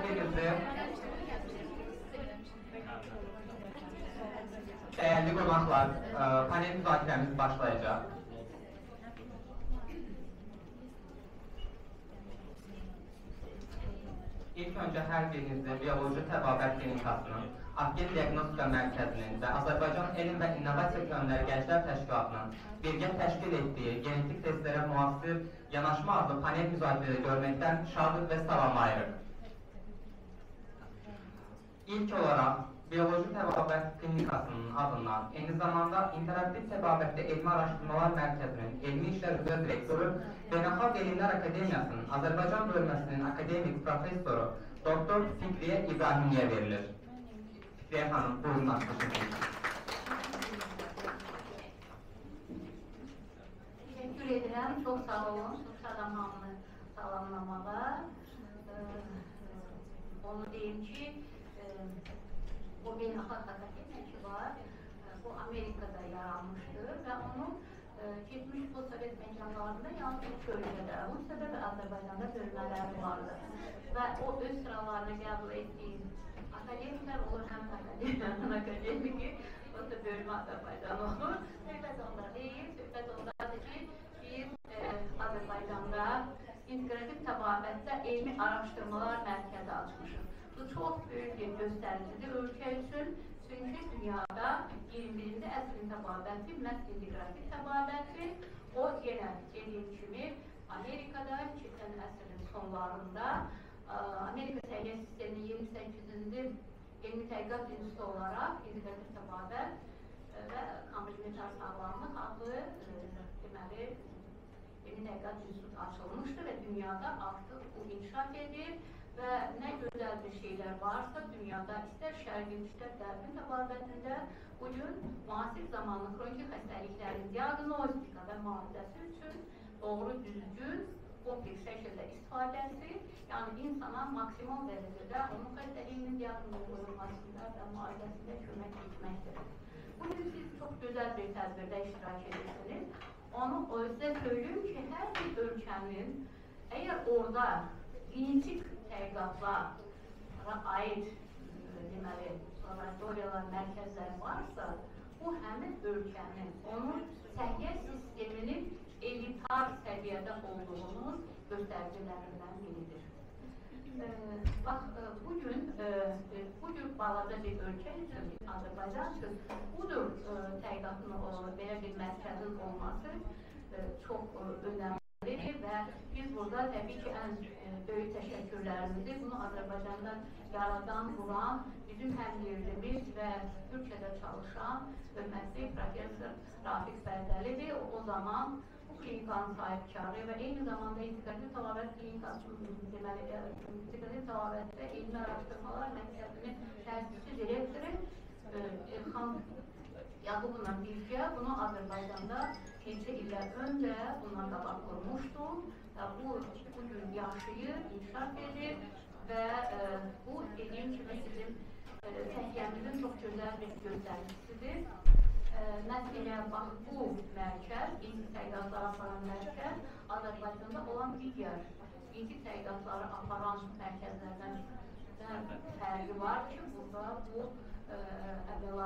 her birinizi değerli konaklar, panel müzakeremiz başlayacak. İlk önce her birinizi Biyoloji Təbabət Klinikasının, Akgel Diagnostika Mərkəzinin və Azərbaycan Elm və İnnovasiya Könülləri Gənclər Təşkilatının birgə təşkil etdiyi genetik testlərə müasir yanaşma adlı panel müzakirədə görməkdən şadlıq və salamlayırıq. İlk olarak Biyoloji Təbabət Klinikasının adından, eyni zamanda İnteraktiv Təbabətdə Elmi Araşdırmalar Mərkəzinin Elmi İşlər Üzrə Direktoru, Beynəlxalq Elmlər Akademiyasının Azərbaycan bölməsinin akademik professoru Doktor Fikriyə İbrahimliyə verilir. Fikriyə Hanım, buyurun açmışsınız. Teşekkür ederim. Çok sağ olun. Çok salamlamalar. Onu diyeyim ki o beynəlxalq akademiyacı var. Bu Amerika'da yaranmıştır ve onu geçmiş bu Sovyet meydanlarında yalnız bu bölgede, bunun sebebi Azerbaycan'da bölmeler vardı. Ve o öz sıralarını kabul ettiği akademikler olur, hem akademiyanın akademiki, o da bölme Azerbaycan olur. Söhbət onda değil, söhbət ondadır ki, biz Azerbaycan'da integratif təbabətdə elmi araştırmalar mərkəzi açmışız. Bu çok büyük bir göstericidir ülke için. Çünkü dünyada 21. əsrin təbabəti, məhz integrativ təbabəti, o yenə dediyim kimi Amerika'da keçən əsrin sonlarında Amerika Səhiyyə Sisteminin 28-ci Elmi Tədqiqat İnstitutu olarak integrativ təbabət və komplementar sağlamlıq adlı deməli Elmi Tədqiqat İnstitutu açılmıştır ve dünyada artık bu inkişaf edir. Ve ne güzel bir şeyler varsa dünyada, ister şərqin, ister qərbin təbabətində bugün müasir zamanlı kronik xəstəliklərin diagnostika və müalicəsi üçün doğru, düzgün, kompleks şəkildə istifadəsi, yani insana maksimum derecede onun xəstəliyinin diagnoz olunmasında və müalicəsində kömək etməkdir. Bugün siz çok güzel bir tədbirdə iştirak edirsiniz. Onu o yüzden söyleyeyim ki, her bir ölkənin eğer orada genetik tədqiqatlara ait deməli laboratoriyalar, mərkəzlər varsa, bu həmin ölkənin, onun səhiyyə sisteminin elitar səviyyədə olduğunun göstəricilərindən biridir. Bax, bugün balaca bir ölkə üçün, Azərbaycan üçün, budur tədqiqatın belə bir mərkəzin olması çox önemli. Ve biz burada tabii ki en büyük teşekkürlerimizi bunu Azerbaycan'da yaradan, kuran, bizim hemyerlimiz ve Türkiye'de çalışan hürmetli Profesör Rafik Bərdəlidir. O zaman bu klinikanın sahipkarı ve aynı zamanda integrativ təbabət klinikasının integrativ təbabətdə elmi araştırmalar mərkəzinin təsisçi direktörü Elxan Yaqub'la birlikte bunu Azerbaycan'da neçə illər önce bundan qabaq kurmuştu. Bu bugün yaşayır, inkişaf edir ve bu dediğim gibi sizin səhiyyəmizin çok güzel bir göstəricisidir. Mesela bak bu mərkəz, ilk tədqiqatları aparan mərkəz Azerbaycan'da olan digər ilk tədqiqatları aparan mərkəzlərdən fərqi var ki, burada bu əvvəla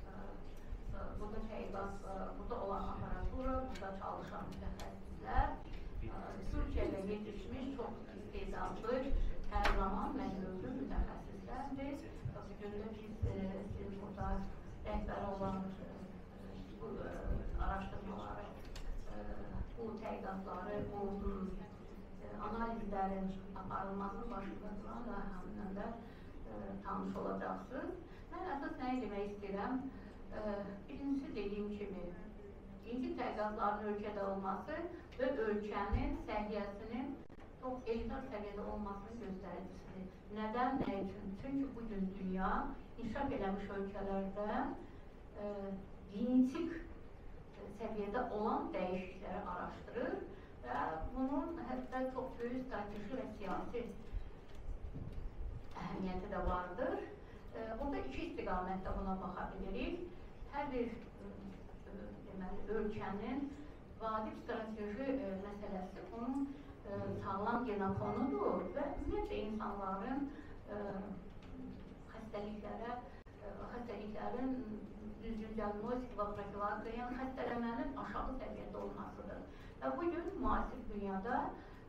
burada tədqiqat, burada olan aparatura, burada çalışan mütəxəssislər, Türkiye'de yetişmiş çok istedadlı, her zaman məzunlu mütəxəssislərdir. Bugün de biz sizin burada rəhbər olan bu araştırmaları, bu tədqiqatları, bu analizlərin aparılmasının başında duran da həmdən də tanış olacaqsınız. Mən əsas nə demək istəyirəm? Birincisi dediğim gibi ilk tədqiqatların ülkede olması ve ülkenin səviyyəsinin çok elitar seviyede olmasının göstericisidir. Neden? Ne için? Çünkü bugün dünya inkişaf eləmiş ülkelerde genetik seviyede olan değişiklikleri araştırır ve bunun hatta çok büyük strateji ve siyasi ehemmiyeti de vardır. Burada iki istiqamətdə buna baxabilirik. Hər bir ölkənin vacib strateji məsələsi onun sağlam genofonudur və ümumiyyətlə insanların xəstəliklərin düzgün diaqnostik və profilaktika, xəstələmənin aşağı səviyyədə olmasıdır. Və bugün müasir dünyada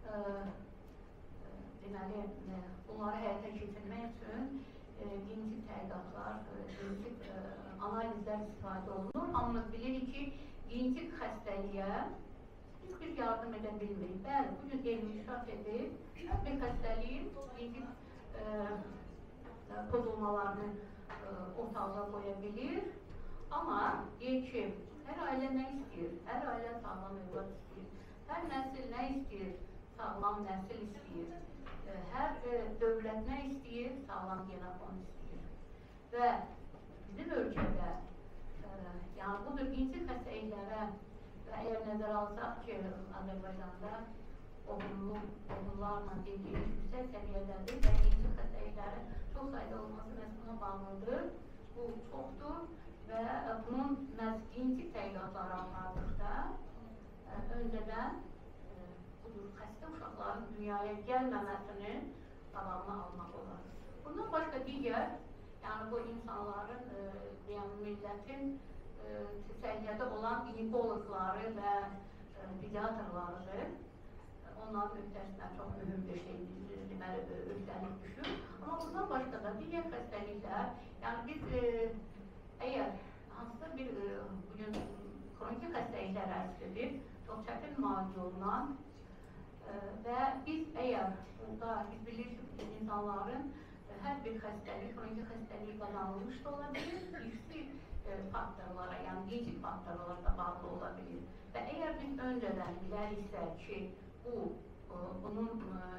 deməli, bunları həyata keçirmək üçün genetik tədqiqatlar, genetik analizlər istifadə olunur. Hamımız bilirik ki, genetik xəstəliyə biz yardım edə bilmirik. Bəli, bugün elmi inkişaf edib, hər bir xəstəliyin genetik pozulmalarını ortalığa qoya bilir. Amma deyək ki, hər ailə nə istəyir? Hər ailə sağlam övlad istəyir. Hər nəsil nə istəyir? Sağlam nəsil istəyir. Hər dövlət nə istəyir? Sağlam genofon istəyir. Və bizim ölkədə, yəni bu da genetik xəstəliklərə və əgər nəzər alsaq ki, Azərbaycanda oğullarla ilgili yüksək səviyyədədir və genetik xəstəliklərin çox sayda olması məhz buna bağlıdır. Bu çoxdur və bunun məhz genetik tədqiqatları apardıqda öncədən xəstə uşaqların dünyaya gəlməməsinin qabağını almaq olar. Bundan başqa digər, yəni bu insanların, millətin səhiyyədə olan ginekoloqları və pediatrlarıdır. Onların öhdəsinə çox mühüm bir şey, deməli, öhdəlik düşür. Amma bundan başqa da digər xəstəliklər, yəni biz əgər hansısa bir bugün kronik xəstəliklər əslidir, çox çətin müalicə olunan və biz əgər burada biz bilirik ki, insanların hər bir xəstəlik, kronik xəstəlik qazanılmış da ola bilir, irsi faktorlara, yəni genetik faktorlara da bağlı ola bilir. Və əgər biz öncədən biləriksə ki, bunun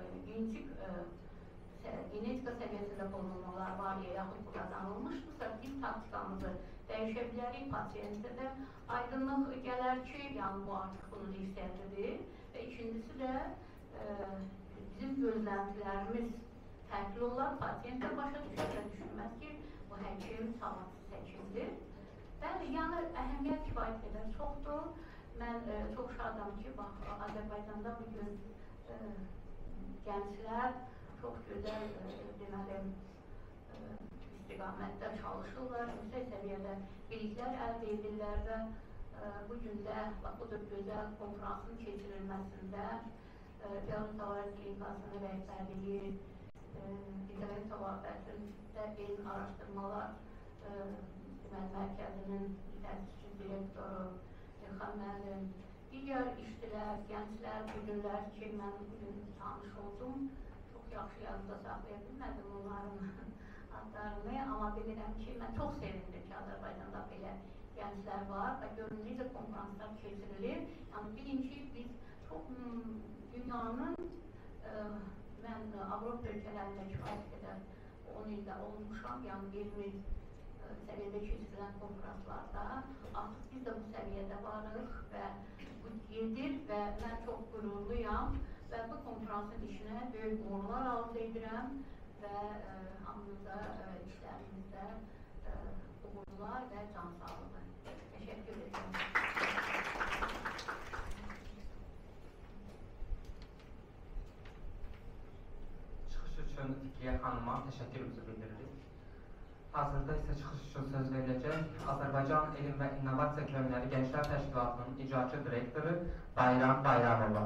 genetika səviyyəsində pozulmalar var ya, yaxud bu qazanılmışdırsa, biz taktikamızı dəyişə bilərik, pasiyentə də aydınlıq gələr ki, yəni bu artıq bunun risklidir. Və ikincisi də bizim gözləntilərimiz fərqli olar, pasiyent də başa düşərsə düşünməz ki, bu həkim savadsız həkimdir. Bəli, yəni əhəmiyyət kifayət qədər çoxdur. Mən çox şadam ki, bax, Azərbaycanda bugün gənclər çox gözəl, deməli, istiqamətdə çalışırlar, yüksək səviyyədə biliklər əldə edirlər və bugün də bu da gözəl konferansın keçirilməsində Beynəlxalq Klinikasının rəhbərliyi, İntellekt Təvabətində Elm Araşdırmalar Mərkəzinin təsisçi direktoru İlxan müəllim, digər işçilər, gənclər, bugünlər ki, mən bugün tanış oldum, çox yaxşı yanımda saxlaya bilmədim onların adlarını, amma bilirəm ki, mən çox sevindim ki, Azərbaycanda belə gənclər var və göründükcə konferanslar keçirilir. Yəni, bilin ki, biz çox dünyanın, mən Avropa ölkələrində kifayət qədər 10 ildə olmuşam, yəni 20 səviyyədə keçirilən konferanslarda artıq biz də bu səviyyədə varıq və bu gedir və mən çox qürurluyam və bu konferansın işinə böyük uğurlar arzu edirəm və hamımıza işlərimizdə uğurlar və can sağlığı. Təşəkkür edirəm. Çıxış üçün Fikriyə xanıma təşəkkürümüzü bildiririk. Hazırda isə çıxış üçün söz veriləcək Azərbaycan Elm və İnnovasiya Köməkləri Gənclər Təşkilatının icraçı direktoru Bayram Bayramova.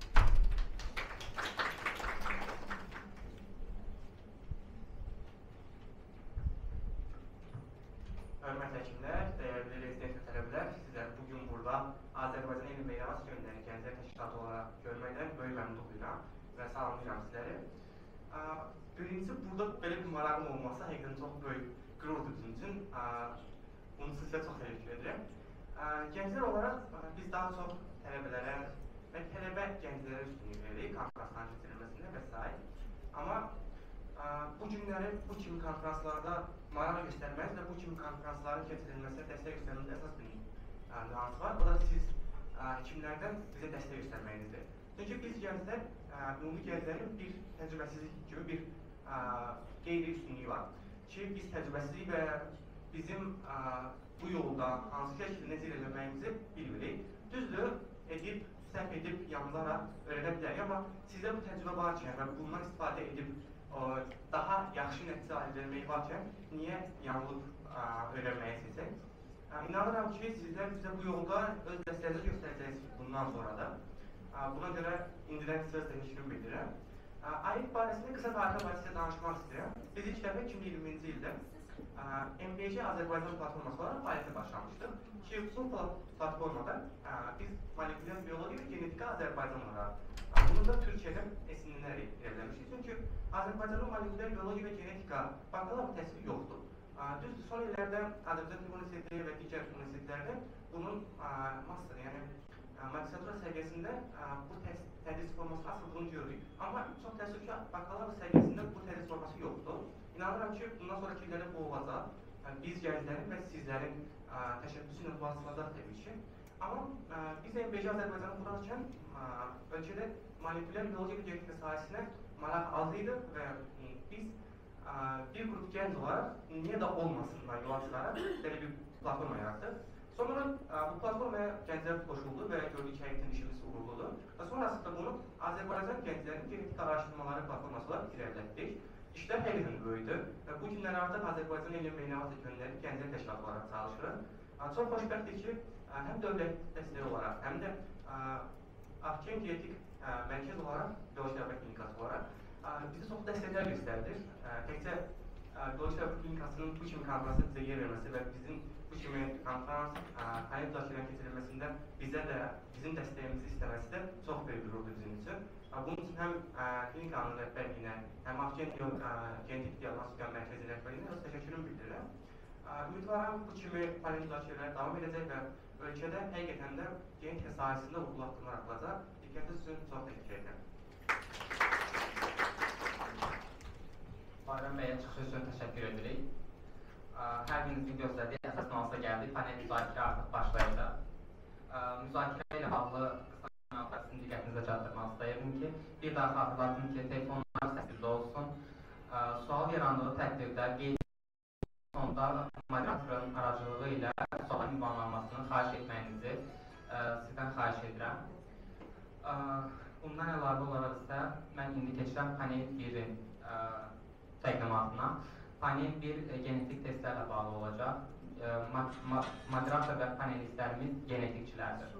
Hörmətli həkimlər, dəyərli rezident tələbələr, sizlər bugün burada Azərbaycan Elm və İnnovasiya Köməkləri Gənclər Təşkilatı olaraq görməkdən böyük məmnunluq duyuram və salamlayıram sizləri. Birincisi, burada belə bir marağım olması həqiqətən çox böyük qürur bizim üçün. Bunu sizə çox təşəkkür edirəm. Gənclər olaraq biz daha çox tələbələrə və tələbə gənclərə üstünlük veririk konferansların keçirilməsində və s. Amma bu günləri bu kimi konferanslarda maraq göstərməz və bu kimi konferansların keçirilməsinə dəstək göstərməyiniz əsas bir nüans var. O da siz həkimlərdən bizə dəstək göstərməyinizdir. Çünki biz gənclər, ümumi gənclərin bir təcrübəsizlik kimi bir qeyri üstünlüyü var ki, biz təcrübəsizlik və bizim bu yolda hansı şəkildə necə ilerləməyimizi bilmirik. Düzdür, səhv edib, yanılaraq öyrənə bilərik, amma sizdə bu təcrübə varkən və bundan istifadə edib daha yaxşı nəticə əldə etmək varkən niyə yanılıb öyrənməyə seçək? İnanıram ki, sizlər bizə bu yolda öz dəstəyinizi göstərəcəksiniz bundan sonra da. Buna görə indidən sizə təşəkkür bildirirəm. AID barəsində qısa tarixi barəsində danışmaq istəyirəm. Biz ilk dəfə 2020-ci ildə MBC Azərbaycan platforması olaraq fəaliyyətə başlamışdıq ki, bu platformada biz molekulyar biologiya və genetika Azərbaycan olaraq bunu da Türkiyədə esinlənərək irəliləmişik. Çünki Azərbaycanın molekulyar biologiya və genetika bakalavr təhsili yoxdur. Düzdür, son illərdə Azərbaycan Universiteti və digər universitetlərdə bunun master, yəni magistratura səviyyəsində bu tədris forması asıldığını görürük. Amma çox təəssüf ki, bakalavr səviyyəsində bu tədris forması yoxdur. İnanıram ki, bundan sonraki illərdə bu olacaq. Biz gənclərin və sizlərin təşəbbüsü ilə bu asılacaq təbii ki. Amma biz MBC Azərbaycanı qurarkən ölkədə molekulyar biologiya və genetika sahəsinə maraq az idi və biz bir qrup gənc olaraq niyə də olmasınlar yol açılaraq belə bir platforma yaratdıq. Sonra bu platformaya gənclər qoşuldu və gördük ki, həqiqətən işimiz uğurludur. Və sonrasında bunu Azərbaycan gənclərinin genetika araşdırmaları platforması olaraq irəlilətdik. İşlər həqiqətən böyüdü və bu günlər artıq Azərbaycan Elm Beynəlxalq Seçkilərində gənclər təşkilatı olaraq çalışırıq. Çox xoşbəxtdir ki, həm dövlət dəstəyi olaraq, həm də Afkin Genetik Mərkəz olaraq, bioloji terapiya klinikası olaraq bizi çox dəstəklər göstərdir. Təkcə bioloji terapiya klinikasının bu kimi konferansda bizə yer verməsi və bizim bu kimi konferans panel müzakirələrin keçirilməsində bizə də bizim dəstəyimizi istəməsi də çox böyük bir uğurdur bizim üçün. Bunun üçün həm klinikanın rəhbərliyinə, həm Afkin Genetik Diagnostika Mərkəzi rəhbərliyinə öz təşəkkürümü bildirirəm. Ümidvaram bu kimi panel müzakirələr davam edəcək və ölkədə həqiqətən də genetika sahəsində uğurlatdırmalar yapılacaq. Diqqətiniz üçün çox təşəkkür edirəm. Bayram bəyə çıxışı üçün təşəkkür edirik. Hər birinizin gözlədiyi əsas nüansa gəldik. Panel müzakirə artıq başlayacaq. Müzakirə ilə bağlı qısa məlumatlar sizin diqqətinizə çatdırmaq istəyirdim ki, bir daha xatırlatdım ki, telefonlar səsizdə olsun. Sual yarandığı təqdirdə qeyd sonda moderatorun aracılığı ilə sualın ünvanlanmasını xahiş etməyinizi sizdən xahiş edirəm. Bundan əlavə olaraq isə mən indi keçirəm panel 1-in təqdimatına. Panel 1 genetik testlərlə bağlı olacaq. Moderator və panelistlərimiz genetikçilərdir.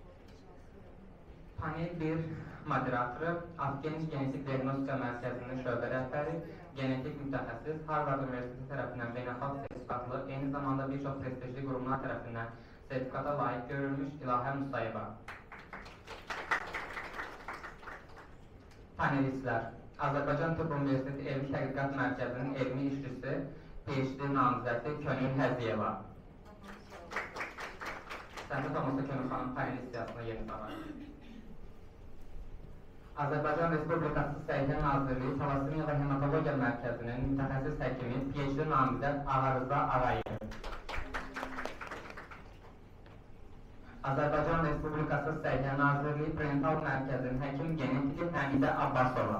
Panel 1 moderatoru Afgeniş Genetik Diagnostika Mərkəzinin şöbə rəhbəri, genetik mütəxəssis, Harvard Universiteti tərəfindən beynəlxalq sertifikatlı, eyni zamanda bir çox prestijli qurumlar tərəfindən sertifikata layiq görülmüş İlahə Musayeva. Panelistlər: Azərbaycan Tıp Universiteti Elmi Tədqiqat Mərkəzinin elmi işçisi, PhD namizədi Könül Həziyeva. Zəhmət olmasa Könül xanım panelist siyasına yeni sağlar. Azərbaycan Respublikası Səhiyyə Nazirliyi Talasimiya və Hematologiya Mərkəzinin mütəxəssis həkimi, PhD namizəd Ağarızda Ağayev. Azərbaycan Respublikası Səhiyyə Nazirliyi Prenatal Mərkəzinin həkim genetiki Həmidə Abbasova.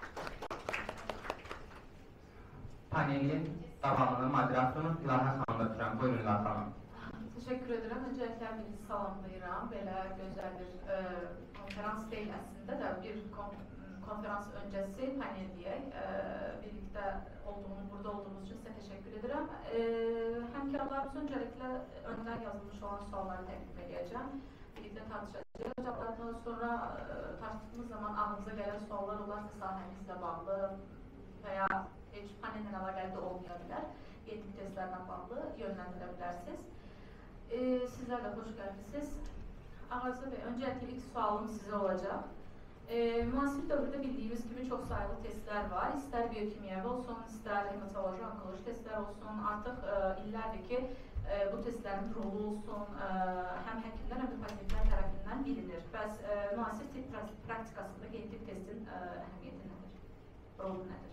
Panelin davamını moderatorunuz İlahə xanımda tuturam. Buyurun İlahə xanım. Teşekkür ederim. Öncelikle hepinizi salamlayıram. Belə gözəl bir konferans değil əslində də bir konferans öncəsi panel deyək. Birlikdə burada olduğumuz için size teşekkür ederim. Həmkarlarımız öncelikle öndən yazılmış olan sualları təqdim edəcəm. Birlikdə tartışacağız. Cevaplarından sonra tartışdığımız zaman ağzınıza gelen suallar olarsa sahəmizlə bağlı veya heç panellə əlaqəli də olmaya bilər. Genetik testlərlə bağlı yönləndirə bilərsiniz. Sizler de hoş geldiniz. Ağazlı Bey, öncelikle ilk sualım size olacak. Muhasır dövrde bildiğimiz gibi çok sayılı testler var. İster biyokimyavi olsun, ister hematoloji, onkoloji testler olsun. Artık illerdeki bu testlerin rolu olsun, hem hekimler hem de pasientler tarafından bilinir. Bəs muhasır tıp praktikasında genetik testin ehemmiyeti nedir? Rolu nedir?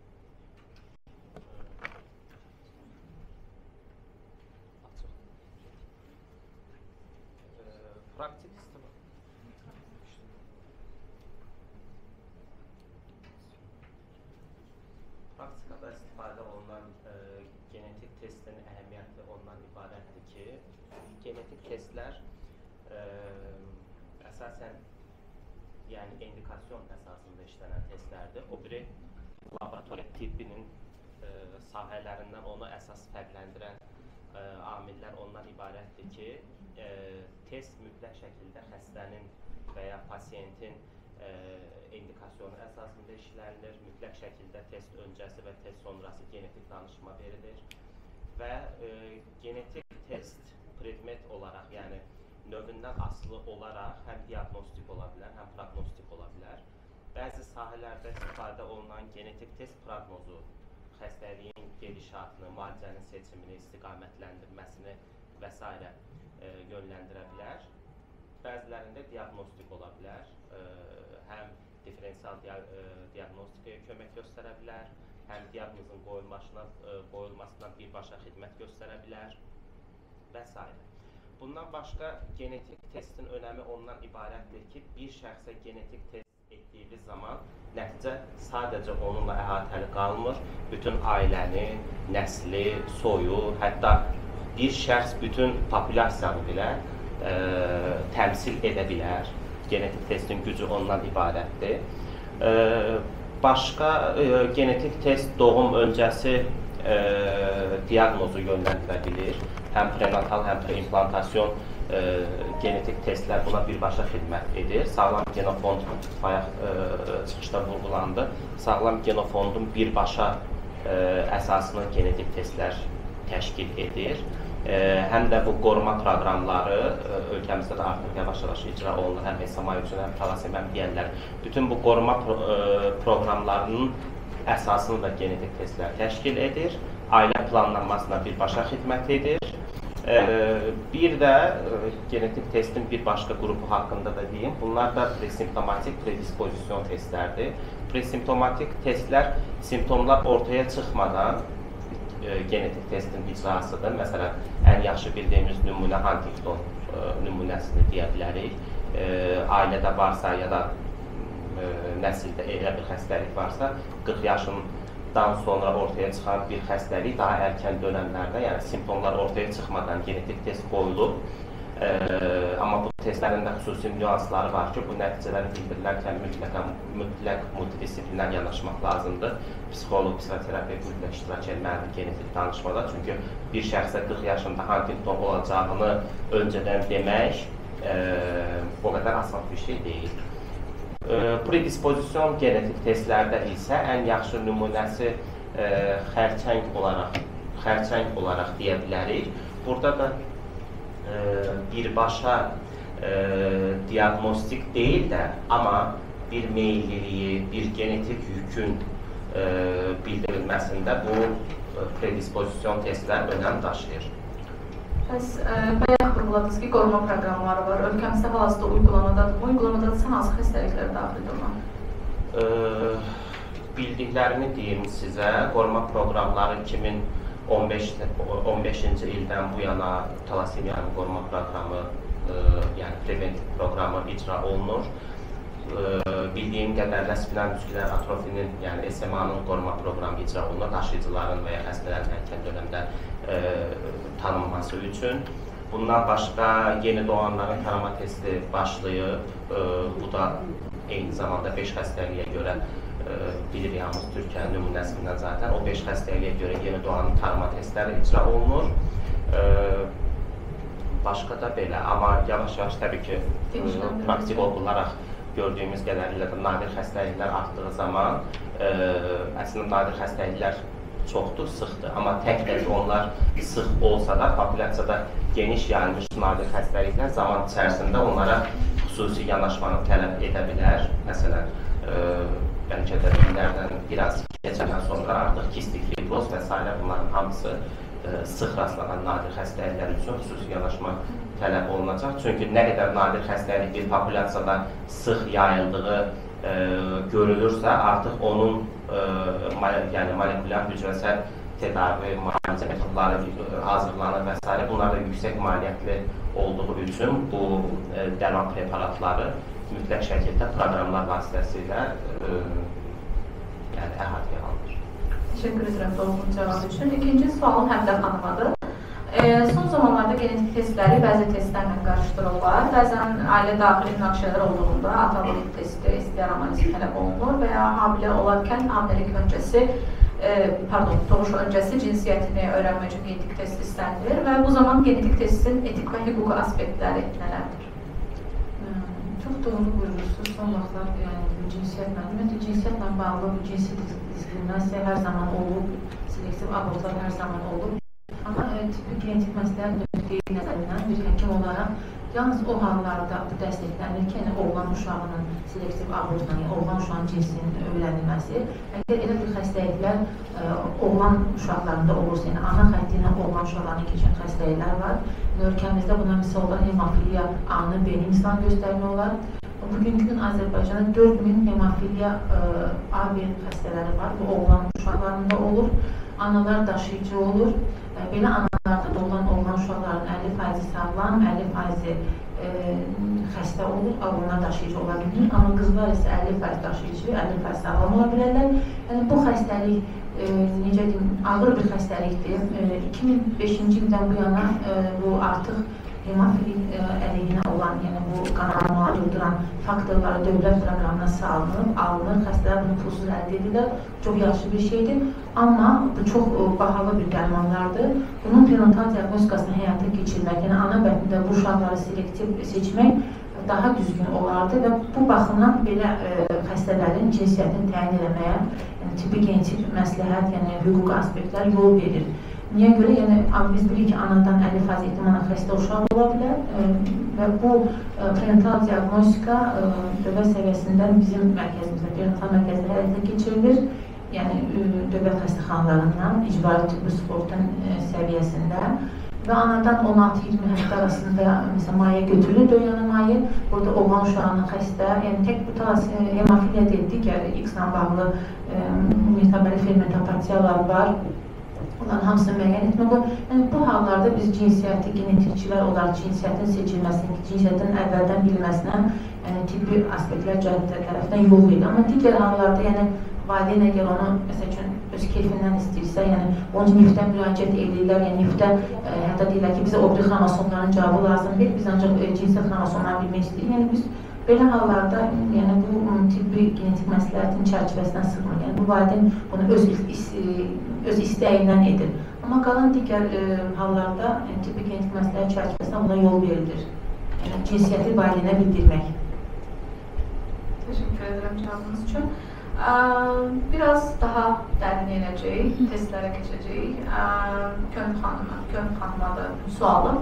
Praktikada istifadə olunan genetik testin əhəmiyyəti ondan ibarətdir ki, genetik testlər əsasən yəni indikasyon əsasında işlənən testlərdir. O biri laborator tibbinin sahələrindən onu əsas fərqləndirən amillər ondan ibarətdir ki, test mütləq şəkildə xəstənin və ya pasiyentin indikasyonu əsasında işlənilir. Mütləq şəkildə test öncəsi və test sonrası genetik danışma verilir və genetik test predmet olaraq, yəni növündən asılı olaraq həm diaqnostik ola bilər, həm proqnostik ola bilər. Bəzi sahələrdə istifadə olunan genetik test proqnozu xəstəliyin gedişatını, müalicənin seçimini, istiqamətləndirməsini və s. Yönləndirə bilər. Bəzilərində diaqnostik ola bilər, həm diferensial diaqnostikaya kömək göstərə bilər, həm diaqnozun qoyulmasına birbaşa xidmət göstərə bilər və s. Bundan başqa genetik testin önəmi ondan ibarətdir ki, bir şəxsə genetik test etdiyiniz zaman nəticə sadəcə onunla əhatəli qalmır, bütün ailəni, nəsli, soyu, hətta bir şəxs bütün populyasiyanı belə təmsil edə bilər. Genetik testin gücü ondan ibarətdir. Başqa genetik test doğum öncəsi diaqnozu yönləndirə bilir. Həm prenatal, həm preimplantasyon genetik testlər buna birbaşa xidmət edir. Sağlam genofond bayaq çıxışda vurğulandı. Sağlam genofondun birbaşa əsasını genetik testlər təşkil edir. Həm də bu qoruma proqramları ölkəmizdə də artıq yavaş-yavaş icra olunur, həm SMA üçün, həm talasem, həm digərlər. Bütün bu qoruma proqramlarının əsasını da genetik testlər təşkil edir. Ailə planlanmasına birbaşa xidmət edir. Bir də genetik testin bir başqa qrupu haqqında da deyim. Bunlar da presimptomatik predispozisyon testlərdir. Presimptomatik testlər simptomlar ortaya çıxmadan genetik testin icrasıdır. Məsələn, ən yaxşı bildiyimiz nümunə Huntington nümunəsini deyə bilərik. Ailədə varsa ya da nəsildə elə bir xəstəlik varsa, 40 yaşından sonra ortaya çıxan bir xəstəlik daha erkən dönəmlərdə, yəni simptomlar ortaya çıxmadan genetik test qoyulub. Amma bu testlərin də xüsusi nüansları var ki, bu nəticələri bildirilərkən mütləq multidisipliner yanaşmaq lazımdır. Psixolog, psixoterapevt mütləq iştirak etməlidir genetik danışmada. Çünki bir şəxsə 40 yaşında Huntington olacağını öncədən demək o qədər asan bir şey deyil. Predispozisyon genetik testlərdə isə ən yaxşı nümunəsi xərçəng olaraq deyə bilərik. Burada da birbaşa diaqnostik deyil də, amma bir meyilliliyi, bir genetik yükün bildirilməsində bu predispozisyon testlər önəm daşıyır. Bəs bayaq vurğuladınız ki, qoruma proqramları var. Ölkəmizdə hal-hazırda uygulamadadır. Bu uygulamada hansı xəstəliklər daxildir ona? Bildiklərimi deyim sizə, qoruma proqramları 2015-ci ildən bu yana talasemiyanın qoruma proqramı, yəni preventiv proqramı icra olunur. Bildiyim qədərlə spinal müskülər atrofinin, yəni SMA-nın qoruma proqramı icra olunur, daşıyıcıların və ya xəstələrin erkən dönəmdə tanınması üçün. Bundan başqa yeni doğanların tarama testi başlayıb. Bu da eyni zamanda 5 xəstəliyə görə bilir yalnız Türkiyə nümunəsindən zaten o 5 xəstəliyə görə yeni doğanın tarama testləri icra olunur. Başqa da belə, amma yavaş-yavaş təbii ki, praktik olaraq gördüyümüz qədərilə də nadir xəstəliklər artdığı zaman əslində nadir xəstəliklər çoxdur, sıxdır. Amma tək-tək onlar sıx olsa da, populyasiyada geniş yayılmış nadir xəstəliklər zaman içərisində onlara xüsusi yanaşmanı tələb edə bilər. Məsələn, bəlkə də illərdən biraz keçəndən sonra artıq kistik fibroz və s. bunların hamısı sıx rastlanan nadir xəstəliklər üçün xüsusi yanaşma tələb olunacaq. Çünki nə qədər nadir xəstəlik bir populyasiyada sıx yayıldığı görülürsə, artıq onun yəni molekulyar hücrəsəl tedavi, müalicə metodları hazırlanır və s. Bunlar da yüksək maliyyətli olduğu üçün bu dərman preparatları mütləq şəkildə proqramlar vasitəsilə əhatəyə alınır. Təşəkkür edirəm doğru cavab üçün. İkinci sualım Həmdə xanımadır. Son zamanlarda genetik testləri bəzi testlərlə qarışdırırlar. Bəzən ailə daxili münaqişələr olduğunda atalıq testi, STR analizi tələb olunur və ya hamilə olarkən hamiləlik öncəsi doğuş öncəsi cinsiyyətini öyrənmək üçün genetik test istənilir və bu zaman genetik testin etik və hüquqi aspektləri nələrdir? Çox doğru buyurursunuz. Son vaxtlar cinsiyyətlə bağlı bu cinsi diskriminasiya hər zaman olub, selektiv abortlar hər zaman olub. Amma tibbi genetik məsləhət nöqteyi nəzərindən bir həkim olaraq yalnız o hallarda bu dəstəklənir ki, yəni oğlan uşağının selektiv abortla, yəni oğlan uşağının cinsinin öyrənilməsi. Əgər elə bir xəstəliklər oğlan uşaqlarında olursa, yəni ana xətti ilə oğlan uşaqlarına keçən xəstəliklər var. Ölkəmizdə buna misal olan hemofiliya A-nı, B-ni misal göstərmək olar. Bugünkü gün Azərbaycanda 4000 hemofiliya A-B xəstələri var. Bu oğlan uşaqlarında olur. Analar daşıyıcı olur. Belə analardan doğulan oğlan uşaqların 50% sağlam, 50% xəstə olur, onlar daşıyıcı ola bilir. Amma qızlar isə 50% daşıyıcı, 50% sağlam ola bilərlər. Yəni bu xəstəlik necə deyim, ağır bir xəstəlikdir. 2005-ci ildən bu yana bu artıq hemofilik əleyhinə olan, yəni bu qanamaları durduran faktorları dövlət proqramına alınır, xəstələr bunu pulsuz əldə edirlər. Çox yaxşı bir şeydir. Amma bu çox bahalı bir dərmanlardır. Bunun prenatal diaqnostikasını həyata keçirmək, yəni ana bətnində bu uşaqları selektiv seçmək daha düzgün olardı və bu baxımdan belə xəstələrin cinsiyyətini təyin etməyə, yəni tibbi genetik məsləhət, yəni hüquqi aspektlər yol verir. Niyə görə? Yəni biz bilirik ki, anadan 50% ehtimalla xəstə uşaq ola bilər və bu prenatal diaqnostika dövlət səviyyəsində bizim mərkəzimizdə, prenatal mərkəzində həyata keçirilir. Yəni dövlət xəstəxanalarından, icbari tibbi sportun səviyyəsində və anadan 16-20 həftə arasında məsələn maye götürülür, döyanı maye. Burada oğlan uşağının xəstə, yəni tək bu tarz hemofiliya deyil, digər X-la bağlı metabolik fermentopatiyalar var. Onların hamısını müəyyən etmək olur. Yəni bu hallarda biz cinsiyyəti, genetikçilər olaraq cinsiyyətin seçilməsini, cinsiyyətin əvvəldən bilinməsinə, yəni tibbi aspektlər tərəfindən yol verilir. Amma digər hallarda, yəni valideyn əgər onu məsəl üçün öz keyfindən istəyirsə, yəni onun nüftə müraciət edirlər, yəni nüftə hətta deyirlər ki, bizə obri xromosomların cavabı lazım deyil, biz ancaq cinsiyyət xromosomlarını bilmək istəyirik. Yəni biz belə hallarda, yəni bu tibbi genetik məsləhətin çərçivəsindən sığmır. Yəni bu valideyn bunu öz istəyindən edir. Amma qalan digər hallarda tibbi genetik məsləhət çərçivəsindən buna yol verilir. Yəni cinsiyyəti valideynə bildirmək. Teşekkür ederim cevabınız için. Biraz daha dərinə inəcəyik, testlərə keçəcəyik. Könül xanıma da sualım.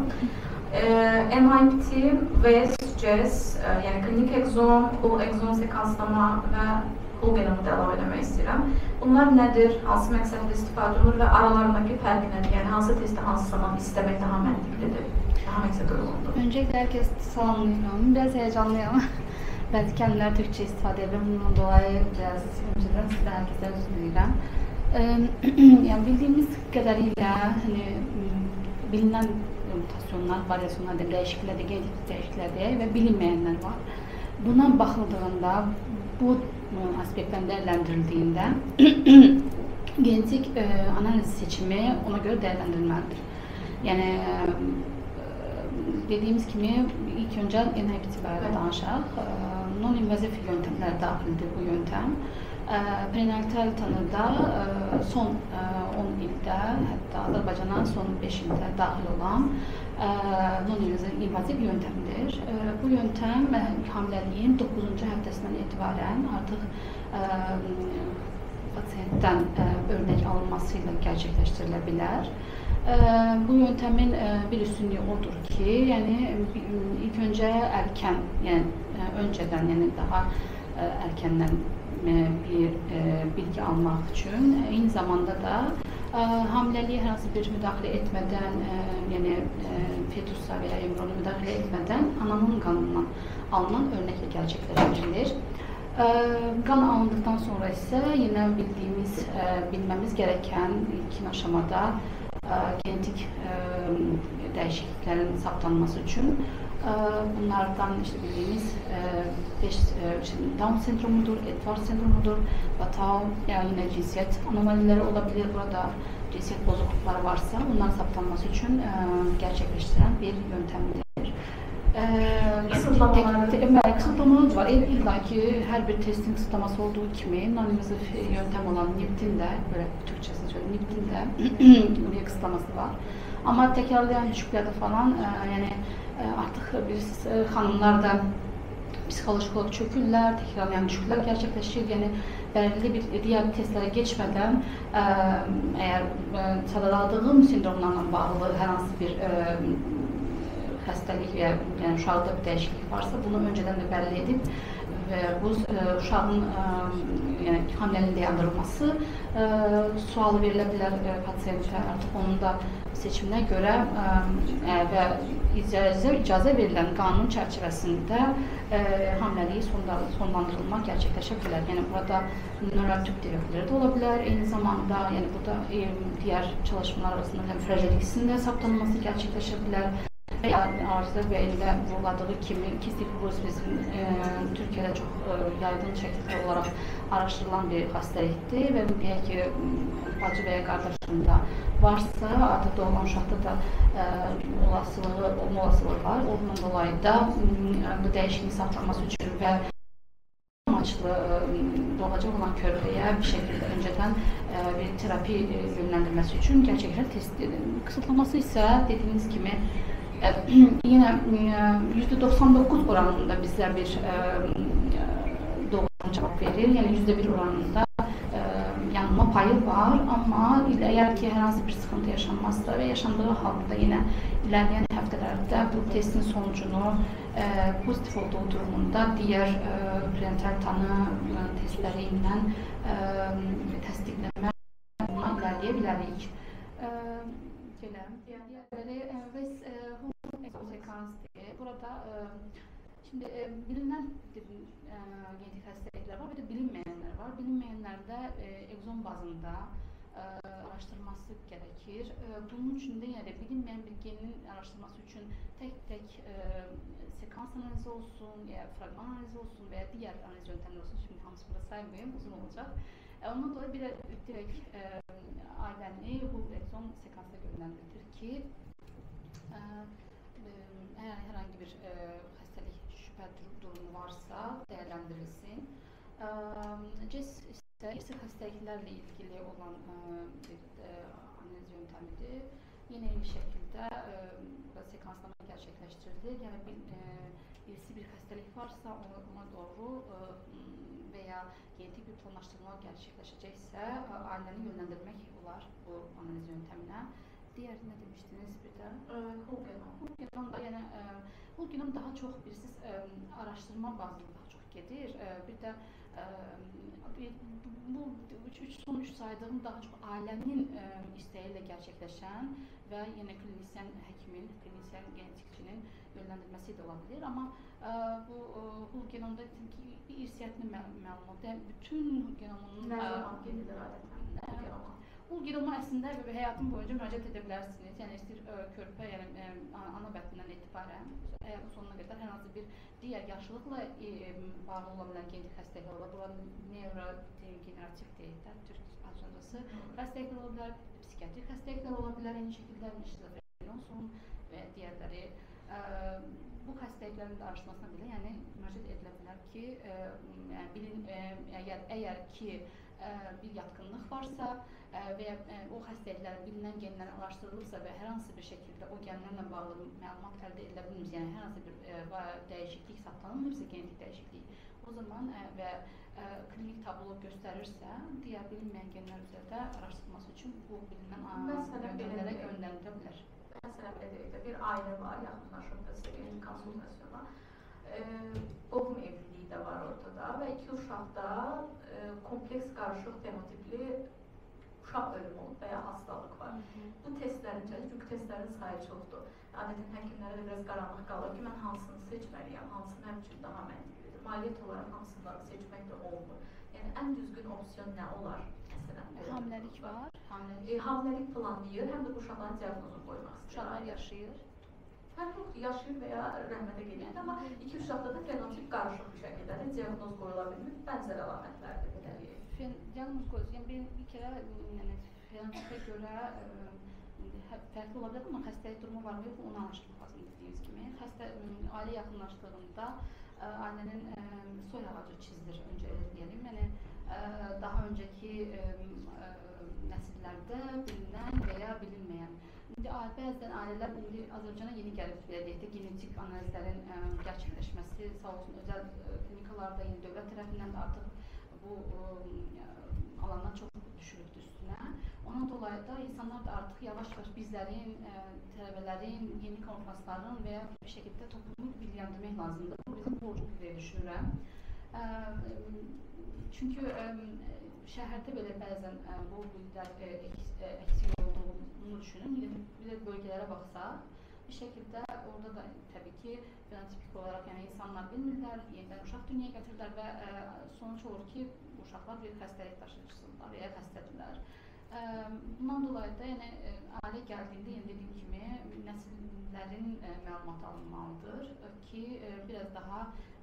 MIPT, VES, CES, yəni klinik egzom, whole egzom sekanslama və whole genomu da əlavə eləmək istəyirəm. Bunlar nədir, hansı məqsədlə istifadə olunur və aralarındakı fərq nədir? Yəni hansı testi hansı zaman istəmək daha məntiqlidir, daha məqsəd uyğundur? Öncelikle herkes salamlayıram. Biraz heyecanlıyım. Belki kendileri Türkçe istifade edelim. Bundan dolayı biraz önceden sizden herkese özür dileyim. Yani bildiğimiz kadarıyla hani bilinen mutasyonlar, varyasyonlar, değişiklikler, genetik değişiklikler ve bilinmeyenler var. Buna bakıldığında bu aspektten değerlendirildiğinde genetik analiz seçimi ona göre değerlendirilmelidir. Yani dediğimiz gibi ilk önce inhibitiflerle danışaq. Non-invazif yöntemler dahildir bu yöntem. Prenatal tanıda son 10 ildə, hətta Azərbaycana son 5 ildə daxil olan non-invazif yöntemdir. Bu yöntem hamiləliyin 9-cu həftəsindən etibarən artıq pasiyentdən örnek alınmasıyla gerçekleştirilə bilər. Bu yöntemin bir üstünlüğü odur ki, yani ilk önce erken, yani önceden, yani daha erkenden bir bilgi almak için, aynı zamanda da hamileliğe herhangi bir müdahale etmeden, yani fetusa veya embriyona müdahale etmeden ananın kanından alınan örnekle gerçekleştirilir. Kan alındıktan sonra ise yine bilmemiz gereken ilkin aşamada genetik değişikliklerin saptanması için bunlardan işte bildiğimiz Down sendromudur, Edwards sendromudur, Batau, yani yine cinsiyet anomalileri olabilir. Burada cinsiyet bozuklukları varsa bunların saptanması için gerçekleştiren bir yöntemdir. Kısıtlamalar var. İlla ki hər bir testin kısıtlaması olduğu kimi non-invaziv yöntem olan NIPT-in də, böyle Türkçesi söyleyeyim, NIPT-in də bir kısıtlaması var. Ama tekrarlayan düşüklerde falan yani artık bilirsiniz hanımlar da psikolojik olarak çökürler, tekrarlayan düşükler gerçekleşir. Yani belirli bir diğer testlere geçmeden eğer sadaladığım sindromlarla bağlı herhangi bir xəstəlik və yəni uşaqda bir dəyişiklik varsa, bunu öncədən də bəlli edib və bu uşağın yəni hamilənin dayandırılması sualı verilə bilər pasiyentə, artıq onun da seçiminə görə və icazə verilən qanun çərçivəsində hamiləliyi sonlandırılmaq gerçekleşə bilər. Yəni burada nöral tüp defektləri də ola bilər, eyni zamanda yəni burada diğer çalışmalar arasında hem fragiliksinin də saptanılması gerçekleşə bilər. Arzu ve elinde vuruladığı kimi kistik fibroz bizim Türkiye'de çok yaygın şekilde olarak araştırılan bir hastalıktır ve belki bacı veya kardeşinde varsa artık doğulan uşaqda da olma olasılığı var. Ondan dolayı da bu değişikliğin saptanması için ve amaçlı doğacak olan körpeye bir şekilde önceden bir terapi yönlendirmesi için gerçekten test kısıtlaması ise dediğiniz gibi yine %99 oranında bize bir doğru cevap verir. Yani %1 oranında yanılma payı var ama eğer ki herhangi bir sıkıntı yaşanmazsa ve yaşandığı halde yine ilerleyen haftalarda bu testin sonucunu pozitif olduğu durumunda diğer prenatal tanı testleriyle tasdikleme ilerleyebiliriz. Burada şimdi bilinen genetik hastalıklar var, bir de bilinmeyenler var. Bilinmeyenlerde egzom bazında araştırması gerekir. Bunun için de yani bilinmeyen bir genin araştırması için tek sekans analizi olsun, ya fragman analizi olsun veya diğer analiz yöntemleri olsun. Şimdi hamısını da saymayayım, uzun olacak. Ondan dolayı bir de direkt ailenli bu egzom sekansa yönlendirilir ki eğer herhangi bir hastalık şüphe durumu varsa değerlendirilsin. CES ise irsel hastalıklarla ilgili olan bir analiz yöntemidir. Yine aynı şekilde sekanslama gerçekleştirilir. Yani birisi bir hastalık varsa ona doğru veya genetik bir klonlaştırma gerçekleşecekse aileni yönlendirmek olar bu analiz yöntemine. Diğer ne demiştiniz bir de? Whole genome. Yani whole genome daha çok birisiz araştırma bazlı daha çok gelir. Bir de bu üç saydığım daha çok ailenin isteğiyle gerçekleşen ve yine klinisyen hekimin, klinisyen genetikçinin yönlendirmesi de olabilir ama bu whole genomda bir irsiyetli məlumat. Yani bütün genomunun gelir adeta. Bu genoma əslində həyatım boyunca müraciət edə bilərsiniz. Yəni istəyir körpə, yəni ana bətnindən etibarən həyatın sonuna qədər hər hansı bir digər yaşlılıqla bağlı ola bilən genetik xəstəliklər ola bilər. Neurodegenerativ deyək də, Türk açıncası xəstəliklər ola bilər, psikiatrik xəstəliklər ola bilər, eyni şəkildə şizofreniya olsun və digərləri. Bu xəstəliklərin də araşdırmasına belə yəni müraciət edilə bilər ki, əgər ki bir yatkınlıq varsa veya o xəstəliklərin bilinen genlər araşdırılırsa və hər hansı bir şəkildə o genlərlə bağlı məlumat əldə edilə bilmirsə, yəni hər hansı bir dəyişiklik saptanılmırsa, genetik dəyişiklik, o zaman və klinik tablo göstərirsə, digər bilinməyən genlər üzərində araşdırılması üçün bu bilinən yöntemlərə yönləndirilə bilər. Məsələn, belə deyək də, bir ailə var, yaxınlaşıb da genetik konsultasiyona. Doğum evliliyi də var ortada və iki uşaqda kompleks qarışıq fenotipli uşaq ölümü olub və ya hastalıq var. Bu testlərin içərisində, çünki testlərin sayı çoxdur. Adətən həkimlərə biraz qaranlıq qalır ki, mən hansını seçməliyəm, hansını həm üçün daha məntiqlidir. Maliyyət olaraq hansını seçmək də olmur. Yəni, ən düzgün opsiyon nə olar? Məsələn, hamiləlik var. Hamiləlik planlayır, həm də bu uşaqların diaqnozunu qoymaq istəyir. Uşaqlar yaşayır. Fərq yoxdur, yaşayır və ya rəhmətə gedir. Amma iki uşaqda da fenotip qarışıq bir şəkildə diaqnoz qoyula bilmir, bənzər əlamətlərdir. Diaqnoz qoyulur. Yəni bir kərə fenotipə görə fərqli ola bilər, amma xəstəlik durumu var mı yox, onu araşdırmaq lazım dediyimiz kimi. Xəstə ailə yaxınlaşdığında ailənin soy ağacı çizilir, öncə deyəlim. Yəni, daha öncəki nəsillərdə bilinən və ya bilinməyən. İndi bəzən ailələr indi Azərbaycana yeni gəlib, belə deyək də, genetik analizlərin gerçəkləşməsi, sağ olsun, özəl klinikalarda, yeni dövlət tərəfindən də artıq bu alandan çox düşürübdür üstünə. Ondan dolayı da insanlar da artıq yavaş-yavaş bizlərin, tələbələrin, yeni konferansların və ya bir şəkildə toplumu bilgiləndirmək lazımdır. Bu bizim borcumuz deyə düşünürəm. Çünki şəhərdə belə bəzən bu bilgiler eksik olduğunu düşünün. Bir de bölgelere baxsaq, bir şəkildə orada da təbii ki, fenotipik olaraq yəni insanlar bilmirlər, yenidən uşaq dünyaya gətirirlər və sonuç olur ki, uşaqlar bir xəstəlik daşıyıcısıdırlar və ya xəstədirlər. Bundan dolayı da yəni, ailə gəldiyində, yəni dediyim kimi, nəsillərin məlumatı alınmalıdır ki, biraz daha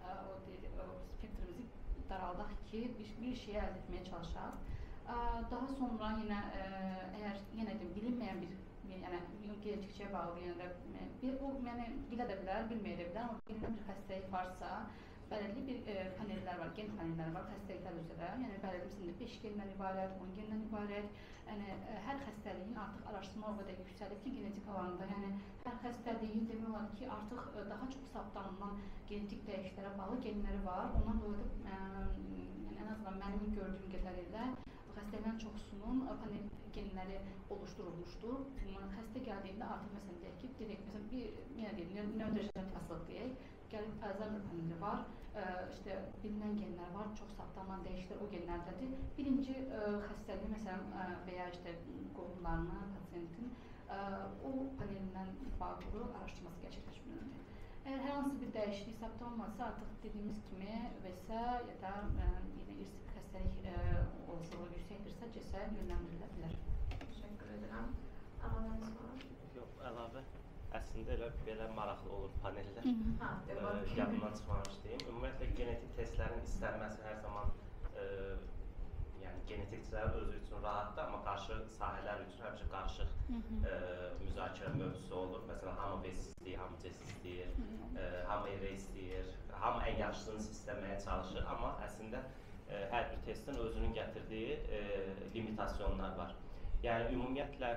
spektrimizi daraldaq ki, bir şeyi əldə etməyə çalışaq. Daha sonra yenə, əgər yenə də bilinməyən bir, yəni genetikçiyə bağlı, yəni o bilə də bilər, bilməyə də bilər, amma bilinən bir xəstəlik varsa, bəlirli bir panellər var, gen panellər var xəstəliklər üzrə, yəni bəlirli 5 gendən ibarət, 10 gendən ibarət, yəni hər xəstəliyin artıq araşdırma o qədər yüksəlib ki, genetik alanda, yəni hər xəstəliyin demək olar ki, artıq daha çox saptanılan genetik dəyişiklərə bağlı genləri var, ondan dolayı da ən azından mənim gördüyüm qədərilə xəstələrin çoxsunun panel genləri oluşturulmuşdur. Xəstə gəldiyində artıq məsələn deyək ki, direkt məsələn bir nöndrejinat hastalık deyək, gəlib Alzheimer paneli var, işte bilinən genlər var, çox saptanan dəyişiklər o genlərdədir. Birinci xəstəliyi məsələn və ya işte qohumlarına, pasiyentin o panelindən bağlı araşdırması gerçəkləşməlidir. Əgər hər hansı bir dəyişiklik saptanmazsa, artıq dediyimiz kimi vəsə ya da yine irsi xəstəlik olasılığı yüksəkdirsə, cəsə yönləndirilə bilər. Təşəkkür edirəm. Əlavəniz var? Yox, əlavə. Əslində elə belə maraqlı olur panellər. Yadımdan çıxmamış deyim. Ümumiyyətlə, genetik testlərin istənməsi hər zaman yəni genetikçilər özü üçün rahatdır, amma qarşı sahələr üçün həmişə qarışıq müzakirə mövzusu olur. Məsələn, hamı vəs istəyir, hamı ces istəyir, hamı evə istəyir, hamı ən yaxşısını istəməyə çalışır, amma əslində hər bir testin özünün gətirdiyi limitasyonlar var. Yəni, ümumiyyətlə,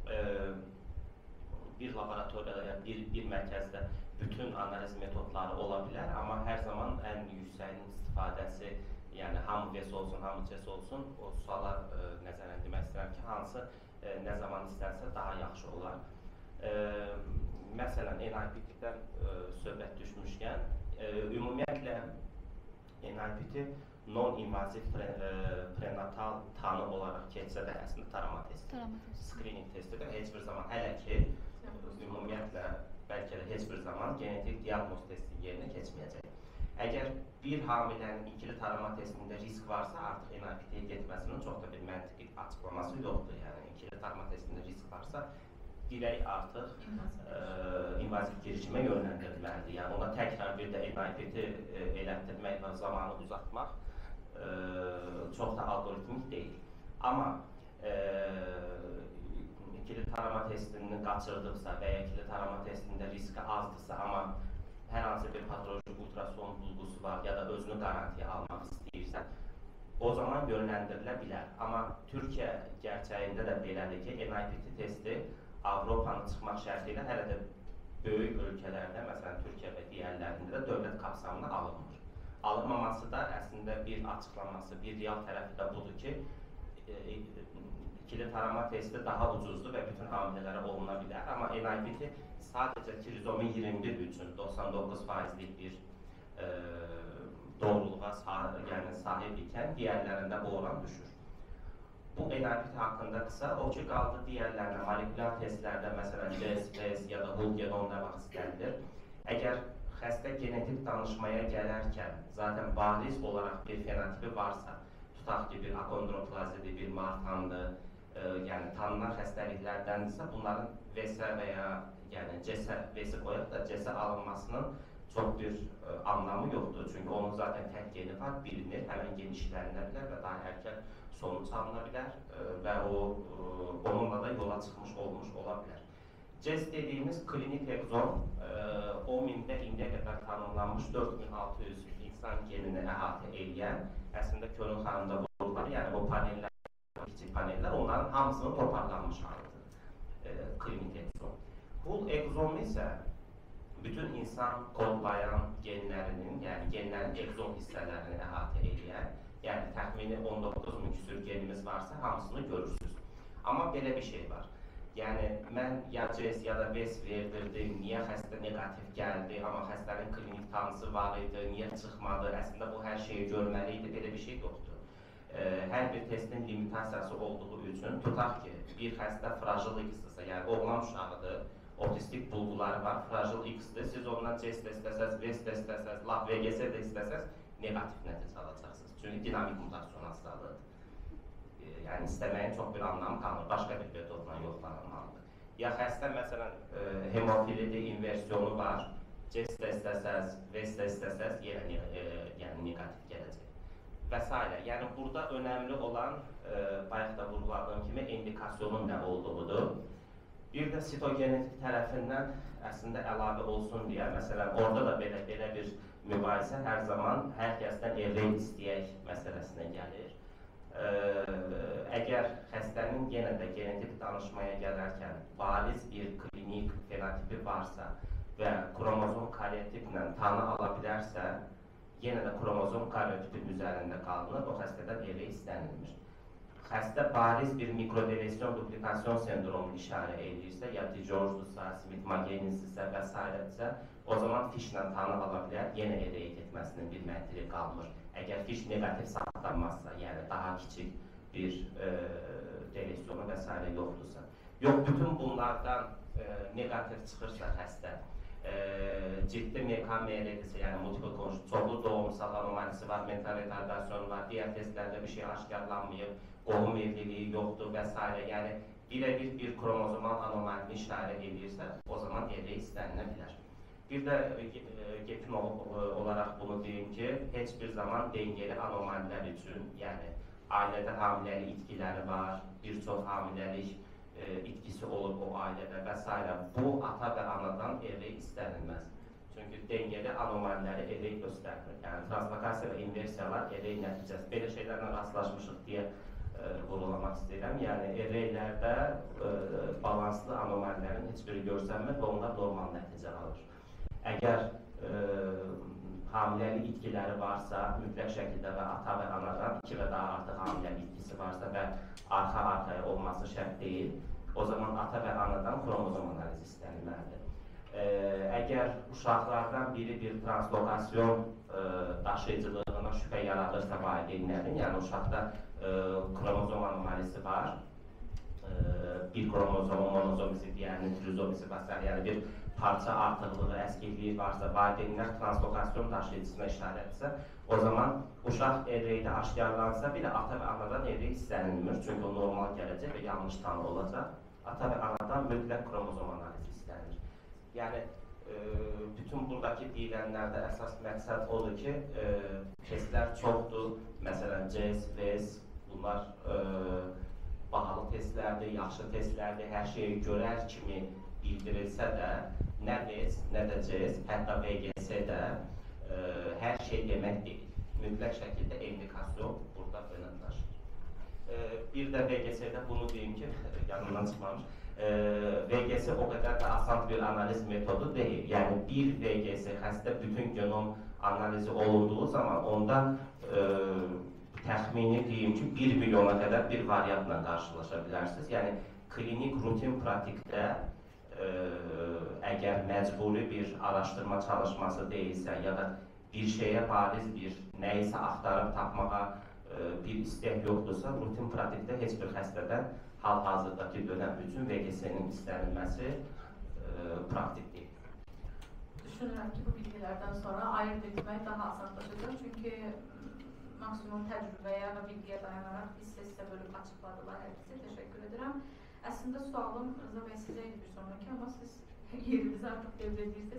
bir laboratoriyada, bir mərkəzdə bütün analiz metodları ola bilər, amma hər zaman ən yüksəyin istifadəsi, yəni hamı vəs olsun, hamı ces olsun, o suala nəzərən demək istəyirəm ki, hansı nə zaman istənsə daha yaxşı olar. Məsələn, NIPT-dən söhbət düşmüşkən, ümumiyyətlə NIPT non-invaziv prenatal tanı olaraq keçsə də əslində tarama testi, screening testidir. Heç bir zaman hələ ki, ümumiyyətlə, bəlkə də heç bir zaman genetik diaqnoz testi yerinə keçməyəcək. Əgər bir hamilənin ikili tarama testində risk varsa, artıq NIPT-yə getməsinin çox da bir məntiqi açıqlaması yoxdur. Yəni, ikili tarama testində risk varsa, dirək artıq invaziv girişimə yönləndirilməlidir. Yəni, ona təkrar bir də NIPT elətdirmək və zamanı uzatmaq çox da algoritmik deyil. Amma ikili tarama testini qaçırdıqsa və ya ikili tarama testində riski azdırsa, amma hər hansı bir patolojik ultrason bulğusu var ya da özünü qarantiyə almaq istəyirsə, o zaman yönləndirilə bilər. Amma Türkiyə gerçəyində də belədir ki, NIPT testi Avropanın çıxmaq şərti ilə hələ də böyük ölkələrdə, məsələn Türkiyə və digərlərində də dövlət kapsamına alınmır. Alınmaması da əslində bir açıqlaması, bir real tərəfi də budur ki, ikili tarama testi daha ucuzdur və bütün hamilələrə oluna bilər. Amma NIPT sadəcə trizomi 21 üçün 99%lik bir doğruluğa sahib ikən digərlərində bu oran düşür. Bu NIPT haqqında qısa, o ki qaldı digərlərində, molekulyar testlərdə, məsələn, CES ya da whole genom demək istənilir. Əgər xəstə genetik danışmaya gələrkən zaten bariz olaraq bir fenotipi varsa, tutaq ki, bir akondroplazidir, bir marfandır, yəni tanınan xəstəliklərdəndirsə, bunların VES və ya yəni CES-ə, VES-i qoyaq da CES-ə alınmasının çox bir anlamı yoxdur. Çünki onun zaten tək geni var, bilinir, həmən gen işlərinə bilər və daha erkən sonu çalına bilər və onunla da yola çıxmış olmuş ola bilər. CES dediyimiz klinik egzom 10.000-də indiyə qədər tanımlanmış 4600 insan genini əhatə edən, əslində Kölün xanımda vurulları, yəni o panellər, kiçik panellər, onların hamısını toparlanmış halıdır klinik egzom. Bu egzom isə bütün insan kodlayan genlərinin, yəni genlərin egzom hissələrini əhatə edən, yəni təxmini 19.000 küsur genimiz varsa hamısını görürsünüz. Amma belə bir şey var. Yəni, mən ya CES ya da VES verdirdim, niyə xəstə negativ gəldi, amma xəstənin klinik tanısı var idi, niyə çıxmadı, əslində bu hər şeyi görməli idi, belə bir şey yoxdur. Hər bir testin limitasiyası olduğu üçün, tutaq ki, bir xəstə fragil X-dırsa, yəni oğlan uşağıdır, otistik bulğuları var, fragil X-dir, siz ondan CES də istəsəz, VES də istəsəz, VGS də istəsəz, negativ nəticə alacaqsınız. Çünki dinamik mutasyon hastalığıdır. Yəni istəməyin çox bir anlamı qalmır, başqa bir metodla yoxlanılmalıdır. Ya xəstə, məsələn, hemofilidir, inversiyonu var, CES də istəsəz, VES də istəsəz, yenə negativ gələcək. Və s. Yəni, burada önəmli olan, bayaq da vurguladığım kimi, indikasyonun nə olduğudur. Bir də sitogenetik tərəfindən əslində əlavə olsun deyə, məsələn, orada da belə bir mübahisə hər zaman hər kəsdən evren istəyək məsələsinə gəlir. Əgər xəstənin yenə də genetik danışmaya gələrkən bariz bir klinik fenotipi varsa və kromozom karyotiplə tanı ala bilərsə, yenə də kromozom karyotipin üzərində qalınır, o xəstədən evre istənilmir. Xəstə bariz bir mikrodelesion duplikasyon sendromu işarə edirsə, ya Dijorjudursa, Smith-Magenis-dirsə və s. o zaman fişlə tanı ala bilər, yenə evreyə getməsinin bir məntiqi qalmır. Əgər fiş negativ saptanmazsa, yəni daha kiçik bir delesyonu və s. yoxdursa. Yox, bütün bunlardan negativ çıxırsa xəstə, ciddi MKMR-dirsə, yəni multiple konjut, çoxlu doğumsal anomalisi var, mental retardasyon var, digər testlərdə bir şey aşkarlanmayıb, qohum evliliyi yoxdur və s. Yəni, birə-bir bir kromozomal anomalini işarə edirsə, o zaman evre istənilə bilər. Bir də gepinoloq olaraq bunu deyim ki, heç bir zaman dengeli anomalilər üçün, yəni ailədə hamiləlik itkiləri var, bir çox hamiləlik itkisi olub o ailədə və s. Bu, ata və anadan evre istənilməz. Çünki dengeli anomaliləri evre göstərmir. Yəni, translokasiya və inversiyalar evre nəticəsi. Belə şeylərlə rastlaşmışıq deyə vurulamaq istəyirəm. Yəni, evreylərdə balanslı anomalilərin heç biri görsənmir və onlar normal nəticə alır. Əgər hamiləlik itkiləri varsa, mütləq şəkildə və ata və anadan 2 və daha artıq hamiləlik itkisi varsa və arxa-arxaya olması şərt deyil, o zaman ata və anadan kromozom analizi istənilməlidir. Əgər uşaqlardan biri bir translokasyon daşıyıcılığına şübhə yaradırsa valideynlərin, yəni uşaqda kromozom anomalisi var, bir kromozom, monozomisi, yəni trizomisi və s. Yəni bir parça artıqlığı, əskikliyi varsa, valideynlər translokasyon daşıyıcısına işarə etsə, o zaman uşaq evreydə aşkarlansa, bir də ata və anadan evrey istənilmir, çünki o normal gələcək və yanlış tanı olacaq. Ata və anadan mütləq kromozom analizi istənilir. Yəni, bütün buradakı deyilənlərdə əsas məqsəd odur ki, testlər çoxdur, məsələn, CES, VES, bunlar bahalı testlərdir, yaxşı testlərdir, hər şeyi görər kimi bildirilsə də, nə VES, nə də CES, hətta VGS də hər şey demək deyil. Mütləq şəkildə indikasyon burada önəm daşır. Bir də VGS-də bunu deyim ki, yanından çıxmamış, VGS o qədər də asan bir analiz metodu deyil. Yəni, bir VGS xəstə bütün genom analizi olunduğu zaman onda təxmini deyim ki, 1 milyona qədər bir variantla qarşılaşa bilərsiniz. Yəni, klinik rutin pratikdə əgər məcburi bir araşdırma çalışması deyilsə ya da bir şeyə bariz bir nəyisə axtarıb tapmağa bir istək yoxdursa, rutin pratikdə heç bir xəstədən hal-hazırdakı dönəm üçün VGS-nin istənilməsi praktik deyil. Düşünürəm ki, bu bilgilərdən sonra ayırt etmək daha asanlaşacaq, çünki maksimum təcrübəyə və bilgiyə dayanaraq hissə-hissə bölüb açıqladılar hər ikisi. Təşəkkür edirəm. Əslində sualım Rıza bəy sizə idi bir sonraki, amma siz yerinizi artıq devr edirsiniz.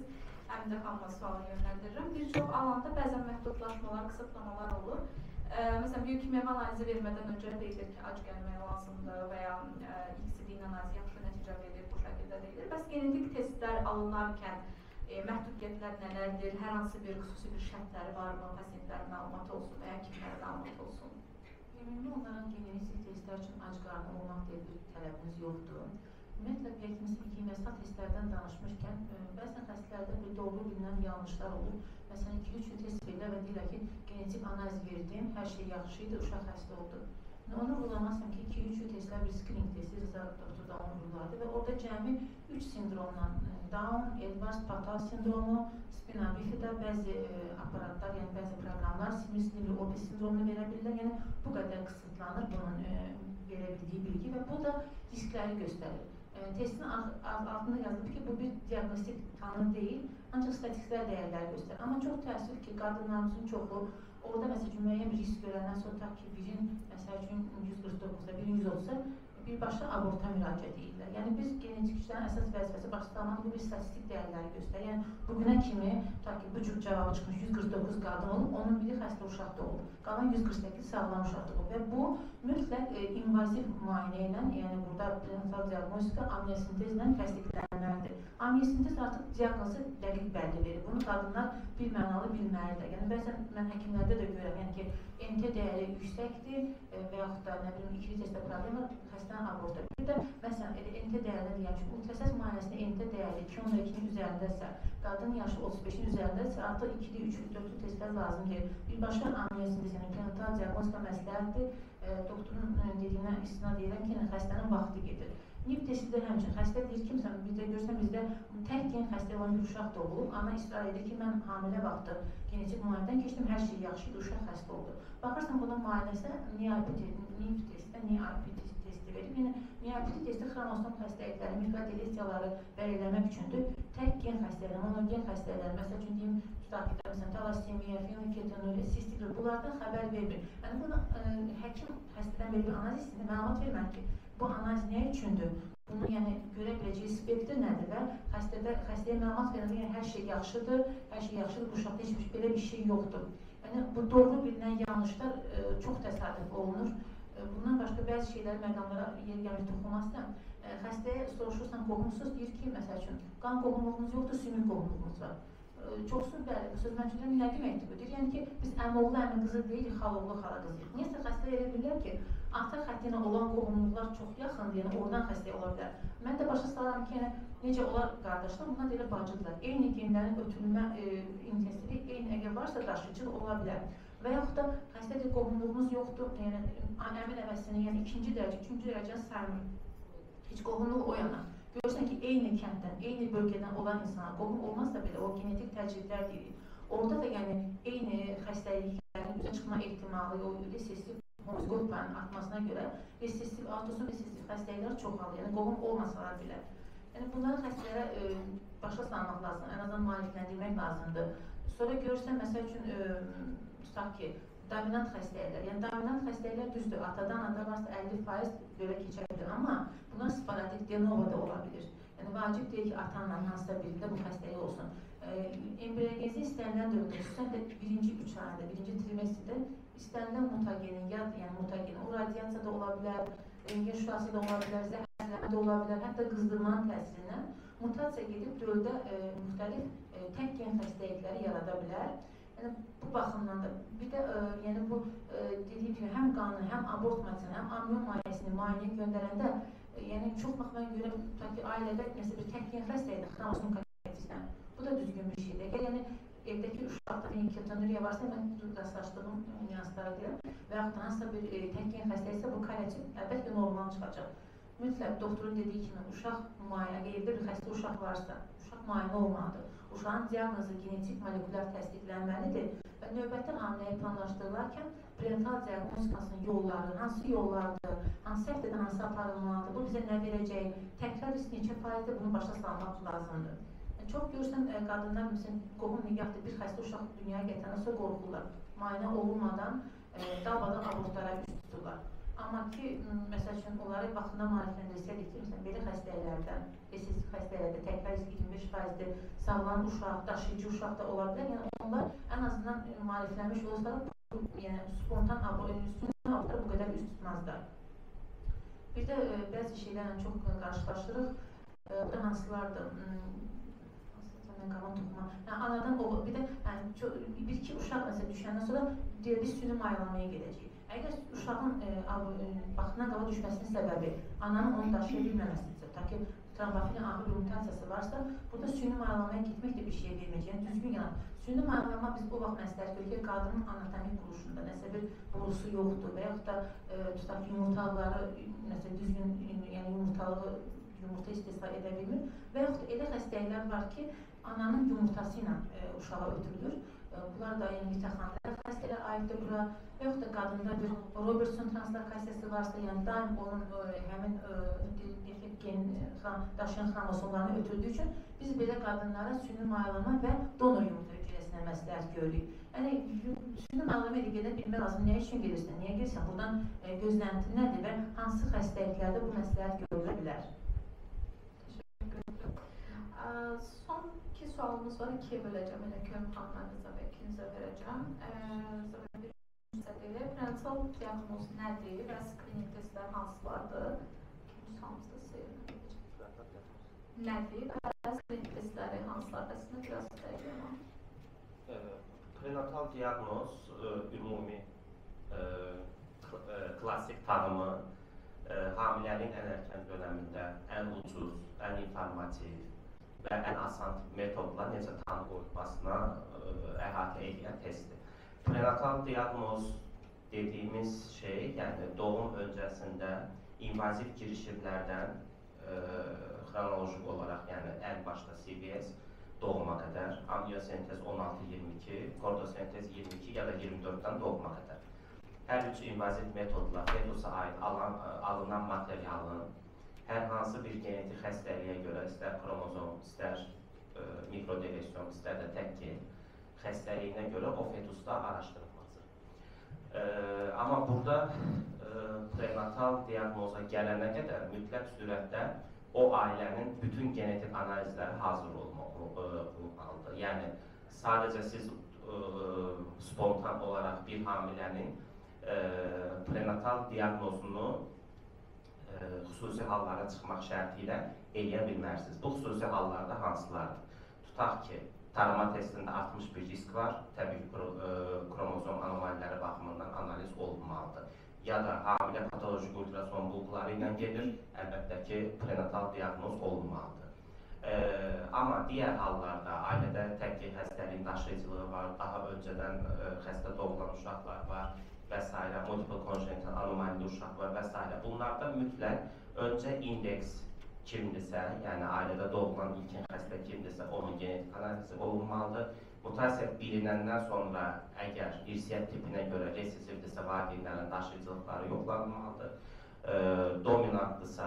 Həmidə xanıma sualı yönləndirirəm. Bir çox alanda bəzən məhdudlaşmalar, qısıtlamalar olur. Məsələn, biokimyəvi analizi vermədən öncə deyilir ki, ac gəlmək lazımdır və ya XCD analizi yaxşı nəticə verir, bu şəkildə deyilir. Bəs genetik testlər alınarkən məhdudiyyətlər nələrdir, hər hansı bir xüsusi bir şərtləri varmı, pasientlərin məlumatı olsun və ya kimlərin məlumatı olsun? Ümumi olaraq genetik testlər üçün ac qarnı olmaq deyə bir tələbimiz yoxdur. Ümumiyyətlə, kimyasal testlərdən danışmışkən, bəzən xəstələrdə bir doğru bilinən yanlışlar olur. Məsələn, 2-3 gün test verirlər və deyirlər ki, genetik analiz verdim, hər şey yaxşı idi, uşaq xəstə oldu. Onu vurgulamazsam ki, 2-3 gün testlər bir screening testi, doktorda onu vurgulardı və orada cəmi 3 sindromdan Down, Edwards-Pattal sindromu, spina bifida, bəzi aparatlar, yəni bəzi proqramlar sinir-sinirli sindromunu verə bilirlər. Yəni, bu qədər qısıtlanır bunun verə bildiyi bilgi və bu da riskləri göstərir. Testin altında yazılıb ki, bu bir diagnostik tanı deyil, ancaq statistiklər dəyərləri göstərir. Amma çox təəssüf ki, qadınlarımızın çoxu orada məsələn müəyyən bir risk görəndən sonra ta ki, birin məsəl üçün 149-da, birin 130-da birbaşa aborta müraciət edirlər. Yəni, biz genetikçilərin əsas vəzifəsi başlamanın bu bir statistik dəyərləri göstərir. Yəni, bugünə kimi, ta ki, bu cür cavabı çıxmış 149 qadın olub, onun biri xəstə uşaqda olub. Qalan 148 sağlam uşaqda olub və bu mütləq invaziv müayinə ilə, yəni burada prenatal diaqnostika amniyosintezlə təsdiqlənməlidir. Amniyosintez artıq diaqnozu dəqiq bəlli verir. Bunu qadınlar bilmənalı bilməlidir. Yəni, bəzən mən həkimlərdə də görürəm, yəni ki, MT dəyəri yüksəkdir və yaxud da, nə bilim, ikili testdə problem var, xəstənin aborta. Bir də, məsələn, MT dəyərini deyəm ki, ultrases müayinəsində MT dəyəri 2-12-nin üzərindəsə, qadın yaşı 35-in üzərindəsə, artıq 2-li, 3-lü, 4-lü testlər lazım deyil. Birbaşa amniyosintez, yəni prenatal diaqnostika məsləhətdir. Doktorun dediyinə istinad edirəm ki, xəstənin vaxtı gedir. NIP testi də həmçinin xəstə deyir ki, məsələn, bizdə görsən, bizdə tək gen xəstə olan bir uşaq da olub, ana israr edir ki, mən hamilə vaxtı genetik müayinədən keçdim, hər şey yaxşı idi, uşaq xəstə oldu. Baxırsan, bunun müayinəsi NIP testi, NIP testi verir. Yəni, NIP testi xromosom xəstəlikləri, mikrodeleziyaları bəlirləmək üçündür. Tək gen xəstələri, monogen xəstələri, məsəl üçün deyim, tutaq ki, məsələn, talassemiya, fenilketonuri, sistikli, bunlardan xəbər vermir. Yəni, bunu həkim xəstədən bir analiz istəyir, məlumat vermək ki, bu analiz nə üçündür? Bunu yəni görə biləcəyi spektr nədir və xəstəyə məlumat verəndə yəni hər şey yaxşıdır, bu uşaqda heç belə bir şey yoxdur. Yəni bu doğru bilinən yanlışlar çox təsadüf olunur. Bundan başqa bəzi şeylər məqamlara yer gəlmir toxunmazsan, xəstəyə soruşursan qohumsuz deyir ki, məsəl üçün qan qohumluğumuz yoxdur, sümük qohumluğumuz var. Çoxsun bəli, bu söz məncədən nə deməkdir bu? Deyir, yəni ki, biz əmoğlu əmi qızı deyilik, xaloğlu xala qızıyıq. Niyəsə xəstə elə bilirlər ki, ata xətti ilə olan qohumluqlar çox yaxındır, yəni oradan xəstəyə ola bilər. Mən də başa salaram ki, yəni, necə olar qardaşlar, bunlar elə bacıdırlar. Eyni genlərin ötürülmə intensivi, eyni əgər varsa daşıyıcılıq ola bilər. Və yaxud da xəstədir, qohumluğumuz yoxdur, yəni əmin əvəzini, yəni ikinci dərəcə, üçüncü dərəcəni saymır. Heç qohumluq o yana. Görürsən ki, eyni kənddən, eyni bölgədən olan insana qohum olmazsa belə, o genetik təcridlər deyilir. Orada da yəni eyni xəstəliklərin üzə çıxma ehtimalı, o resessiv homozigot artmasına görə resessiv, autosomal resessiv xəstəliklər çoxalır, yəni qohum olmasalar belə. Yəni bunları xəstələrə başa salmaq lazım, ən azından maarifləndirmək lazımdır. Sonra görürsən, məsəl üçün, tutaq ki, dominant xəstəliklər, yəni dominant xəstəliklər düzdür, atadan anda varsa 50% görə keçə bilir, amma bunlar sporadik de novo da ola bilir. Yəni vacib deyil ki, atanla hansısa birində bu xəstəlik olsun. Embriyogenezi istənilən dövrdə, xüsusən də birinci 3 ayda, birinci trimestrdə istənilən mutagenin, yəni mutagenin, o radiasiya da ola bilər, rentgen şüası da ola bilər, zəhərlənmə də ola bilər, hətta qızdırmanın təsirindən mutasiya gedib dövrdə müxtəlif tək gen xəstəlikləri yarada bilər. Yəni, bu baxımdan da, bir də yəni bu dediyim kimi, həm qanı, həm abort müayinəsini, həm amnion müayinəsini müayinəyə göndərəndə, yəni çox baxımdan görə, tutaq ki, ailədə nəsə bir tək gen xəstəlikdir, xromosom kontaktisdən. Bu da düzgün bir şeydir. Əgər yəni evdəki uşaqda fenilketonuriya varsa, mən rastlaşdığım nüanslara deyirəm və yaxud da hansısa bir tək gen xəstəliksə, bu karyotip əlbəttə normal çıxacaq. Mütləq doktorun dediyi kimi, uşaq müayinə, əgər evdə bir xəstə uşaq varsa, uşaq müayinə olmalıdır. Uşağın diaqnozu genetik molekulyar təsdiqlənməlidir və növbəti hamiləyi planlaşdırılarkən prenatal diaqnostikasının yolları, hansı yollardır, hansı həftədə hansı aparılmalıdır, bu bizə nə verəcək, təkrar risk neçə faizdə bunu başa salmaq lazımdır. Çox görürsən, qadınlar məsələn, qohum nigahda bir xəstə uşaq dünyaya gətirəndən sonra qorxurlar. Müayinə olunmadan dalbadan abortlara üst tuturlar. Amma ki, məsəl üçün, onları vaxtında maarifləndirsəydik ki, məsələn, belə xəstəliklərdən, SSC xəstəliklərdə təkrar risk 25%-dir, sağlam uşaq, daşıyıcı uşaq da ola bilər. Yəni, onlar ən azından maariflənmiş olsalar, yəni, spontan üstündən ablar bu qədər üst tutmazlar. Bir də bəzi şeylərlə çox qarşılaşırıq. Bu da hansılardır? Qalan toxuma. Yəni, anadan bir də bir-iki uşaq məsələn düşəndən sonra deyir, biz süni mayalamaya gedəcəyik. Əgər uşağın baxımdan qaba düşməsinin səbəbi ananın onu daşıya bilməməsidir, ta ki trombofilin ağır bir mutasiyası varsa, burada süni mayalamaya getmək də bir şeyə verməyəcək. Yəni, düzgün yana. Süni mayalama biz bu vaxt məsləhət görürük ki, qadının anatomik quruluşunda nəsə bir borusu yoxdur və yaxud da tutaq yumurtaları düzgün, yəni yumurta istehsal edə bilmir və yaxud da elə xəstəliklər var ki, ananın yumurtası ilə uşağa ötürülür. Bunlar da mitəxondrial xəstəliklərə aiddir bura və yaxud da qadında bir Robertson translokasiyası varsa, yəni daim onun həmin defekt gen daşıyan xromosomlarını ötürdüyü üçün biz belə qadınlara süni mayalama və donor yumurta hücrəsinə məsləhət görürük. Yəni, süni mayalama ilə gedə bilmək lazım. Nə üçün gelirsən? Niyə gelirsən? Buradan gözlənti nədir və hansı xəstəliklərdə bu məsləhət görülə bilər? Son iki sualımız var, ikiye böleceğim. Köm xanımlarınıza və ikinizə verəcəm. Birincisi, prenatal diaqnoz nədir və skrining testlər hansılardır? İkinci sualımızda seyir nədir və skrining testləri hansılardır? Əslində biraz dəyəcəm. Prenatal diaqnoz ümumi klassik tanımı hamiləliyin ən erkən dönəmində ən ucuz, ən informativ və ən asan metodla necə tanı qoyulmasına əhatə edən testdir. Prenatal diaqnoz dediyimiz şey, yəni doğum öncəsində invaziv girişimlərdən xronolojik olaraq, yəni ən başda CBS doğuma qədər, amniosentez 16-22, kordosentez 22 ya da 24-dən doğuma qədər. Hər üç invaziv metodla fetusa aid alınan materialın hər hansı bir genetik xəstəliyə görə, istər kromozom, istər mikrodelesion, istər də tək gen xəstəliyinə görə o fetusda araşdırılması. Amma burada prenatal diaqnoza gələnə qədər mütləq sürətdə o ailənin bütün genetik analizləri hazır olmalıdır. Yəni, sadəcə siz spontan olaraq bir hamilənin prenatal diaqnozunu xüsusi hallara çıxmaq şərti ilə eləyə bilmərsiniz. Bu xüsusi hallarda hansılardır? Tutaq ki, tarama testində artmış bir risk var, təbii kromozom anomaliləri baxımından analiz olunmalıdır. Ya da hamilə patolojik ultrason bulğuları ilə gelir, əlbəttə ki, prenatal diaqnoz olunmalıdır. Amma digər hallarda ailədə tək ki, xəstəliyin daşıyıcılığı var, daha öncədən xəstə doğulan uşaqlar var və s. multiple congenital anomalili uşaqlar və s. Bunlarda mütləq öncə indeks kimdirsə, yəni ailədə doğulan ilkin xəstə kimdirsə, onun genetik analizi olunmalıdır. Mutasiya bilinəndən sonra əgər irsiyyət tipinə görə resessivdirsə, valideynlərin daşıyıcılıqları yoxlanılmalıdır. Dominantdırsa,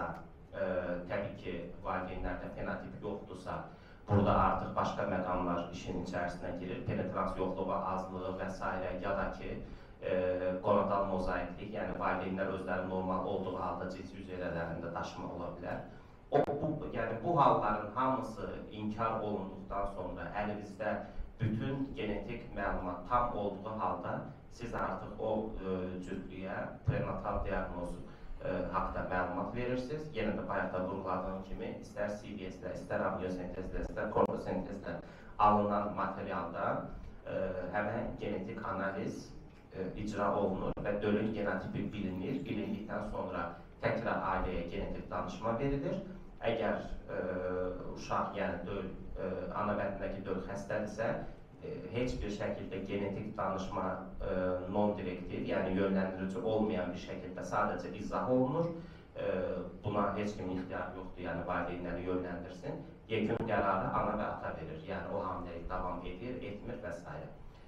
təbii ki, valideynlərdə fenotip yoxdursa, burada artıq başqa məqamlar işin içərisinə girir. Penetrans yoxluğu, azlığı və s. ya da ki, gonadal mozaiklik, yəni valideynlər özləri normal olduğu halda cinsi hüceyrələrində daşıma ola bilər. Yəni bu halların hamısı inkar olunduqdan sonra əlinizdə bütün genetik məlumat tam olduğu halda siz artıq o cütlüyə prenatal diaqnoz haqda məlumat verirsiniz. Yenə də bayaqda vurguladığım kimi istər CBS-lə, istər amniosentezlə, istər kordosentezlə alınan materialda həmən genetik analiz icra olunur və dölün genotipi bilinir. Bilindikdən sonra təkrar ailəyə genetik danışma verilir. Əgər uşaq, yəni döl, ana bətnindəki döl xəstədirsə, heç bir şəkildə genetik danışma non-direktiv, yəni yönləndirici olmayan bir şəkildə sadəcə izah olunur. Buna heç kimin ixtiyarı yoxdur, yəni valideynləri yönləndirsin. Yekun qərarı ana və ata verir, yəni o hamiləlik davam edir, etmir və s.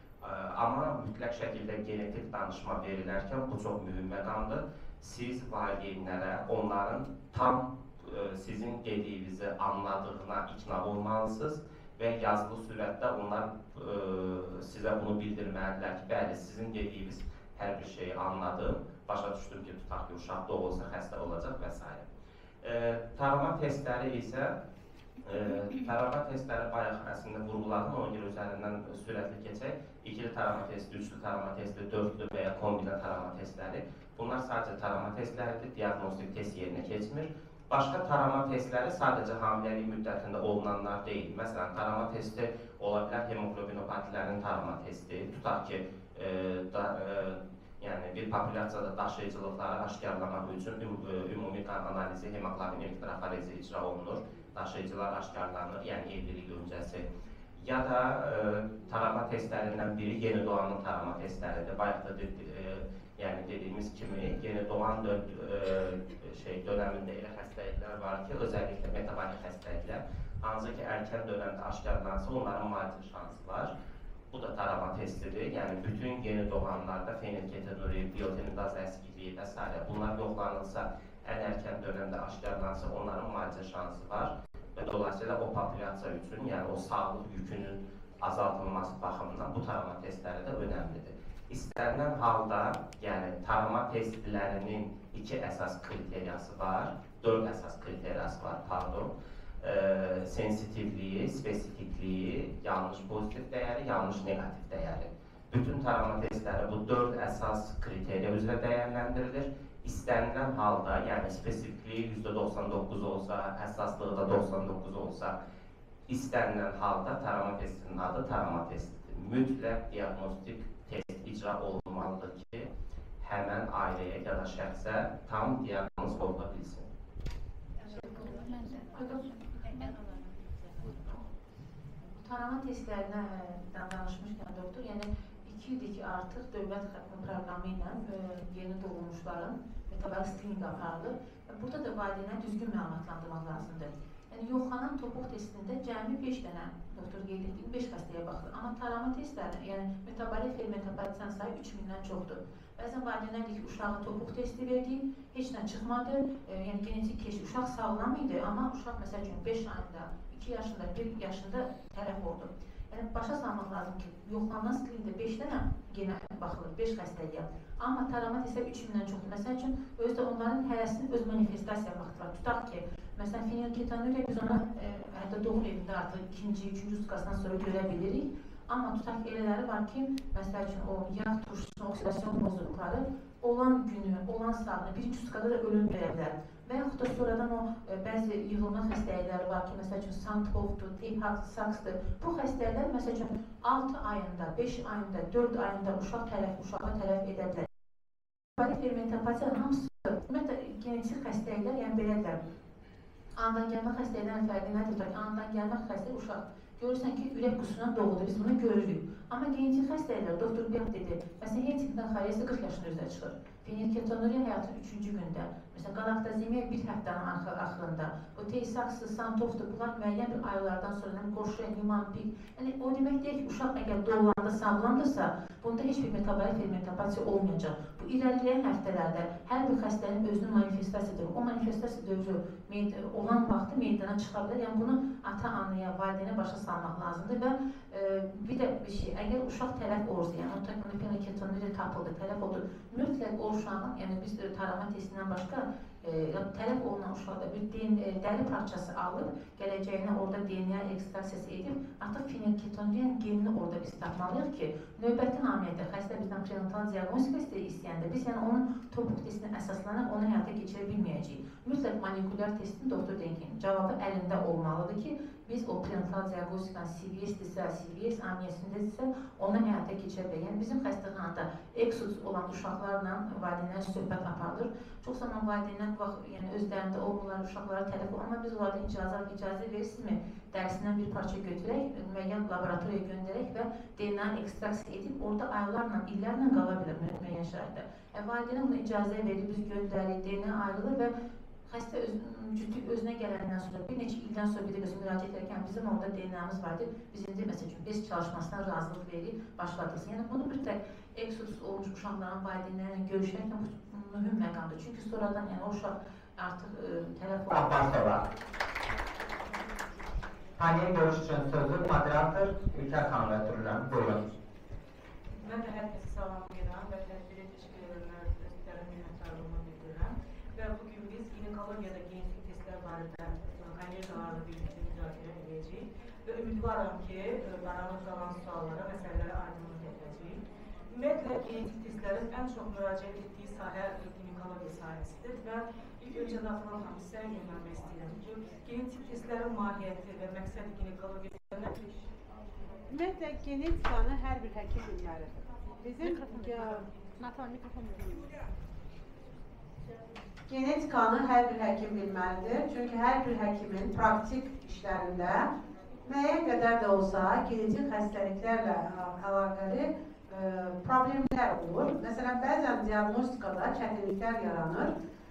Amma mütləq şəkildə genetik danışma verilərkən bu çox mühüm məqamdır. Siz valideynlərə onların tam sizin dediyinizi anladığına ikna olmalısınız və yazılı sürətdə onlar sizə bunu bildirməlidirlər ki, bəli, sizin dediyiniz hər bir şeyi anladım, başa düşdüm ki, tutaq ki, uşaq doğulsa xəstə olacaq və s. Tarama testləri isə tarama testləri bayaq əslində vurğuladım, ona görə üzərindən sürətli keçək. İkili tarama testi, üçlü tarama testi, dörtlü və ya kombinə tarama testləri. Bunlar sadəcə tarama testləridir, diagnostik test yerinə keçmir. Başqa tarama testləri sadəcə hamiləlik müddətində olunanlar deyil. Məsələn, tarama testi ola bilər hemoglobinopatilərin tarama testi. Tutaq ki, yəni bir populyasiyada daşıyıcılıqları aşkarlamaq üçün ümumi qan analizi, hemoglobin elektroforezi icra olunur. Daşıyıcılar aşkarlanır, yəni evlilik öncəsi. Ya da tarama testlərindən biri yeni doğanın tarama testləridir. Bayaq da yəni dediyimiz kimi yeni doğan dönəmində elə xəstəliklər var ki, özəlliklə metabolik xəstəliklər, hansı ki erkən dönəmdə aşkarlansa onların müalicə şansı var. Bu da tarama testidir. Yəni bütün yeni doğanlarda fenilketonuri, biotinidaz əskiliyi və s. bunlar yoxlanılsa, ən erkən dönəmdə aşkarlansa onların müalicə şansı var. Və dolayısıyla o populyasiya üçün, yəni o sağlıq yükünün azaldılması baxımından bu tarama testləri də önəmlidir. İstənilən halda, yəni tarama testlərinin 2 əsas kriteriyası var, 4 əsas kriteriyası var, pardon. Sensitivliyi, spesifikliyi, yanlış pozitiv dəyəri, yanlış negativ dəyəri. Bütün tarama testləri bu 4 əsas kriteriya üzrə dəyərləndirilir. İstənilən halda, yəni spesifikliyi %99 olsa, həssaslığı da 99 olsa, istənilən halda tarama testinin adı tarama testidir. Mütləq diagnostik test icra olunmalıdır ki, həmən ailəyə ya da şəxsə tam diaqnoz qoyula bilsin. Tarama testlərindən danışmışkən doktor, yəni 2 ildir ki, artıq dövlət proqramı ilə yeni doğulmuşların metabolik skrininq aparılır. Burada da valideynə düzgün məlumatlandırmaq lazımdır. Yəni, yoxlanan topuq testində cəmi 5 dənə doktor qeyd etdiyi 5 xəstəyə baxılır. Amma tarama testləri, yəni metabolik fermentabolit sayı 3000-dən çoxdur. Bəzən valideynlər deyir ki, uşağı topuq testi verdik, heç nə çıxmadı, yəni genetik keşif, uşaq sağlam idi, amma uşaq məsəl üçün 5 ayında, 2 yaşında, 1 yaşında tələf oldu. Yəni, başa salmaq lazım ki, yoxlanan skrində 5 dənə genə baxılır, 5 xəstəliyə. Amma tarama testlər 3000-dən çoxdur. Məsəl üçün, özdə onların hərəsinin öz manifestasiya vaxtı var. Tutaq ki, məsələn, fenilketonuriya biz ona hətta doğum evində artıq 2-ci, 3-cü sutkasından sonra görə bilirik. Amma tutaq elələri var ki, məsəl üçün o yağ turşusunun oksidasyon bozulukları olan günü, olan saatını, 1-ci sutkada da ölüm verə bilər. Və yaxud da sonradan o bəzi yığılma xəstəlikləri var ki, məsəl üçün Sandhoffdur, Tay-Sachs, Saksdır. Bu xəstəliklər məsəl üçün 6 ayında, 5 ayında, 4 ayında uşağa tələf edə bilər. Metabolik fermentapatiya hamısı, ümumiyyətlə genetik xəstəliklər, yəni belədir. Andan gəlmə xəstəliklərin fərqi nədir? Andan gəlmə xəstəlik uşaq. Görürsən ki, ürək qusundan doğulur, biz bunu görürük. Amma genetik xəstəliklər, doktor Beyat dedi, məsələn, Huntington xariyyəsi 40 yaşın üzrə çıxır. Fenilketonuriya həyatın 3-cü gündə, məsələn, galaktazemiya 1 həftənin axırında, o Tay-Sachs, Sandhoffdur, bunlar müəyyən bir aylardan sonra, qoşuya, limanpik, yəni o demək deyək ki, uşaq əgər doğulanda sağlamdırsa, bunda heç bir metabolik fermentapatiya olmayacaq. Bu irəliləyən həftələrdə hər bir xəstənin özünün manifestasiyasıdır. O manifestasiya dövrü olan vaxtı meydana çıxa bilər. Yəni bunu ata-anaya, valideynə başa salmaq lazımdır və bir də bir şey, əgər uşaq tələf olursa, yəni o fenilketonuriya tapıldı, tələf oldu, mütləq o uşağın, yəni biz tarama testindən başqa tələf olunan uşaqda bir dəri parçası alıb, gələcəyinə orada DNA ekstraksiyası edib, artıq fenilketonuriya genini orada biz tapmalıyıq ki, növbəti namədə xəstə bizdən prenatal diaqnostika istəyəndə biz yəni onun topuq testini əsaslanıb onu həyata keçirə bilməyəcəyik. Mütləq molekulyar testin doktor Denkin cavabı əlində olmalıdır ki, biz o prenatal diaqnostikanın CVS-dirsə, CVS amniyasındadirsə onu həyata keçirə bilək. Yəni bizim xəstəxanada eksodus olan uşaqlarla valideynlər söhbət aparılır. Çox zaman valideynlər yəni özlərində olmalar uşaqlara tələf olur, amma biz onlardan icazə verirsinizmi? Dərsindən bir parça götürək, müəyyən laboratoriyaya göndərək və DNA ekstraksiya edib orada aylarla, illərlə qala bilər müəyyən şərtdə. Valideynə buna icazə verir, biz göndərik, DNA ayrılır və xəstə cütlük özünə gələndən sonra, bir neçə ildən sonra bir də özü müraciət edərkən bizim orada DNA-mız vardır, biz indi məsəl üçün BES çalışmasına razılıq verib başladıq. Yəni bunu mütləq eksodus olmuş uşaqların valideynlərlə görüşərkən bu mühüm məqamdır. Çünki sonradan yəni o uşaq artıq tələf olur. Panel görüş üçün sözü moderator Ülker xanımla ötürürəm. Buyurun. Mən də hər kəsə salam edirəm və təşkil edirəm özlərinin ginekologiyada genetik testlər barədə kollegalarla birlikdə müzakirə edəcəyik və ümidvaram ki, qaranlıq qalan suallara, məsələlərə aydınlıq edəcəyik. Ümumiyyətlə, genetik testlərin ən çox müraciət etdiyi sahə ginekologiya sahəsidir və ilk öncə Nafilan xanım sizə yönəlmək istəyirəm ki, genetik testlərin mahiyyəti və məqsədi ginekologiya nədir? Ümumiyyətlə, genetikanı hər bir həkim bilməlidir. Bizim genetikanı hər bir həkim bilməlidir. Çünki hər bir həkimin praktik işlərində müəyyən qədər də olsa genetik xəstəliklərlə əlaqəli problemlər olur. Məsələn, bəzən diagnostikada çətinliklər yaranır.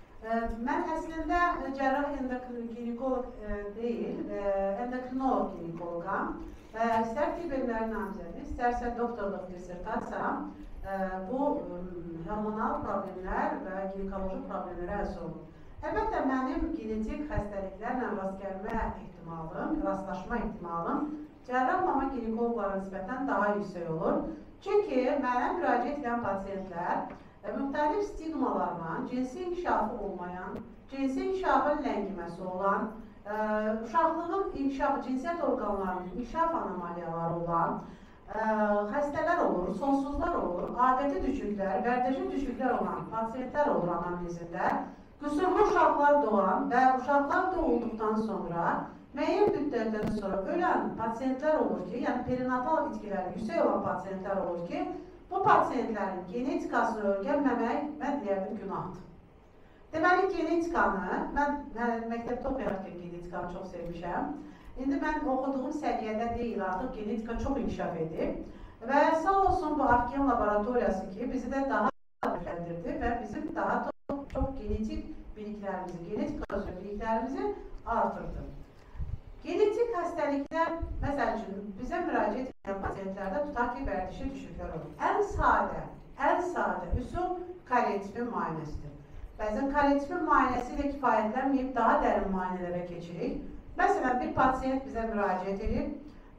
Mən əslində cərrah endokrinoloq deyil, endokrinoloq ginekoloqam. İstər tibb elmləri namizədi, istərsə doktorluq dissertasiyam bu hormonal problemlər və ginekoloji problemlərə həsr olunur. Əlbəttə, mənim genetik xəstəliklərlə rast gəlmə ehtimalım, rastlaşma ehtimalım cərrah mama ginekoloqlara nisbətən daha yüksək olur. Çünki mənə müraciət edən pasiyentlər müxtəlif stigmalarla, cinsi inkişafı olmayan, cinsi inkişafın ləngiməsi olan, uşaqlığın inkişafı, cinsiyyət orqanlarının inkişaf anomaliyaları olan xəstələr olur, sonsuzlar olur, adəti düşüklər, vərdəşi düşüklər olan pasiyentlər olur anamnezində. Qüsurlu uşaqlar doğan və uşaqlar doğulduqdan sonra müəyyən müddətdən sonra ölən pasiyentlər olur ki, yəni perinatal itkiləri yüksək olan pasiyentlər olur ki, bu pasiyentlərin genetikasını öyrənməmək, mən deyərdim, günahdır. Deməli, genetikanı, mən məktəbdə oxuyarkən genetikanı çox sevmişəm. İndi mən oxuduğum səviyyədə deyil, artıq genetika çox inkişaf edib və sağ olsun bu Afgen laboratoriyası ki, bizi də daha öyrəndirdi və bizim daha çox genetik biliklərimizi, genetika biliklərimizi artırdı. Genetik xəstəliklər, məsəl üçün, bizə müraciət edən pasiyentlərdə tutaq ki, vərdişi düşüklər olur. Ən sadə üsul karyotipi müayinəsidir. Bəzən karyotipi müayinəsi ilə kifayətlənməyib daha dərin müayinələrə keçirik. Məsələn, bir pasiyent bizə müraciət edib,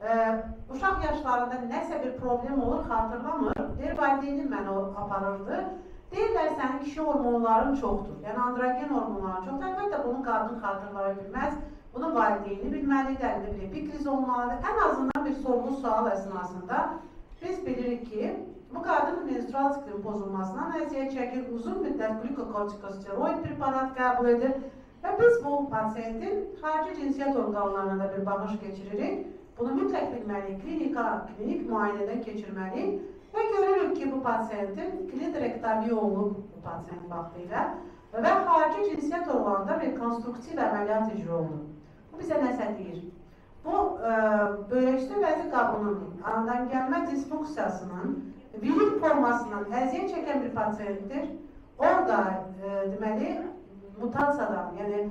uşaq yaşlarında nəsə bir problem olur, xatırlamır, deyir, valideynim mən o aparırdı. Deyirlər, sənin kişi hormonların çoxdur, yəni androgen hormonların çoxdur. Əlbəttə, bunu qadın xatırlaya bilməz, bunu valideyni bilməlidir, bir kriz olmalıdır. Ən azından bir sorğu sual əsnasında biz bilirik ki, bu qadın menstrual siklin pozulmasından əziyyət çəkir, uzun müddət glikokortikosteroid preparat qəbul edir. Və biz bu pasiyentin xarici cinsiyyət orqanlarına da bir baxış keçiririk. Bunu mütləq bilməliyik, klinik müayinədən keçirməliyik və görürük ki, bu pasiyentin klinikrektomi olub bu pasiyent vaxtıyla və xarici cinsiyyət orqanında rekonstruktiv əməliyyat icra olunur. Bu bizə nəsə deyir? Bu, böyrəküstü vəzi qabının anadan gəlmə disfunksiyasının virik formasından əziyyət çəkən bir pasiyentdir. Orada, deməli, mutasiyadan, yəni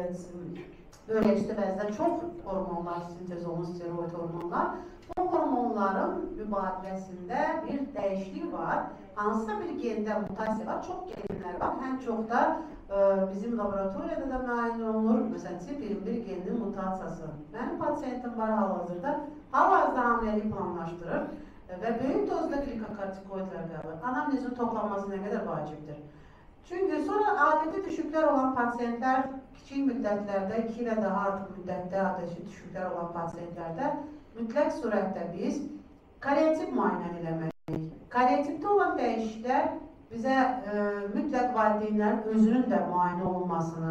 böyrəküstü vəzdə çox hormonlar sintez olunur, steroid hormonlar. Bu hormonların mübadiləsində bir dəyişiklik var. Hansısa bir gende mutasiya var, çox genlər var. Ən çox da bizim laboratoriyada da müayinə olunur. Məsələn, tip 21 geninin mutasiyası. Mənim pasiyentim var hal-hazırda, hal-hazırda hamiləlik planlaşdırır və böyük dozda glikokortikoidlər qəbul. Anamnezin toplanması nə qədər vacibdir? Çünki sonra adəti düşüklər olan pasiyentlər kiçik müddətlərdə, 2 ilə daha artıq müddətdə adəti düşüklər olan pasiyentlərdə mütləq surətdə biz karyotip müayinə eləməliyik. Karyotipdə olan dəyişikliklər bizə mütləq valideynlərin özünün də müayinə olunmasını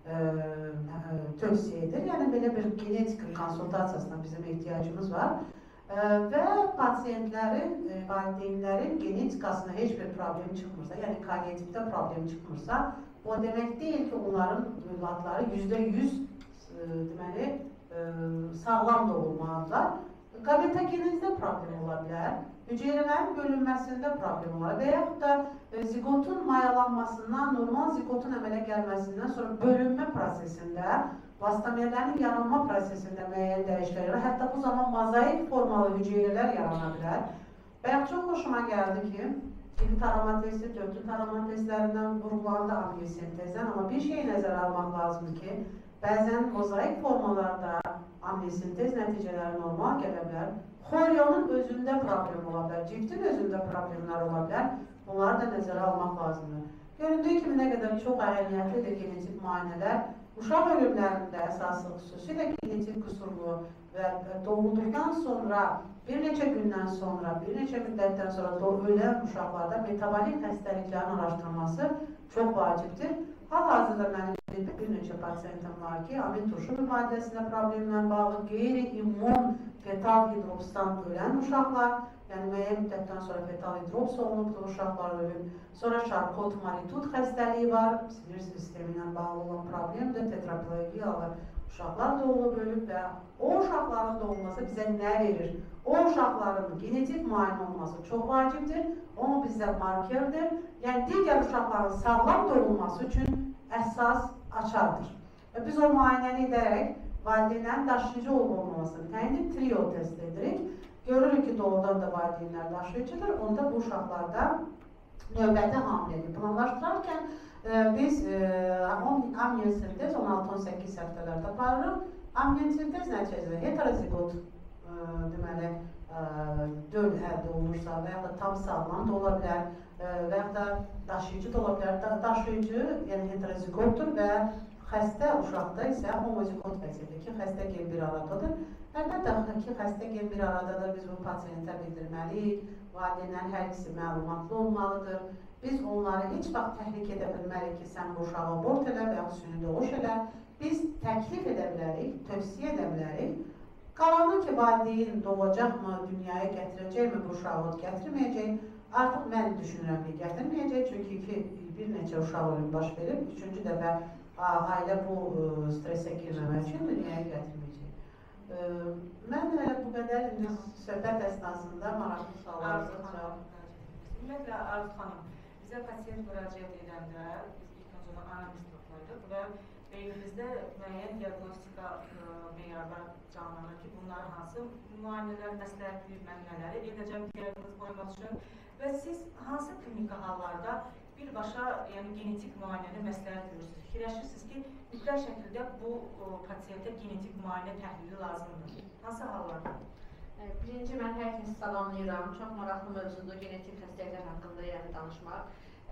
tövsiyə edir. Yəni, belə bir genetik konsultasiyasına bizim ehtiyacımız var. Və pasiyentlərin, valideynlərin genetikasına heç bir problem çıxmırsa, yəni karyotipdə problem çıxmırsa, o demək deyil ki, onların övladları %100 deməli, sağlam doğulmalıdırlar. Gametogenezdə problem ola bilər, hüceyrələrin bölünməsində problem ola və yaxud da zigotun mayalanmasından, normal zigotun əmələ gəlməsindən sonra bölünmə prosesində, vastamerlərin yanılma prosesində müəyyən dəyişikliklər, hətta bu zaman mozaik formalı hüceyrələr yarana bilər. Və çox xoşuma gəldi ki, İli tarama testi, dörtlü tarama testlərindən vurgulandı amniyosintezdən, amma bir şey nəzərə almaq lazımdır ki, bəzən mozaik formalarda amniyosintez nəticələri normal gələ bilər, xoryonun özündə problem ola bilər, ciftin özündə problemlər ola bilər, bunları da nəzərə almaq lazımdır. Göründüyü kimi nə qədər çox əhəmiyyətlidir genetik müayinələr. Uşaq ölümlərində əsaslı xüsusilə genetik qüsurlu və doğulduqdan sonra, bir neçə gündən sonra, bir neçə müddətdən sonra ölən uşaqlarda metabolik xəstəliklərin araşdırılması çox vacibdir. Hal-hazırda mənim bir neçə pasiyentim var ki, amin turşu mübadiləsində problemlə bağlı qeyri-immun fetal hidropsdan ölən uşaqlar, yəni müəyyən müddətdən sonra fetal hidrops olunubdur, uşaqlar ölüm. Sonra Charcot-Marie-Tooth xəstəliyi var, sinir sistemi ilə bağlı olan problemdir, tetraplegiyalı uşaqlar doğulub ölüb və o uşaqların doğulması bizə nə verir? O uşaqların genetik müayinə olması çox vacibdir, onu bizdə markerdir. Yəni digər uşaqların sağlam doğulması üçün əsas açardır. Və biz o müayinəni edərək valideynlərin daşıyıcı olub-olmamasını təyin edib trio test edirik. Görürük ki, doğrudan da valideynlər daşıyıcıdır, onda bu uşaqlarda növbəti hamileliyi planlaşdırarkən biz amniyosintez 16-18 həftələrdə aparırıq. Amniyosintez nəticəsində heterozigot deməli döl əldə olunursa və ya da tam sağlam da ola bilər və ya da daşıyıcı da ola bilər. Daşıyıcı, yəni heterozigotdur və xəstə uşaqda isə homozigot vəziyyətdir ki, xəstə gen bir aradadır. Əlbəttə ki, xəstə gen bir aradadır, biz bu pasiyentə bildirməliyik, valideynlərin hər ikisi məlumatlı olmalıdır. Biz onları heç vaxt təhrik edə bilmərik ki, sən bu uşağı abort elə və ya süni doğuş elə. Biz təklif edə bilərik, tövsiyə edə bilərik. Qalanı ki, valideyn doğacaqmı, dünyaya gətirəcəkmi bu uşağı, gətirməyəcək. Artıq mən düşünürəm ki, gətirməyəcək, çünki bir neçə uşaq ölüm baş verib, üçüncü dəfə ailə bu stresə girməmək üçün dünyaya gətirməyəcək. Mən hələ bu qədər söhbət əsnasında maraqlı suallarınızı cavab. Ümumiyyətlə, Arzu xanım, bizə pasiyent müraciət edəndə biz ilk öncə analiz topladıq və beynimizdə müəyyən diagnostika meyarlar canlanır ki, bunlar hansı müayinələr, məsləhətli məlumatları edəcəm diaqnoz qoymaq üçün və siz hansı klinika hallarda birbaşa genetik müayinəni məsləhət görürsünüz? Fikirləşirsiniz ki, mütləq şəkildə bu pasiyentə genetik müayinə təhlili lazımdır. Hansı hallarda? Birinci, mən hər kəsi salamlayıram. Çox maraqlı mövzudur genetik xəstəliklər haqqında danışmaq.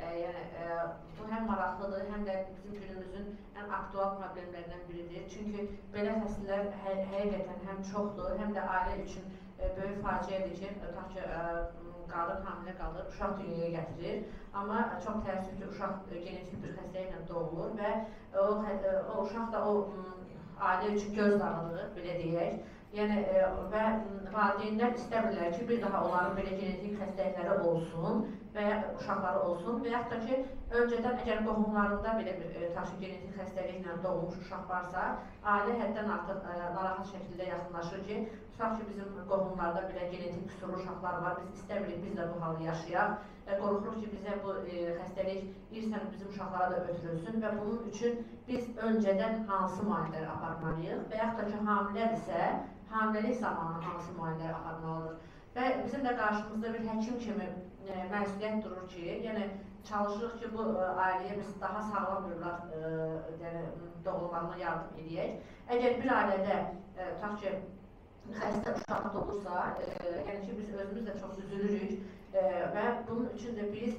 Bu həm maraqlıdır, həm də bizim günümüzün ən aktual problemlərindən biridir. Çünki belə xəstələr həqiqətən həm çoxdur, həm də ailə üçün böyük faciədir ki, tutaq ki, qadın hamilə qalır, uşaq dünyaya gətirir. Amma çox təəssüf ki, uşaq genetik bir xəstəliklə doğulur və o uşaq da o ailə üçün göz dağıdır, belə deyək. Və valideynlər istəmirlər ki, bir daha onların belə genetik xəstəlikləri olsun və ya uşaqları olsun və yaxud da ki, öncədən əgər qohumlarında belə bir genetik xəstəliklə doğulmuş uşaq varsa, ailə həddən artıq narahat şəkildə yaxınlaşır ki, tutaq ki, bizim qohumlarda belə genetik qüsurlu uşaqlar var, biz istəmirik, biz də bu halı yaşayaq və qorxuruq ki, bizə bu xəstəlik irsən bizim uşaqlara da ötürülsün və bunun üçün biz öncədən hansı müayinələri aparmalıyıq və yaxud da ki, hamilədirsə, hamiləlik zamanı hansı müayinələri aparmalıdır. Və bizim də qarşımızda bir həkim kimi məsuliyyət durur ki, yəni çalışırıq ki, bu ailəyə biz daha sağlam övlad doğulmağına yardım edək. Əgər bir ailədə, tutaq ki, xəstə uşaq doğursa, yəni ki, biz özümüz də çox üzülürük və bunun üçün də biz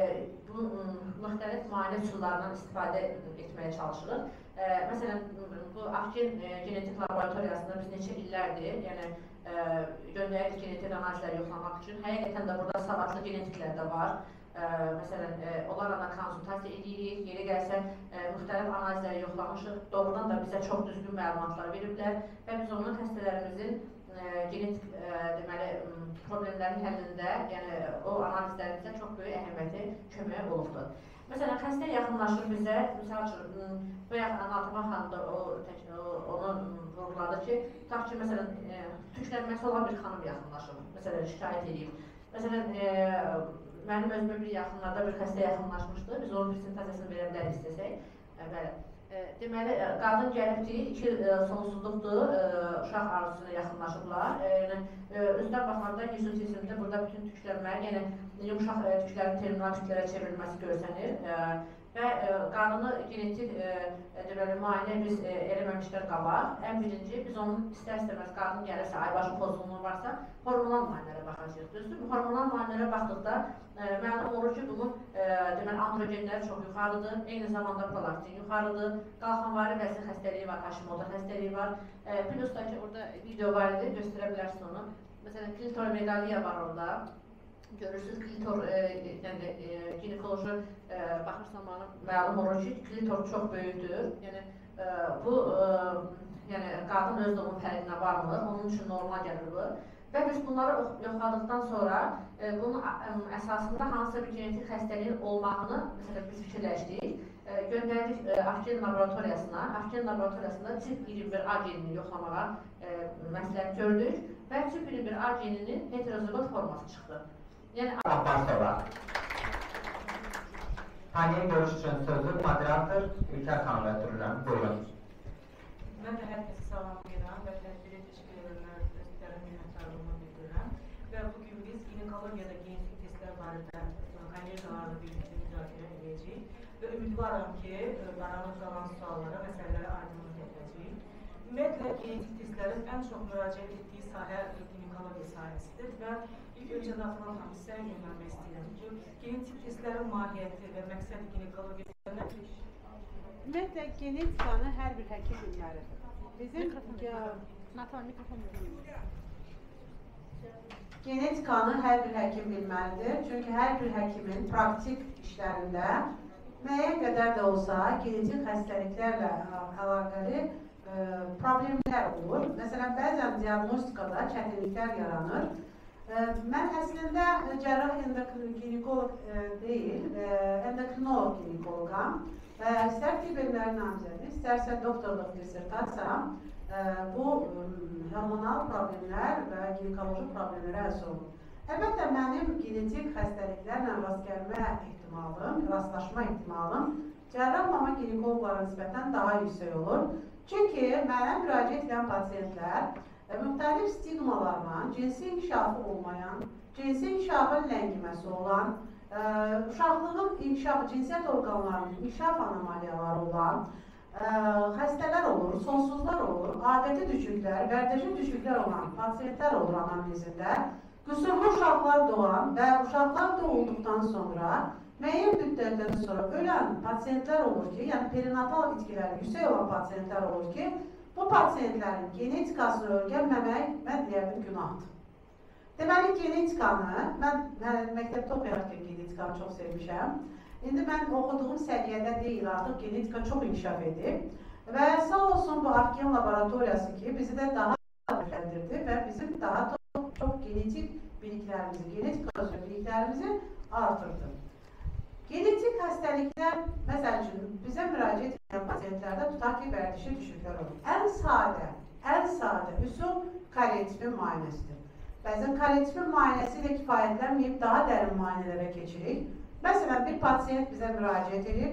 müxtəlif müayinə üsullarından istifadə etməyə çalışırıq. Məsələn, bu Afkin genetik laboratoriyasında biz neçə illərdir, göndəririk genetik analizləri yoxlamaq üçün. Həqiqətən də burada savadlı genetiklər də var. Məsələn, onlarla konsultasiya edirik, yeri gəlsə müxtəlif analizləri yoxlamışıq. Doğrudan da bizə çox düzgün məlumatlar veriblər və biz onun xəstələrimizin genetik problemlərin həllində, o analizlərimizdə çox böyük əhəmiyyəti köməyi olubdur. Məsələn, xəstə yaxınlaşır bizə, misal üçün, bayaq Natıma xanım da onu vurguladı ki, tutaq ki, məsələn, tüklənməsi olan bir xanım yaxınlaşır, məsələn, şikayət edeyim. Məsələn, mənim özümə bir yaxınlarda bir xəstə yaxınlaşmışdı, biz onun bir sintezəsini verə bilərik istəsək. Deməli, qadın gəlibdir, 2 il sonsuzluqdur, uşaq arzusuna yaxınlaşıblar. Özdən baxanda yüzün burada bütün tüklənmə, yumuşaq tüklərin terminal tüklərə çevrilməsi görsənir. və qanını genetik müayinə biz eləməmişlər qabaq. Ən birinci, biz onun istər-istəməz qanın gəlirsə, aybaşı pozğunluğu varsa, hormonal müayinələrə baxacağıq. Düzdür? Bu hormonal müayinələrə baxdıqda məlum olur ki, bunun androgenləri çox yuxarıdır, eyni zamanda prolaktin yuxarıdır, qalxanvari vəzin xəstəliyi var, Hashimoto xəstəliyi var. Plus da ki, orada video var idi, göstərə bilərsin onu. Məsələn, klitoromegaliya var orada. Görürsünüz, klitor, ginekoloji baxırsan bana məlum olur ki, klitor çox böyükdür. Yəni, bu, qadın öz doğum fərqinə varmır, onun üçün normal gəlir bu. Və biz bunları yoxladıqdan sonra bunun əsasında hansısa bir genetik xəstəliyin olmağını, məsələn, biz fikirləşdik, göndərdik Afgen laboratoriyasına. Afgen laboratoriyasında tip 21A genini yoxlamağa məsləhət gördük və tip 21A geninin heterozigot forması çıxdı. Abbasova. Taniye görüş için sözü moderator Ülker Hanım'a ötürürüm. Buyurun. Ben de herkese salamlayıram ve tədbirə təşkil edənlər minnətdarlığımı bildirirəm. Və bugün biz ginekologiyada genetik testlər barədə kollegalarla birlikdə müzakirə edəcəyik. Və ümidvaram ki, qaranlıq qalan suallara, məsələlərə aydınlıq edəcəyik. Ümumiyyətlə, genetik testlərin ən çox müraciət etdiyi sahə ginekologiya sahəsidir və ilk öncə Natılan xanım sizə yönəlmək istəyirəm ki, genetik testlərin mahiyyəti və məqsədi ginekologiya nədir? Ümumiyyətlə, genetikanı hər bir həkim bilməlidir. Bizim genetikanı hər bir həkim bilməlidir. Çünki hər bir həkimin praktik işlərində müəyyən qədər də olsa genetik xəstəliklərlə əlaqəli problemlər olur. Məsələn, bəzən diagnostikada çətinliklər yaranır. Mən əslində cərrah endokrinoloq deyil, endokrinoloq ginekoloqam. İstər tibb elmləri namizədi, istərsə doktorluq dissertasiyam bu hormonal problemlər və ginekoloji problemlərə həsr olunur. Əlbəttə, mənim genetik xəstəliklərlə rastlaşma ehtimalım cərrah mama ginekoloqlara nisbətən daha yüksək olur. Çünki mənə müraciət edən pasiyentlər müxtəlif stigmalarla, cinsi inkişafı olmayan, cinsi inkişafın ləngiməsi olan, uşaqlığın inkişafı, cinsiyyət orqanlarının inkişaf anomaliyaları olan xəstələr olur, sonsuzlar olur, adəti düşüklər, vərdişi düşüklər olan pasiyentlər olur anamnezində. Qüsurlu uşaqlar doğan və uşaqlar doğulduqdan sonra müəyyən müddətdən sonra ölən pasiyentlər olur ki, yəni perinatal itkiləri yüksək olan pasiyentlər olur ki, bu pasiyentlərin genetikasını öyrənməmək, mən deyərdim, günahdır. Deməli, genetikanı, mən məktəbdə oxuyarkən genetikanı çox sevmişəm. İndi mən oxuduğum səviyyədə deyil, artıq genetika çox inkişaf edib. Və sağ olsun bu Afgen laboratoriyası ki, bizi də daha öyrəndirdi və bizim daha çox genetik biliklərimizi, genetika biliklərimizi artırdı. Genetik xəstəliklər, məsəl üçün, bizə müraciət edən pasiyentlərdə tutaq ki, vərdişi düşüklər olur. Ən sadə üsul karyotipi müayinəsidir. Bəzən karyotipi müayinəsi ilə kifayətlənməyib daha dərin müayinələrə keçirik. Məsələn, bir pasiyent bizə müraciət edib,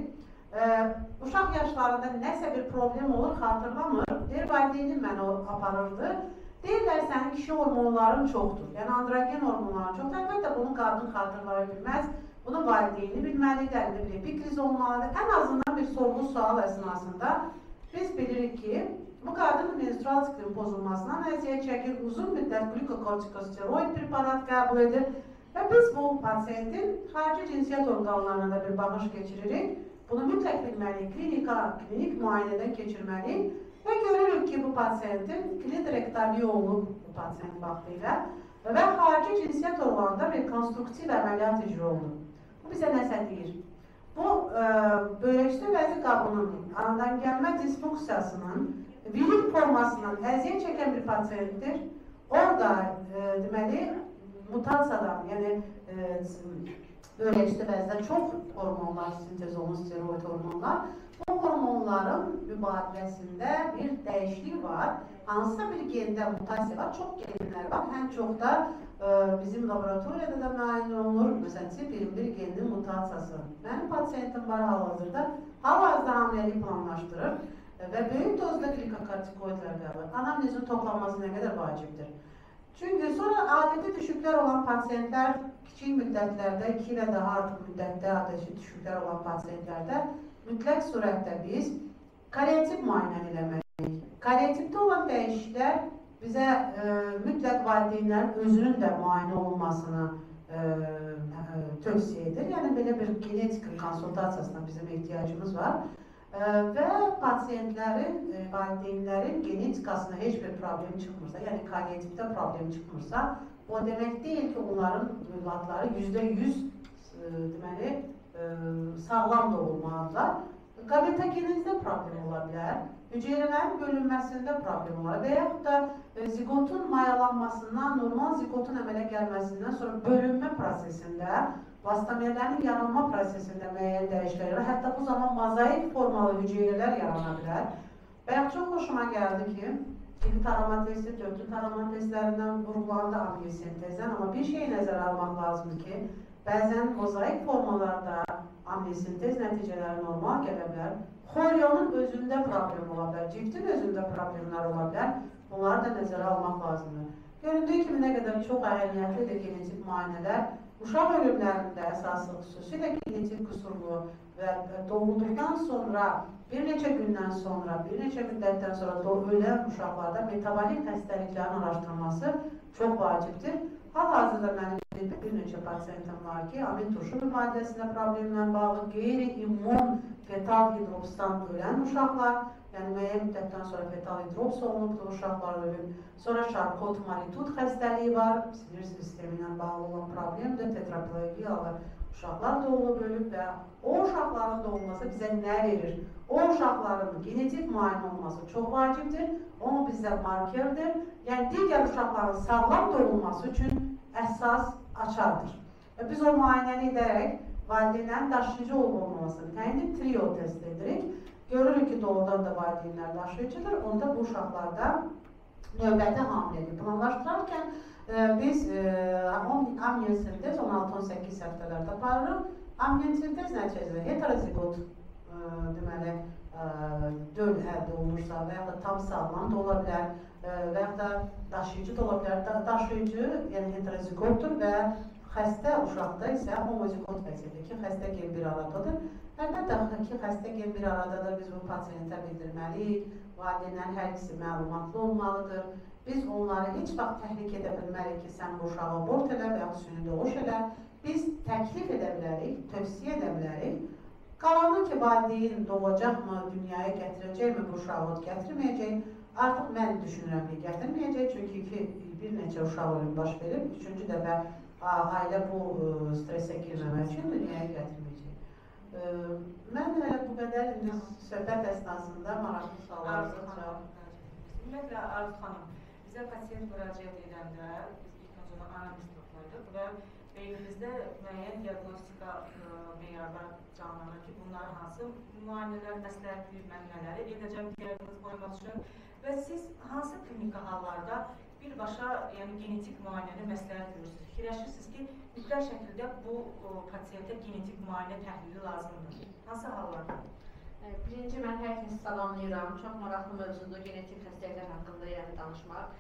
uşaq yaşlarında nəsə bir problem olur, xatırlamır, deyir, valideynim mənə aparırdı. Deyirlər, sənin kişi hormonların çoxdur, yəni androgen hormonların çoxdur. Əlbəttə, bunu qadın xatırlaya bilməz. Bunu valideyni bilməlidir, əlində bir epikriz olmalıdır. Ən azından bir sorğu sual əsnasında biz bilirik ki, bu qadın menstrual siklin pozulmasından əziyyət çəkir, uzun müddət glikokortikosteroid preparat qəbul edir və biz bu pasiyentin xarici cinsiyyət orqanlarına da bir baxış keçiririk. Bunu mütləq bilməliyik, klinik müayinədən keçirməliyik və görürük ki, bu pasiyentin klidorektomi olub bu pasiyent vaxtıyla və xarici cinsiyyət orqanında rekonstruktiv əməliyyat icra olunur. Bu bizə nəsə deyir? Bu, böyrəküstü vəzi qabının anadan gəlmə disfunksiyasının virik formasından əziyyət çəkən bir pasiyentdir. Orada, deməli, mutasiyadan, yəni böyrəküstü vəzdə çox hormonlar sintez olunur, steroid hormonlar. Bu hormonların mübadiləsində bir dəyişiklik var. Hansısa bir gende mutasiya var, çox genlər var. Həm çox da bizim laboratoriyada da müayinə olunur. Məsələn, tip 21 geninin mutasiyası. Mənim pasiyentim var hal-hazırda, hal-hazırda hamiləlik planlaşdırır və böyük dozda glikokortikoidlər qəbul. Anamnezin toplanması nə qədər vacibdir? Çünkü sonra adeti düşükler olan pasyentler kiçik müddətlerde, 2 ilə daha artıq müddətdə adeti düşüklər olan pasyentlərdə mütləq surətdə biz kariotip müayinə eləməliyik. Kariotipdə olan dəyişikliklər bizə mütləq valideynlərin özünün də müayinə olunmasını tövsiyə edir. Yəni belə bir genetik konsultasiyasına bizim ehtiyacımız var. Və pasientlərin, valideynlərin genetikasına heç bir problem çıxmırsa, yəni kariotipdə problem çıxmırsa, o demək deyil ki, onların övladları %100 deməli sağlam doğulmalıdırlar. Gametogenezdə problem ola bilər, hüceyrələrin bölünməsində problem ola bilər və yaxud da zigotun mayalanmasından, normal zigotun əmələ gəlməsindən sonra bölünmə prosesində, vastamerlərin yaranma prosesində müəyyən dəyişikliklər, hətta bu zaman mozaik formalı hüceyrələr yarana bilər. Və yaxud çox xoşuma gəldi ki, İli tarama testi, dörtlü tarama testlərindən vurgulandı amniyosintezdən, amma bir şey nəzərə almaq lazımdır ki, bəzən mozaik formalarda amniyosintez nəticələri normal gələ bilər. Xorionun özündə problem ola bilər, ciftin özündə problemlər ola bilər. Bunları da nəzərə almaq lazımdır. Göründüyü kimi nə qədər çox əhəmiyyətlidir genetik müayinələr. Uşaq ölümlərində əsaslı xüsusilə genetik qüsurlu və doğulduqdan sonra, bir neçə gündən sonra, bir neçə müddətdən sonra ölən uşaqlarda metabolik xəstəliklərin araşdırılması çox vacibdir. Hal-hazırda mənim bir neçə pasiyentim var ki, amin turşu mübadiləsində problemlə bağlı qeyri-immun fetal hidropsdan ölən uşaqlar, yəni müəyyən müddətdən sonra fetal hidrops olunubdur, uşaqlar ölüm. Sonra Charcot Marie-Tooth xəstəliyi var, sinir sistemi ilə bağlı olan problemdir, tetraplegiyalı uşaqlar doğulub ölüb və o uşaqların doğulması bizə nə verir? O uşaqların genetik müayinə olması çox vacibdir, o bizə markerdir. Yəni digər uşaqların sağlam doğulması üçün əsas açardır. Biz o müayinəni edərək valideynlərin daşıyıcı olmamasını təyin edib trio test edirik. Görürük ki, doğrudan da valideynlər daşıyıcıdır, onda bu uşaqlarda növbəti hamiləlik planlaşdırarkən biz amniyosintez 16-18 həftələrdə aparırıq. Amniyosintez nəticəsində heterozigot deməli döl əldə olunursa və ya da tam sağlam da ola bilər və ya da daşıyıcı da ola bilər. Daşıyıcı, yəni heterozigotdur və xəstə uşaqda isə homozigot vəziyyətdir ki, xəstə gen bir aradadır. Əlbəttə ki, xəstə gen bir aradadır, biz bu pasiyentə bildirməliyik, valideynlərin hər ikisi məlumatlı olmalıdır. Biz onları heç vaxt təhrik edə bilmərik ki, sən bu uşağı abort elə və ya süni doğuş elə. Biz təklif edə bilərik, tövsiyə edə bilərik. Qalanı ki, valideyn doğacaqmı, dünyaya gətirəcəkmi bu uşağı, gətirməyəcək. Artıq mən düşünürəm ki, gətirməyəcək, çünki bir neçə uşaq ölüm baş verib, üçüncü dəfə ailə bu stresə girməmək üçün dünyaya gətirməyəcək. Mən hələ bu qədər söhbət əsnasında maraqlı suallarınızı cavab. Ümumiyyətlə, Arzu xanım, bizə pasiyent müraciət edəndə biz ilk öncə analiz toplaydıq və beynimizdə müəyyən diagnostika meyarlar canlanır ki, bunlar hansı müayinələr, məsləhətli mənbələri edəcəm diaqnoz qoymaq üçün və siz hansı klinika hallarda birbaşa genetik müayinəni məsləhət görürsünüz? Fikirləşirsiniz ki, mütləq şəkildə bu pasiyentə genetik müayinə təhlili lazımdır. Hansı hallarda? Birinci, mən hər kəsi salamlayıram. Çox maraqlı mövzudur genetik xəstəliklər haqqında danışmaq.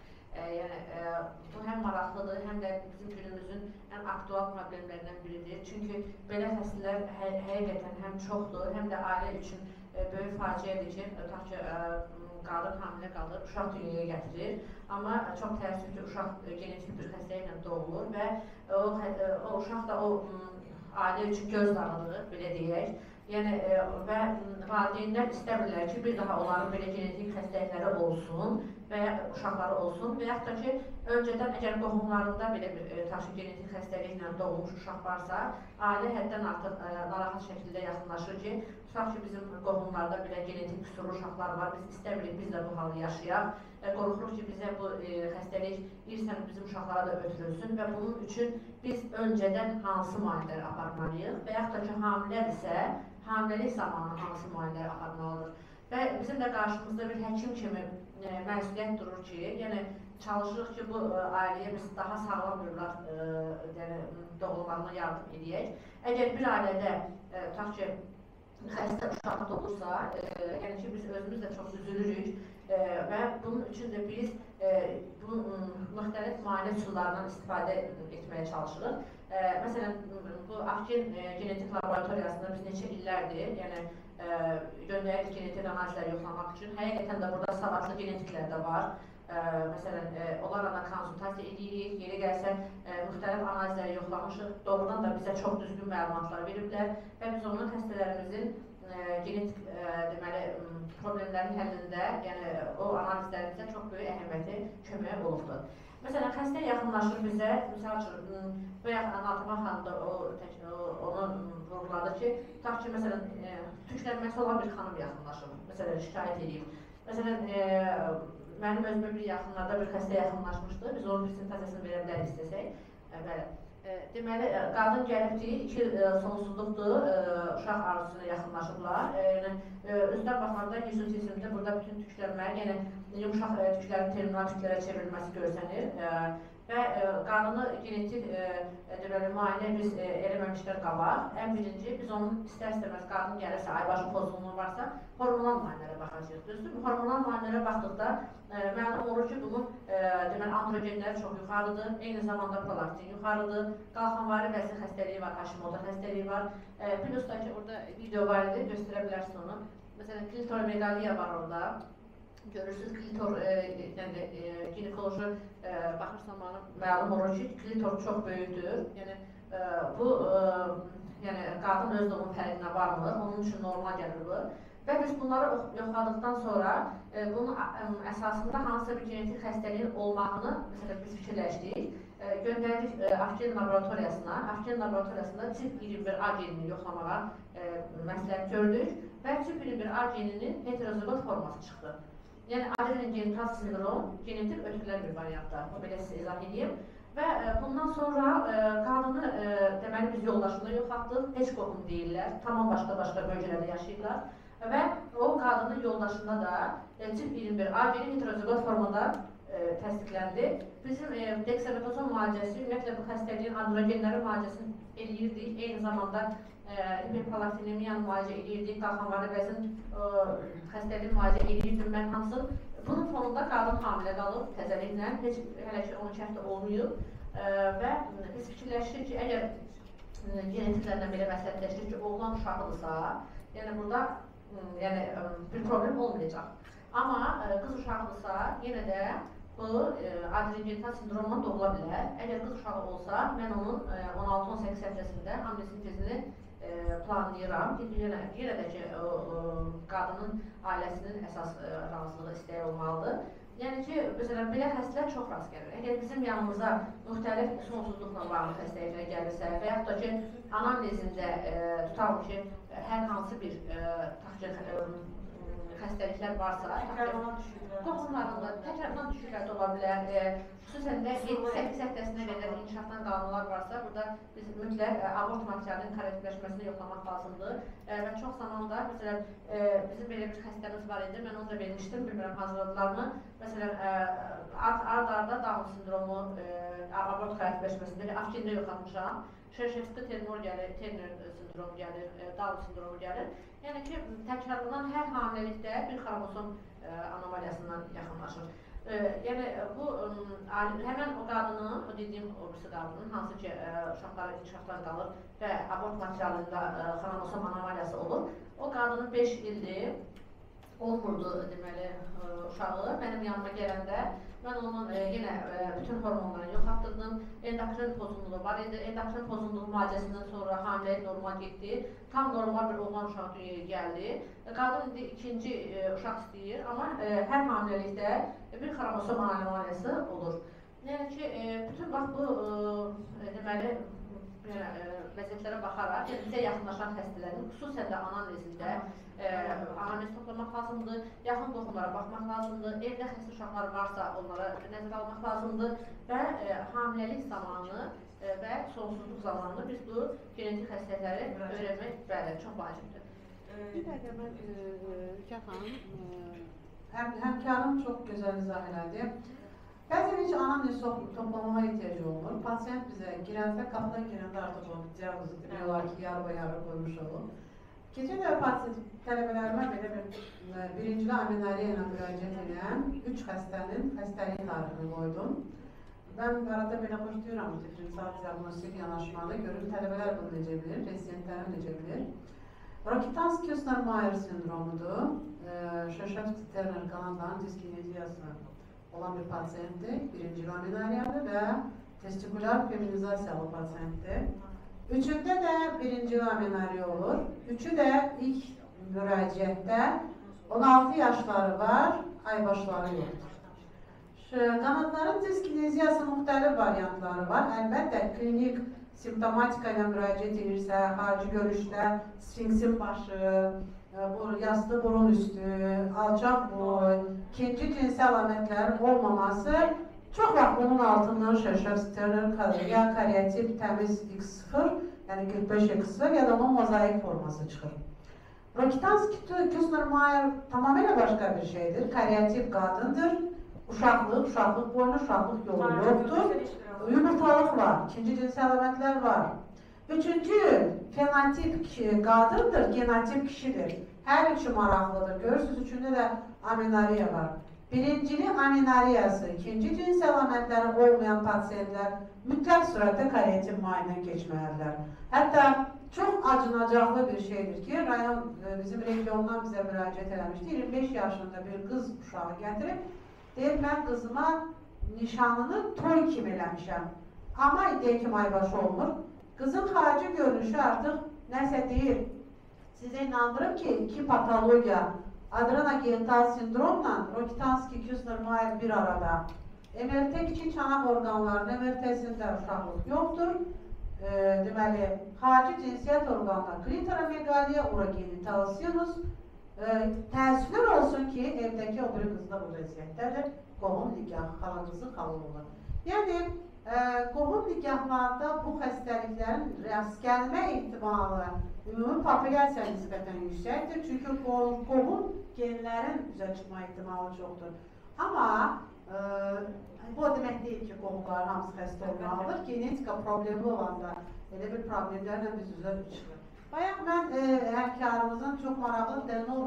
Bu həm maraqlıdır, həm də bizim günümüzün ən aktual problemlərindən biridir. Çünki belə xəstələr həqiqətən həm çoxdur, həm də ailə üçün böyük faciədir ki, tutaq ki, qadın hamilə qalır, uşaq dünyaya gətirir. Amma çox təəssüf ki, uşaq genetik bir xəstəliklə doğulur və o uşaq da o ailə üçün göz dağıdır, belə deyək. Və valideynlər istəmirlər ki, bir daha onların belə genetik xəstəlikləri olsun və ya uşaqları olsun və yaxud da ki, öncədən əgər qohumlarında belə bir genetik xəstəliklə doğulmuş uşaq varsa, ailə həddən artıq narahat şəkildə yaxınlaşır ki, tutaq ki, bizim qohumlarda belə genetik qüsurlu uşaqlar var, biz istəmirik, biz də bu halı yaşayaq. Qorxuruq ki, bizə bu xəstəlik irsən bizim uşaqlara da ötürülsün və bunun üçün biz öncədən hansı müayinələri aparmalıyıq və yaxud da ki, hamilədirsə, hamiləlik zamanı hansı müayinələri aparmalıdır. Və bizim də qarşımızda bir həkim kimi məsuliyyət durur ki, yəni çalışırıq ki, bu ailəyə biz daha sağlam övlad doğulmağına yardım edək. Əgər bir ailədə, tutaq ki, xəstə uşaq doğursa, yəni ki, biz özümüz də çox üzülürük və bunun üçün də biz bu müxtəlif müayinə üsullarından istifadə etməyə çalışırıq. Məsələn, bu Afgen genetik laboratoriyasında biz neçə illərdir, yəni göndəririk genetik analizləri yoxlamaq üçün. Həqiqətən də burada savadlı genetiklər də var. Məsələn, onlarla konsultasiya edirik, yeri gəlsə müxtəlif analizləri yoxlamışıq. Doğrudan da bizə çox düzgün məlumatlar veriblər və biz onun xəstələrimizin genetik deməli problemlərin həllində, yəni o analizlərimizə çox böyük əhəmiyyəti, köməyi olubdur. Məsələn, xəstə yaxınlaşır bizə, misal üçün, bayaq Natıma xanım da onu vurguladı ki, tutaq ki, məsələn, tüklənməsi olan bir xanım yaxınlaşır, məsələn, şikayət edib. Məsələn, mənim özümə bir yaxınlarda bir xəstə yaxınlaşmışdı, biz onun bir sintezəsini verə bilərik istəsək. Deməli, qadın gəlibdir, 2 sonsuzluqdur, uşaq arzusuna yaxınlaşıblar. Özdən baxanda hissizmdə burada bütün tüklənmə, yəni yumuşaq tüklərin terminal tüklərə çevrilməsi görsənir. Və qadını genetik müayinə biz eləməmişlər qabaq. Ən birinci, biz onun istər-istəməz qadın gəlirsə, aybaşı pozğunluğu varsa, hormonal müayinələrə baxacaq. Düzdür? Hormonal müayinələrə baxdıqda məlum olur ki, bunun androgenləri çox yuxarıdır, eyni zamanda prolaktin yuxarıdır, qalxanvari vəzi xəstəliyi var, Hashimoto xəstəliyi var. Plus da ki, orada video var idi, göstərə bilərsiniz onu. Məsələn, klitoromegaliya var orada. Görürsünüz, klitor, yəni ginekoloji baxış zamanı məlum olur ki, klitor çox böyükdür. Yəni, bu, yəni qadın öz doğum fərqinə varmır, onun üçün normal gəlir bu. Və biz bunları yoxladıqdan sonra bunun əsasında hansısa bir genetik xəstəliyin olmağını, məsələn, biz fikirləşdik. Göndərdik Afgen laboratoriyasına. Afgen laboratoriyasında tip 21A genini yoxlamağa məsləhət gördük və tip 21A geninin heterozigot forması çıxdı. Yəni, adrenal genital sindrom genetik ötürülən bir variantlar. O belə sizə izah edeyim. Və bundan sonra qadını, deməli, biz yoldaşında yoxlatdıq, heç qohum deyirlər, tamam başqa-başqa bölgələrdə yaşayırlar. Və o qadının yoldaşında da tip 21A geni heterozigot formada təsdiqləndi. Bizim dexametazon müalicəsi, ümumiyyətlə bu xəstəliyin androgenləri müalicəsini eləyirdik. Eyni zamanda hiperprolaktinemiyanı müalicə eləyirdik, qalxanvari vəzin xəstəliyin müalicə eləyirdim mən hamısını. Bunun fonunda qadın hamilə qalıb təzəliklə, heç hələ ki 12 həftə olmayıb və biz fikirləşirik ki, əgər genetiklərlə belə məsləhətləşdik ki, oğlan uşağıdırsa, yəni burada bir problem olmayacaq. Amma qız uşağıdırsa, yenə də bu adrenal genital sindromdan doğula bilər. Əgər qız uşağı olsa, mən onun 16-18 həftəsində amniosintezini planlayıram. Yenə də ki, qadının ailəsinin əsas razılığı, istəyi olmalıdır. Yəni ki, məsələn, belə xəstələr çox rast gəlir. Əgər bizim yanımıza müxtəlif sonsuzluqla bağlı xəstəliklər gəlirsə və yaxud da ki, anamnezində tutalım ki, hər hansı bir xəstəliklər varsa, qohumlarında təkrarlanan düşüklər də ola bilər. Xüsusən də 7-8 həftəsinə qədər inkişafdan qanunlar varsa, burada biz mütləq abort materialının korrektləşməsini yoxlamaq lazımdır. Və çox zamanda, məsələn, bizim belə bir xəstəmiz var idi, mən onu da vermişdim, bilmirəm hazırladılarını. Məsələn, ard-arda Down sindromu, abort korrektləşməsində Afgində yoxlatmışam. Şerşevski Turner sindromu gəlir, Down sindromu gəlir. Yəni ki, təkrarlanan hər hamiləlikdə bir xromosom anomaliyasından yaxınlaşır. Yəni, bu, həmən o qadının, o dediyim o birisi qadının, hansı ki, uşaqları inkişafdan qalır və abort materialında xromosom anomaliyası olur, o qadının 5 ildir olmurdu, deməli, uşağı mənim yanıma gələndə. Mən onun yenə bütün hormonlarını yoxlatdırdım, endokrin pozunluğu var idi, endokrin pozunluğu müalicəsindən sonra hamiləlik normal getdi, tam normal bir oğlan uşağı dünyaya gəldi. Qadın indi ikinci uşaq istəyir, amma hər hamiləlikdə bir xromosom anomaliyası olur. Yəni ki, bütün bax bu, deməli, vəziyyətlərə baxaraq, bizə yaxınlaşan xəstələrin, xüsusən də anamnezində anamnez toplamaq lazımdır, yaxın qohumlara baxmaq lazımdır, evdə xəstə uşaqlar varsa onlara nəzərə almaq lazımdır və hamiləlik zamanı və sonsuzluq zamanı biz bu genetik xəstəlikləri öyrənmək bəli, çox vacibdir. Bir dəqiqə mən Rükət xanım, həmkarım çox gözəl izah elədi. Bəzən heç anamnez toplamağa ehtiyacı olmur. Pasiyent bizə girəndə, qapıdan girəndə artıq o diaqnozu demək olar ki, yarı-bayarı qoymuş olur. Keçən dəfə tələbələrimə belə birincili aminariya ilə müraciət edən 3 xəstənin xəstəlik tarixini qoydum. Mən arada belə xoşlayıram diferensial diagnostik yanaşmanı, görüm tələbələr bunu necə bilir, rezidentlərim necə bilir. Rokitansky-Kuster-Meyer sindromudur. Shashovsky-Turner kanalların diskineziyası olan bir pasiyentdir. Birincili aminariyadır və testikular feminizasiyalı pasiyentdir. Üçündə də birinci aminariya olur. Üçü də ilk müraciətdə 16 yaşları var, aybaşları yoxdur. Qanadların diskineziyası müxtəlif variantları var. Əlbəttə, klinik simptomatika ilə müraciət edirsə, xarici görüşdə sfinksin başı, yastı burun üstü, alçaq boy, ikinci cinsi əlamətlərin olmaması çox vaxt bunun altından Shashovsky-Turner ya karyatip təmiz X0, yəni 45X0 ya da onun mozaik forması çıxır. Rokitansky-Kuster-Meyer tamamilə başqa bir şeydir. Karyatip qadındır. Uşaqlıq boyunu, uşaqlıq yolu yoxdur. Yumurtalıq var, ikinci cinsi əlamətlər var. Üçüncü, fenotip qadındır, genotip kişidir. Hər üçü maraqlıdır. Görürsünüz, üçündə də aminariya var. Birincili aminariyası, ikinci cins əlamətləri olmayan pasiyentlər mütləq surətdə karyatip müayinədən keçməlidirlər. Hətta çox acınacaqlı bir şeydir ki, rayon bizim regiondan bizə müraciət eləmişdi. 25 yaşında bir qız uşağı gətirib, deyir, mən qızıma nişanını toy kimi eləmişəm. Amma ideya kimi aybaşı olmur. Qızın xarici görünüşü artıq nəsə deyir. Sizə inandırım ki, iki patologiya, adrenogenital sindromla Rokitansky-Kuster-Meyer bir arada. MRT kiçik çanaq orqanlarının MRT-sində uşaqlıq yoxdur. Deməli, xarici cinsiyyət orqanları, klitoromegaliya, urogenital sinus. Təəssüflər olsun ki, evdəki o biri qız da bu vəziyyətdədir. Qohum nikahı, xalacısı xalılığı. Yəni, qohum nikahlarda bu xəstəliklərin rast gəlmə ehtimalı ümumi populyasiya nisbətən yüksəkdir. Çünki qohum genlərin üzə çıxma ehtimalı çoxdur. Amma bu demək deyil ki, qohumların hamısı xəstə olmalıdır. Genetika problemi olanda elə bir problemlərlə biz üzə çıxır. Bayaq mən həmkarımızın çox maraqlı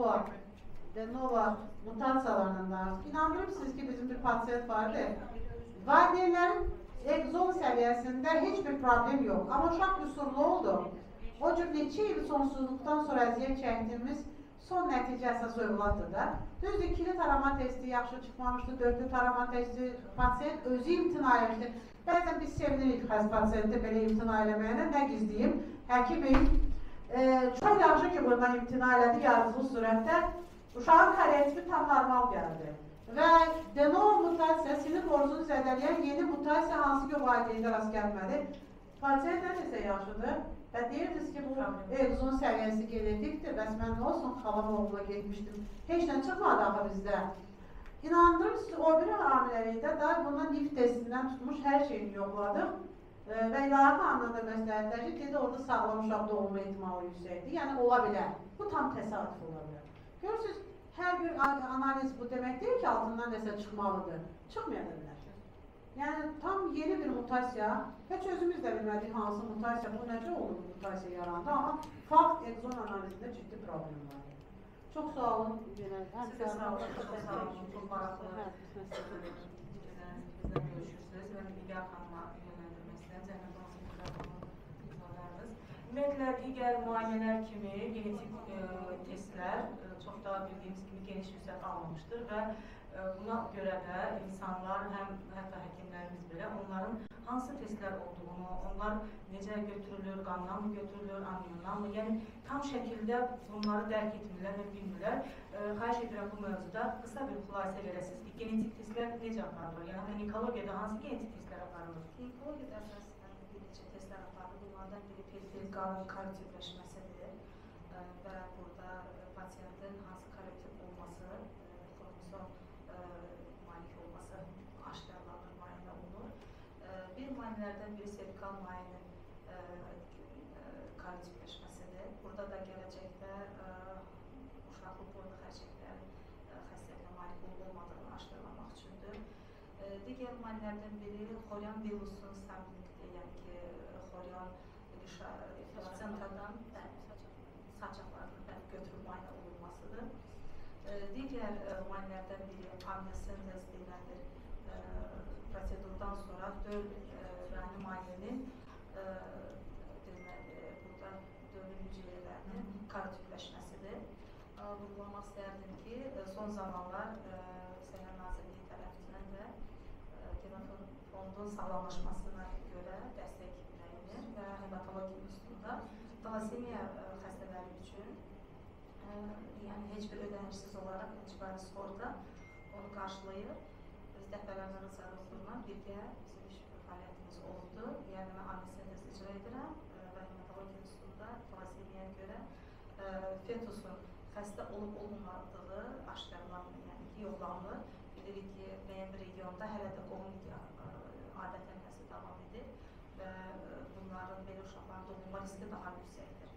de novo mutasiyalarından danışdım. İnandırırsınız ki, bizim bir pasiyent vardı. Valideynlərin egzon səviyyəsində heç bir problem yox. Amma uşaq qüsurlu oldu. O cür neçə il sonsuzluqdan sonra əziyyət çəkdiyimiz son nəticə əsas övladdır da. Düzdür, ikili tarama testi yaxşı çıxmamışdı, dördlü tarama testi, pasiyent özü imtina etmişdi. Bəzən biz sevinirik pasiyenti belə imtina eləməyənə, nə gizliyim, həkimim. Çox yaxşı ki, bundan imtina elədi, yazılı surətdə uşağın karyatipi tam normal gəldi. Və de novo mutasiya, sinir borcunu zədələyən yeni mutasiya hansı ki, valideyndə rast gəlmədi. Pasiyent nədirsə yaxşıdır və deyirdiniz ki, bu egzon səviyyəsi genetikdir, bəs mən nə olsun, xalam oğluna getmişdim. Heç nə çıxmadı axı bizdə. İnandırırsınız, o biri hamiləlikdə da bundan lif testindən tutmuş hər şeyini yoxladıq. Və İlahi anında məsləhətlər ki, dedi, orada sağlam uşaq doğulma ehtimalı yüksəkdir. Yəni, ola bilər. Bu tam təsadüf ola bilər. Görürsünüz, hər bir analiz bu demək deyil ki, altından nəsə çıxmalıdır. Çıxmaya da bilər. Yəni, tam yeni bir mutasiya, heç özümüz də bilmədik hansı mutasiya, bu necə olur bu mutasiya yarandı, amma fakt egzon analizində ciddi problem var. Çox sağ olun. Sizə sağ olun, çox maraqlı. Bizdən görüşürsünüz. Mən digər xanıma yönləndirmək istəyəm. Cənnət olsun, ümumiyyətlə, digər müayinələr kimi genetik testlər çox daha bildiyimiz kimi geniş vüsət almamışdır və buna görə də insanlar, hətta həkimlərimiz belə, onların hansı testlər olduğunu, onlar necə götürülür, qandan mı götürülür, amniondan mı, yəni tam şəkildə bunları dərk etmirlər və bilmirlər. Xahiş edirəm bu mövzuda qısa bir xülasə verəsiniz. Genetik testlər necə aparılır? Yəni, ginekologiyada hansı genetik testlər aparılır? Ginekologiyada əsasən bir neçə testlər aparılır. Bunlardan biri periferik qalın karyotipləşməsidir və burada pasiyentin hansı karyotip olması, xromosom malik olması aşkarlanır, müayinə olunur. Bir müayinələrdən biri servikal müayinin karyotipləşməsidir. Burada da gələcəkdə uşaqlıq boyunlu xərçəklərin xəstəliklə malik olmadığını aşkarlamaq üçündür. Digər müayinələrdən biri xoryan virusun samplinqdir, yəni ki, xoryan plasentadan saçaqlarının götürüb müayinə olunmasıdır. Digər müayinələrdən biri amniosentez deyilədir. Prosedurdan sonra yəni müayinin burada dövr hüceyrələrinin karotipləşməsidir. Vurgulamaq istərdim ki, son zamanlar Səhiyyə Nazirliyi tərəfindən də genofond fondun sağlamlaşmasına görə dəstək verilir və hematologiya institutunda talasemiya xəstələri üçün yəni heç bir ödənişsiz olaraq icbari sığorta onu qarşılayır. Biz dəfələrlə Rəsədovla birgə bizim iş fəaliyyətimiz oldu. Yəni mən amniosentez icra edirəm və hematologiya institutunda talasemiyaya görə fetusun xəstə olub-olmadığı aşkarlanmır, yəni ki, yollanmır. Bilirik ki, müəyyən bir regionda hələ də qohum adətənməsi davam edir və bunların belə uşaqların doğulma riski daha yüksəkdir.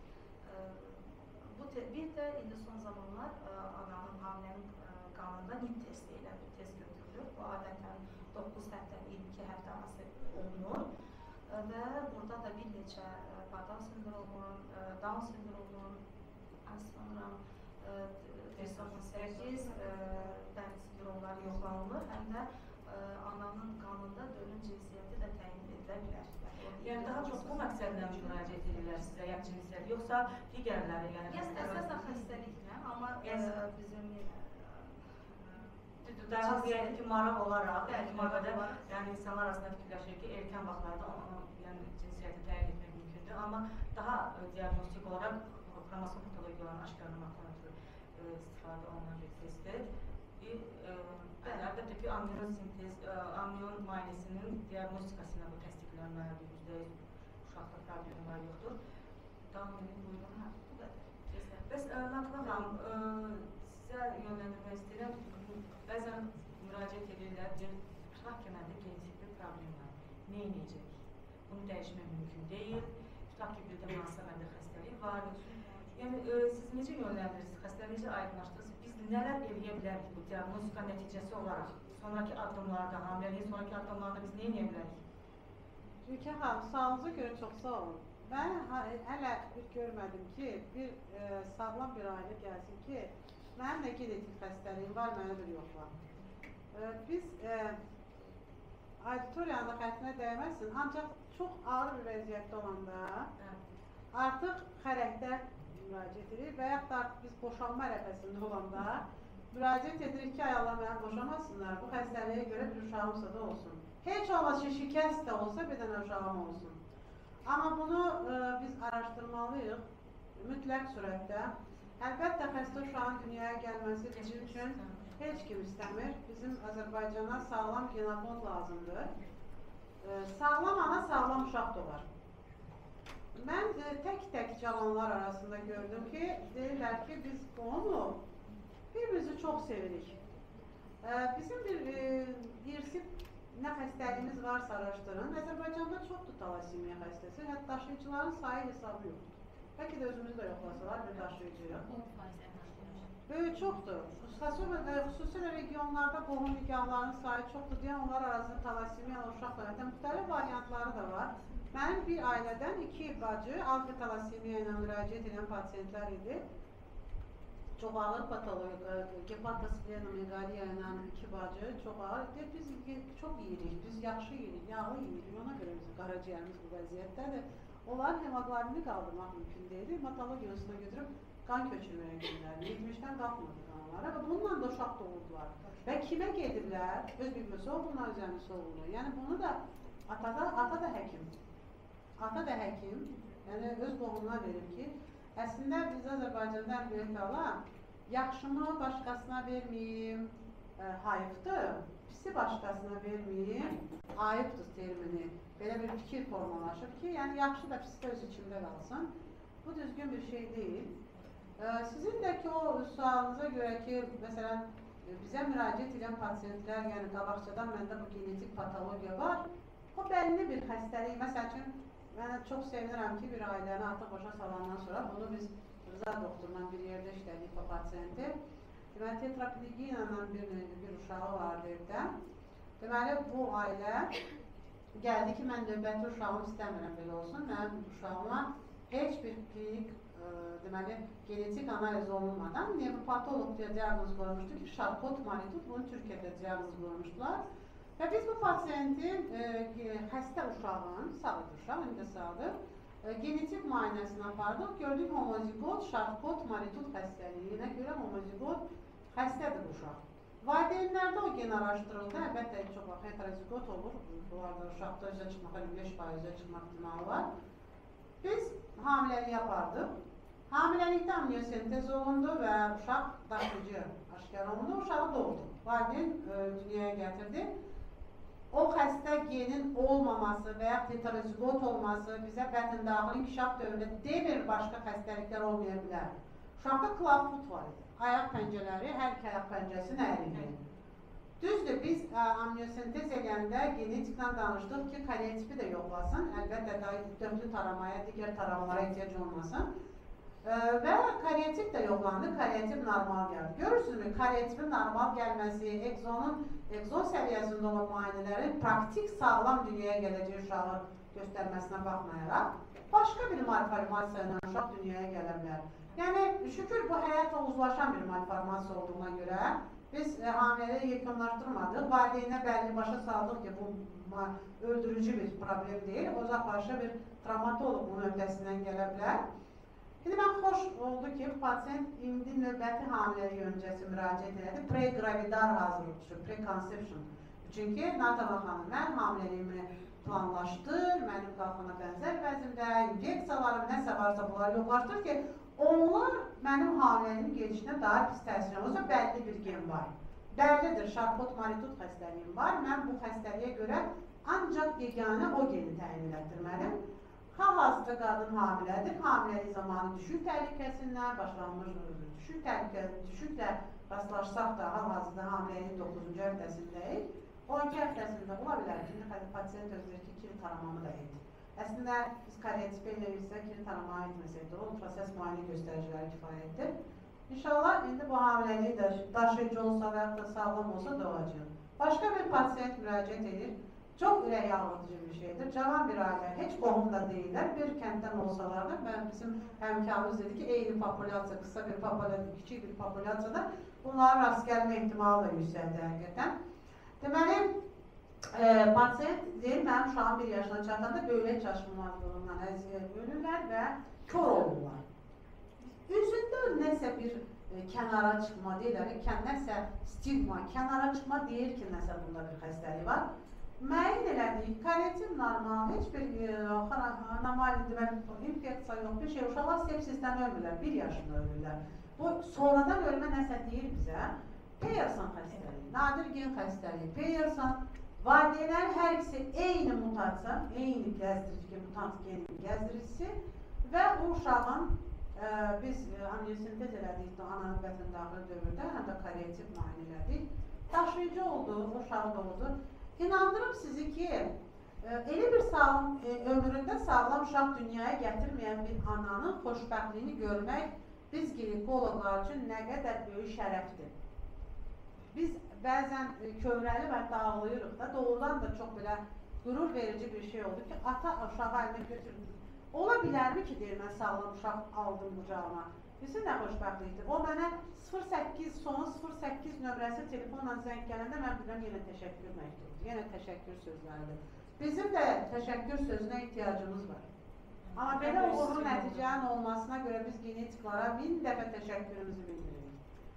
Bir də indi son zamanlar ananın, hamilənin qanında NIP testi ilə bir test götürülür. Bu adətən 9 həftə, 22 həftə arası olunur və burada da bir neçə Bardow sindromu, Down sindromu, sonra testosyon 8 bəzi sindromlar yoxlanılır, həm də ananın qanında dölün cinsiyyəti də təyin edilə bilər. Yəni daha çox bu məqsədlə müraciət edirlər sizə, yəni cinslər, yoxsa digərləri? Yəni əsasən xəstəliklə, amma bizim daha ziyədir ki, maraq olaraq, yəni insanlar arasında fikirləşir ki, erkən vaxtlarda onun cinsiyyəti təyin etmək mümkündür, amma daha diagnostik olaraq xromosom patologiyalarını aşkarlamaqdan ötürü istifadə olunan bir testdir. Əlbəttə ki, amnion müayinəsinin diagnostikasına bu təsdiqlənməlidir, uşaqda problemi var, yoxdur. Davam edin, buyurun. Bəs, Latıfa xanım, sizə yönləndirmək istəyirəm, bəzən müraciət edirlər, tutaq ki, məndə genetik bir problem var, nə edəcək? Bunu dəyişmək mümkün deyil, tutaq ki, bir də hansısa məndə xəstəlik var. Yəni, siz necə yönləndirirsiniz, xəstəliyi necə aydınlaşdırırsınız? Biz nələr eləyə bilərik bu diagnostika nəticəsi olaraq? Sonraki addımlarda, hamiləliyin sonraki addımlarda biz nə eləyə bilərik? Ülkə xanım, sualınıza görə çox sağ olun. Mən hələ görmədim ki, bir sağlam bir ailə gəlsin ki, mənim nə genetik xəstəliyim var, mənə bir yoxlar. Biz auditoriyanın xəttinə dəyməsin, ancaq çox ağır bir vəziyyətdə olanda artıq xərəkdə müraciət edirik və yaxud da artıq biz boşanma ərəfəsində olanda müraciət edirik ki, ay Allah mənə boşamasınlar, bu xəstəliyə görə bir uşağımsa da olsun. Heç olmasa şikəst də olsa bir dənə uşağım olsun. Amma bunu biz araşdırmalıyıq, mütləq surətdə. Əlbəttə, xəstə uşağın dünyaya gəlməsi bizim üçün heç kim istəmir. Bizim Azərbaycana sağlam genofond lazımdır. Sağlam ana sağlam uşaq doğar. Mən tək-tək cavanlar arasında gördüm ki, deyirlər ki, biz onu bir-birimizi çox sevirik. Bizim bir irsi nə xəstəliyimiz varsa araşdırın. Azərbaycanda çoxdur talasemiya xəstəsi, hətta daşıyıcıların sayı hesabı yoxdur. Bəlkə də özümüzü də yoxlasalar bir daşıyıcıya. Böyük çoxdur. Xüsusilə regionlarda qohum nikahlarının sayı çoxdur deyən, onlar arasında talasemiyalı uşaqlar, hətta müxtəlif variantları da var. Mənim bir ailədən 2 bacı alfa talasemiya ilə müraciət edən pasiyentlər idi. Çox ağır patologiya, hepatosplenomegalia ilə 2 bacı çox ağır. Biz çox yeyirik, biz yaxşı yeyirik, yağlı yeyirik. Ona görə bizim qaraciyərimiz bu vəziyyətdədir. Onların hemoqlobini qaldırmaq mümkün deyildi. Hematologiya üstünə götürüb qan köçürməyə göndərilir. 70-dən qalxmırdı qanlara və bununla da uşaq doğurdular. Və kimə gediblər? Öz bilməsi olduğundan üzərində olunur. Yəni bunu da ata da həkim. Ata da həkim, yəni öz qohumuna verir ki, əslində biz Azərbaycanda ən böyük hala yaxşımı başqasına verməyim, hayıfdır, pisi başqasına verməyim, ayıbdır termini. Belə bir fikir formalaşır ki, yəni yaxşı da pisi də öz içində qalsın. Bu düzgün bir şey deyil. Sizin də ki, o sualınıza görə ki, məsələn, bizə müraciət edən pasiyentlər, yəni qabaqcadan məndə bu genetik patologiya var, o bəlli bir xəstəlik. Məsəl üçün, mən çox sevinirəm ki, bir ailəni artıq başa salandan sonra bunu biz Rıza doktorla bir yerdə işlədik o pasiyenti. Deməli, tetraplegiya ilə bir uşağı vardı evdə. Deməli, bu ailə gəldi ki, mən növbəti uşağımı istəmirəm belə olsun. Mənim uşağıma heç bir klinik deməli, genetik analiz olunmadan nevropatolog diye diagnoz qoymuşdu ki, Charcot Marie-Tooth, bunu Türkiye'de diagnoz qoymuşdular. Və biz bu pasiyentin xəstə uşağın, sağlık uşaq, indi sağdır, genetik müayinəsini apardıq, gördük homozigot Charcot Marie-Tooth xəstəliyinə görə homozigot xəstədir uşaq. Valideynlərdə o gen araşdırıldı, əlbəttə çox vaxt heterozigot olur, bunlarda uşaqda üzə çıxmaq, 55% üzə çıxmaq ihtimali var. Biz hamiləliyi yapardıq. Hamiləlikdə amniyosentez olundu və uşaq daşıyıcı aşkar olundu, uşağı doğdu. Valideyn dünyaya gətirdi. O xəstə genin olmaması və ya heterozigot olması bizə bətin daxili inkişaf dövründə demir başqa xəstəliklər olmaya bilər. Uşaqda clubfoot var idi. Ayaq pəncələri, hər iki ayaq pəncəsinin əyildi. Düzdür, biz amniyosentez eləyəndə genetikdən danışdıq ki, karyotipi də yoxlasın. Əlbəttə, dördlü taramaya, digər taramalara ehtiyac olmasın. Və karyotip də yoxlandı, karyotip normal gəldi. Görürsünüzmü, karyotipin normal gəlməsi, egzon səviyyəsində olan müayinələrin praktik sağlam dünyaya gələcək uşağı göstərməsinə baxmayaraq, başqa bir malformasiya ilə uşaq dünyaya gələ bilər. Yəni, şükür bu həyatla uzlaşan bir malformasiya olduğuna görə biz hamilələri yekunlaşdırmadıq. Valideynə bəlli başa saldıq ki, bu öldürücü bir problem deyil. Uzaqbaşı bir travmatolog bunun öhdəsindən gələ bilər. Şimdi mən xoş oldu ki, pasiyent indi növbəti hamiləlik öncəsi müraciət elədi. Pre-gravidar hazırlıqçı, pre-conception. Çünki Natana xanım, mən hamiləliyimi planlaşdır, mənim qalxana bənzər vəzimdə, injeksiyalarım, nəsə varsa bunları yoxlaşdır ki, onlar mənim hamiləliyim gedişinə daha pis təsir olsa bəlli bir gen var. Bəllidir, Charcot Marie-Tooth xəstəliyim var. Mən bu xəstəliyə görə ancaq yeganə o geni təyin etdirməliyim. Hal-hazırda qadın hamilədir. Hamiləlik zamanı düşük təhlükəsindən, başlanmış düşüklə rastlaşsaq da hal-hazırda hamiləliyin 9-cu həftəsindəyik. 12 həftəsində ola bilər ki, pasiyent özləri ki, kilit taramamı da etdi. Əslində, biz karyotipi eləyirsə, kilit taramaya etməsəkdir, o proses müayinə göstəriciləri kifayətdir. İnşallah, indi bu hamiləliyi də daşıyıcı olsa və yaxud da sağlam olsa doğacaq. Başqa bir pasiyent müraciət edir. Çox ürək yağladıcı bir şeydir. Cavan bir ailə, heç qohumda deyirlər, bir kənddən olsalar da, bizim həmkarımız dedi ki, eyni populyasiya, qısa bir populyasiya, kiçik bir populyasiyada bunlara rast gəlmə ehtimalı da yüksəldir həqiqətən. Deməli, pasiyent deyir, mənim uşağım 1 yaşına çatanda dövlət çaşqınmazlığından əziyyət görürlər və kör olurlar. Üzündə nəsə bir kənara çıxma deyirlər, nəsə stigma, kənara çıxma deyir ki, nəsə bunda bir xəstəlik var. Müəyyən elədik, karyotiп normal, heç bir anomali, infeksiya yox, bir şey, uşaqlar sepsisdən ölmürlər, 1 yaşında ölürlər. Bu, sonradan ölmə nəsə deyir bizə, Pearson xəstəliyi, nadir gen xəstəliyi, Pearson, valideynlərin hər ikisi eyni mutasiya, eyni gəzdirici, mutant genin gəzdiricisi və bu uşağın biz amniyosentez elədik ananın bətin daxili dövrdə, həm də karyotip müayinə elədik, daşıyıcı oldu, uşaq doğdu. İnandırım sizi ki, elə bir sağlam, ömründə sağlam uşaq dünyaya gətirməyən bir ananın xoşbəxtliyini görmək biz ginekoloqlar üçün nə qədər böyük şərəfdir. Biz bəzən kövrəli və dağılıyırıq da, doğrudan da çox belə qürur verici bir şey oldu ki, ata uşağı əlinə götürdü. Ola bilərmi ki, deyir, mən sağlam uşaq aldım qucağıma. Bizim nə xoşbəxtlikdir. O mənə 08, sonu 08 nömrəsi telefonla zəng gələndə mən bilirəm yenə təşəkkür məktubudur, yenə təşəkkür sözləridir. Bizim də təşəkkür sözünə ehtiyacımız var. Amma belə uğurlu nəticənin olmasına görə biz genetiklara 1000 dəfə təşəkkürümüzü bildiririk.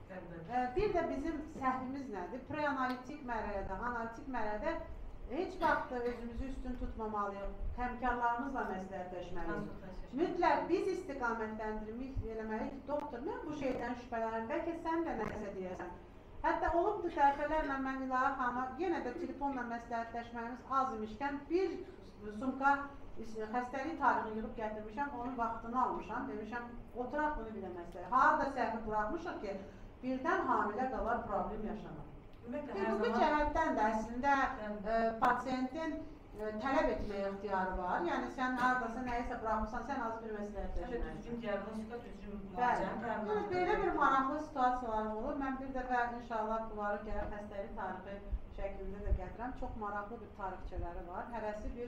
Bir də bizim səhvimiz nədir? Preanalitik mərhələdə, analitik mərhələdə heç vaxt özümüzü üstün tutmamalıyıq, həmkarlarımızla məsləhətləşməliyik. Mütləq biz istiqamətləndirmək eləməliyik ki, doktor, mən bu şeydən şübhələnirəm, bəlkə sən də nəsə deyəsən. Hətta olubdur dəfələrlə mən İlahi xanıma yenə də telefonla məsləhətləşməyimiz az imişkən bir sumka xəstəlik tarixini yığıb gətirmişəm, onun vaxtını almışam, demişəm, oturaq bunu bir də məsləhət. Harada səhvi buraxmışıq ki, birdən hamilə qalar problem yaşamaq. Bu cəhətdən də əslində pasiyentin tələb etməyə ixtiyarı var. Yəni, sən haradasa nəyisə buraxmışsan, sən az bir məsləhətləşməlisən. Düzgün diagnostika, düzgün müalicə. Belə bir maraqlı situasiyalarım olur. Mən bir dəfə inşallah bunları gəlib xəstəlik tarixi şəklində də gətirəm. Çox maraqlı bir tarixçələri var. Hərəsi bir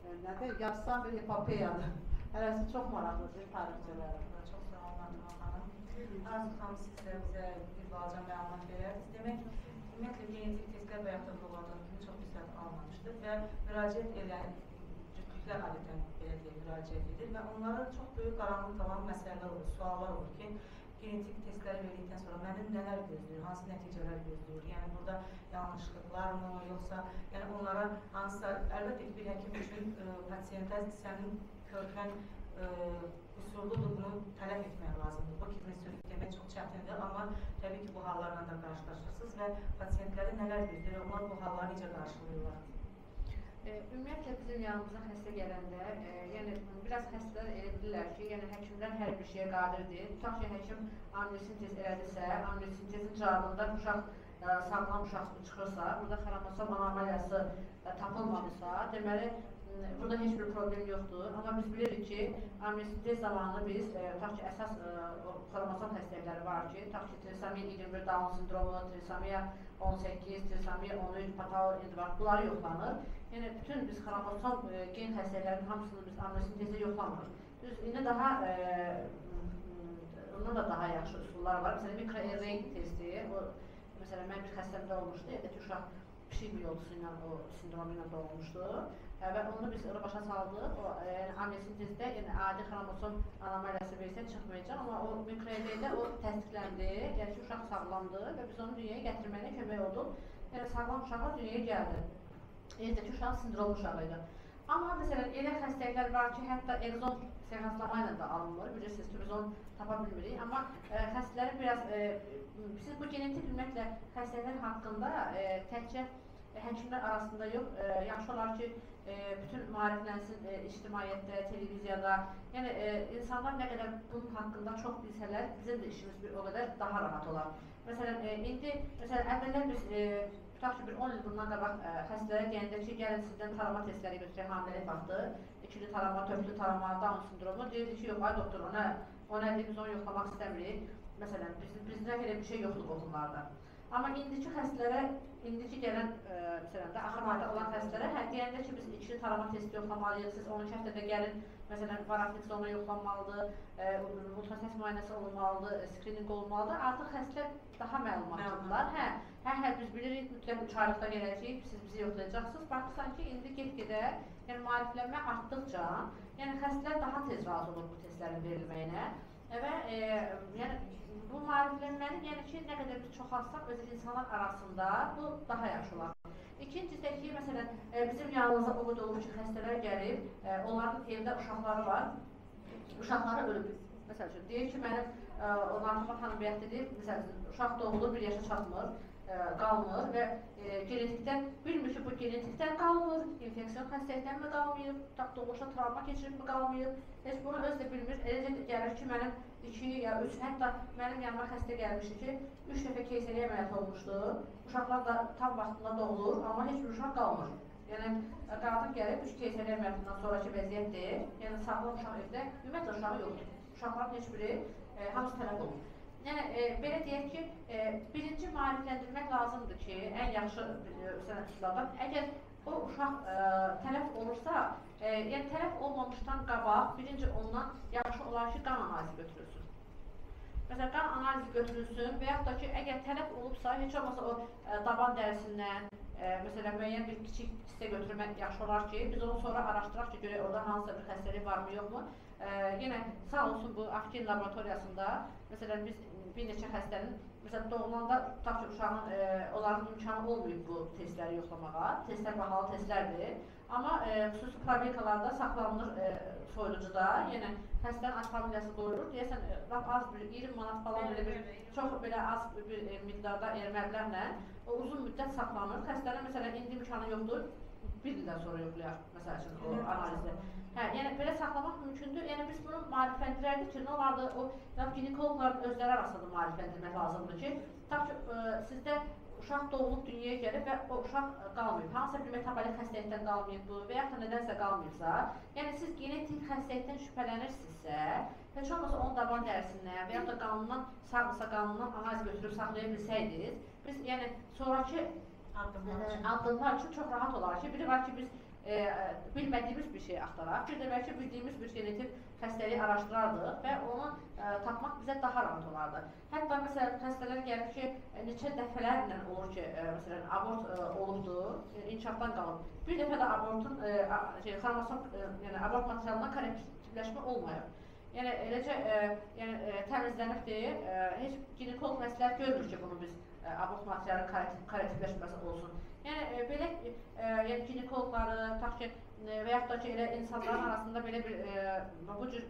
nədir, yazsam bir epopeyadır. Hələsi çox maraqlıdır tarixçilərim. Çox sağ olun, xanım. Arzu xanım, siz də bizə bir balaca məlumat verərdiniz. Demək, ümumiyyətlə genetik testlər və yaxud da doğrudan kimi çox diqqət alınmışdır və müraciət edən cütlüklər adətən belə deyək, müraciət edir və onlara çox böyük qaranlıq qalan məsələlər olur, suallar olur ki, genetik testləri verdikdən sonra mənim nələr gözləyir, hansı nəticələr gözləyir? Yəni burada yanlışlıqlar mı, yoxsa yəni onlara hansısa, əlbəttə ki, bir həkim üçün pasiyentə sənin körpən üsulludur, bunu tələb etmək lazımdır. Bu kimi söylük demək çox çətindir, amma təbii ki, bu hallarla da qarşılaşırsınız və pasiyentləri nələr gözləyir, onlar bu halları necə qarşılayırlar? Ümumiyyətlə bizim yanımıza xəstə gələndə, yəni biraz xəstələr elə bilirlər ki, yəni həkimlər hər bir şeyə qadirdir. Tutaq ki, həkim amniosintez elədirsə, amniosintezin cavabında uşaq sağlam uşaq çıxırsa, burada xromosom anomaliyası tapılmamışsa, deməli burada heç bir problem yoxdur. Amma biz bilirik ki, amniosintez zamanı biz, tutaq ki, əsas xromosom xəstəlikləri var ki, tutaq ki, trisomiya 21 Down sindromu, trisomiya 18, trisomiya 13, patolor endivart, bunları yoxlanır. Yəni, bütün biz xromosom gen xəstəliklərinin hamısını biz amniosintezdə yoxlamırıq. Düz, indi daha, ondan da daha yaxşı üsullar var. Məsələn, mikroarray testi, məsələn, mən bir xəstəmdə olmuşdu, evdəki uşaq pişik biyologisi ilə, o sindromu ilə doğulmuşdu. Və onu biz başa saldıq, amniosintezdə, yəni adi xromosom anomaliyası versə çıxmayacaq, amma o mikroarraydə o təsdiqləndi, yəni ki, uşaq sağlamdır və biz onu dünyaya gətirməyinə kömək olduq. Yəni, sağlam uşaqlar dünyaya gəldi. Evdəki uşaq sindrom uşağıydı. Amma məsələn, elə xəstəliklər var ki, hətta ekzon sekvenslama ilə də alınmır, bilirsiniz ki, biz onu tapa bilmirik. Amma xəstələrin biraz, siz bu genetik ümumiyyətlə xəstəliklər haqqında təkcə həkimlər arasında yox, yaxşı olar ki, bütün maariflənsin ictimaiyyətdə, televiziyada. Yəni, insanlar nə qədər bunun haqqında çox bilsələr, bizim də işimiz o qədər daha rahat olar. Məsələn, indi, əvvəllər biz, tutaq ki, bir 10 il bundan qabaq xəstələrə deyəndə ki, gəlin sizdən tarama testləri götürək hamiləlik vaxtı, ikili tarama, töklü tarama, Down sindromu, deyirdi ki, yox, ay doktor, o nədir, biz onu yoxlamaq istəmirik. Məsələn, bizdə elə bir şey yoxdur qohumlarda. Amma indiki xəstələrə, indiki gələn, məsələn də, axırlarda olan xəstələrə, deyəndə ki, biz ikili tarama testi yoxlamalıyıq, siz 12 həftədə gəlin, məsələn, varafliksi ona yoxlanmalıdır, ultrases müayinəsi olunmalıdır, skrining olunmalıdır, artıq xəstələr daha məlumatlıdırlar. Hə, biz bilirik, mütləq 3 aylıqda gələcəyik, siz bizi yoxlayacaqsınız. Baxırsan ki, indi get-gedə, yəni maariflənmə artdıqca, yəni xəstələr daha tez razı olur bu testlərin verilməyinə və yəni, bu maariflənməni, yəni ki, nə qədər biz çoxalsaq öz insanlar arasında bu daha yaxşı olar. İkincisi də ki, məsələn, bizim yanımıza o qədər olur ki, xəstələr gəlib, onların evdə uşaqları var, uşaqları ölüb. Məsəl üçün, deyir ki, mənim onların xanım bəyətlidir, məsələn, uşaq doğulur, 1 yaşa çatmır, qalmır və genetikdən, bilmir ki, bu genetikdən qalmır, infeksiyon xəstəlikdən mi qalmayıb, doğuşda travma keçirib mi qalmayıb, heç bunu öz də bilmir. Eləcə gəlir ki, mənim 2 ya 3, hətta mənim yanıma xəstə gəlmişdi ki, 3 dəfə keysəriyyə əməliyyatı olmuşdu, uşaqlar da tam vaxtında doğulur, amma heç bir uşaq qalmır. Yəni, qadın gəlib, 3 keysəriyyə əməliyyatından sonraki vəziyyətdir, yəni sağlam uşaq evdə, ümumiyyətlə uşağı yoxdur. Uşaqların heç biri, hamısı tələb olur. Yəni, belə deyək ki, birinci maarifləndirmək lazımdır ki, ən yaxşı üsullardan, əgər o uşaq tələf olursa, yəni tələf olmamışdan qabaq, birinci ondan yaxşı olar ki, qan analizi götürülsün. Məsələn, qan analizi götürülsün və yaxud da ki, əgər tələf olubsa, heç olmasa o daban dərisindən, məsələn, müəyyən bir kiçik hissə götürmək yaxşı olar ki, biz onu sonra araşdıraq ki, görək orada hansısa bir xəstəlik varmı, yoxmu? Yenə sağ olsun bu Afkin laboratoriyasında, məsələn, biz bir neçə xəstənin, məsələn, doğulanda tutaq ki, uşağın, onların imkanı olmayıb bu testləri yoxlamağa, testlər bahalı testlərdir. Amma xüsusi probelkalarda saxlanılır soyuducuda, yəni xəstənin ad familiyası qoyulur, deyəsən, az bir 20 manat falan belə bir, çox belə az bir miqdarda məbləğlə uzun müddət saxlanır. Xəstənin, məsələn, indi imkanı yoxdur, 1 ildən sonra yoxlayar, məsəl üçün, o analizdə. Yəni, belə saxlamaq mümkündür. Yəni, biz bunu maarifləndirərdik ki, nə olardı, o ginekologların özləri arasında maarifləndirmək lazımdır ki, tutaq ki, sizdə uşaq doğulub dünyaya gəlib və o uşaq qalmayıb. Hansısa bir metabolik xəstəlikdən qalmayıb bu və yaxud da nədənsə qalmayıbsa, yəni siz genetik xəstəlikdən şübhələnirsinizsə, heç olmasa onun daban dərisindən və yaxud da qanundan, sağlısa qanundan analiz götürüb saxlaya bilsəydiniz, biz, yəni, sonraki addımlar üçün çox rahat olar ki, biri var ki, biz bilmədiyimiz bir şey axtaraq, bir də bəlkə bildiyimiz bir genetik xəstəliyi araşdırardıq və onu tapmaq bizə daha rahat olardı. Hətta məsələn xəstələr gəlir ki, neçə dəfələrlə olur ki, məsələn abort olubdur, inkişafdan qalıb. Bir dəfə də abortun xromosom, yəni abort materialından korrektivləşmə olmayıb. Yəni eləcə təmizlənibdir, heç ginekoloq məsləhət görmür ki, bunu biz abort materialının korrektivləşməsi olsun. Yəni belə ginekoloqları, tutaq ki, və yaxud da ki, elə insanların arasında belə bir bu cür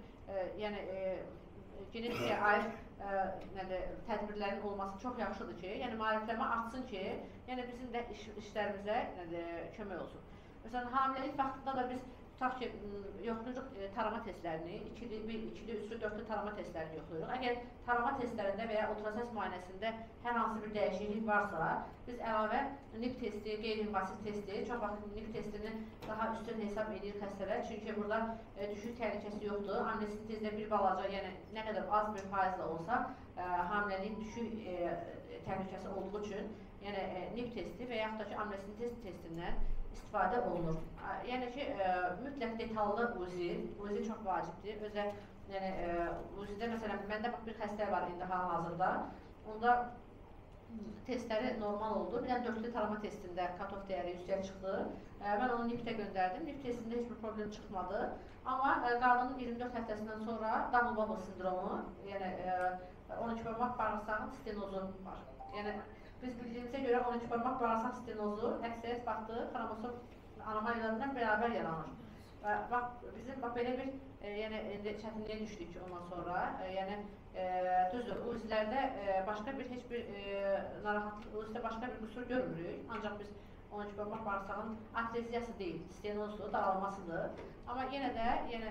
genetikaya aid tədbirlərin olması çox yaxşıdır ki, yəni maarifləmə artsın ki, yəni bizim də işlərimizə kömək olsun. Məsələn, hamiləlik vaxtında da biz tutaq ki, yoxlayırıq tarama testlərini, ikili, üçlü, dörtlü tarama testlərini yoxlayırıq. Əgər tarama testlərində və ya ultrasəs müayinəsində hər hansı bir dəyişiklik varsa, biz əlavə NIP testi, qeyri-invasiv testi, çox vaxt NIP testini daha üstün hesab edir xəstələr, çünki burada düşük təhlükəsi yoxdur. Amniyosintezdə bir balaca, yəni nə qədər az bir faizlə olsa, hamiləliyin düşük təhlükəsi olduğu üçün, yəni NIP testi və yaxud da ki, amniyosintez testindən istifadə olunur. Yəni ki, mütləq detallı UZI çox vacibdir. Özə, yəni UZI-də məsələn, məndə bir xəstə var indi hal-hazırda. Onda testləri normal oldu. Bir dənə dörtlü tarama testində cut-off dəyəri yüksək çıxdı. Mən onu NIP-də göndərdim. NIP testində heç bir problem çıxmadı. Amma qadının 24 həftəsindən sonra double bubble sindromu, yəni 12 barmaq bağırsağın stenozu var. Yəni biz bildiyimizə görə 12 barmaq bağırsaq stenozu əksəriyyət vaxtı xromosom anomaliyalarından bərabər yaranır. Bizim belə bir çətinliyə düşdük ondan sonra. Yəni düzdür, UZI-lərdə başqa bir heç bir narahatlıq, UZI-də başqa bir qüsur görmürük. Ancaq biz 12 barmaq bağırsağın atreziyası deyil, stenozdur, daralmasıdır. Amma yenə də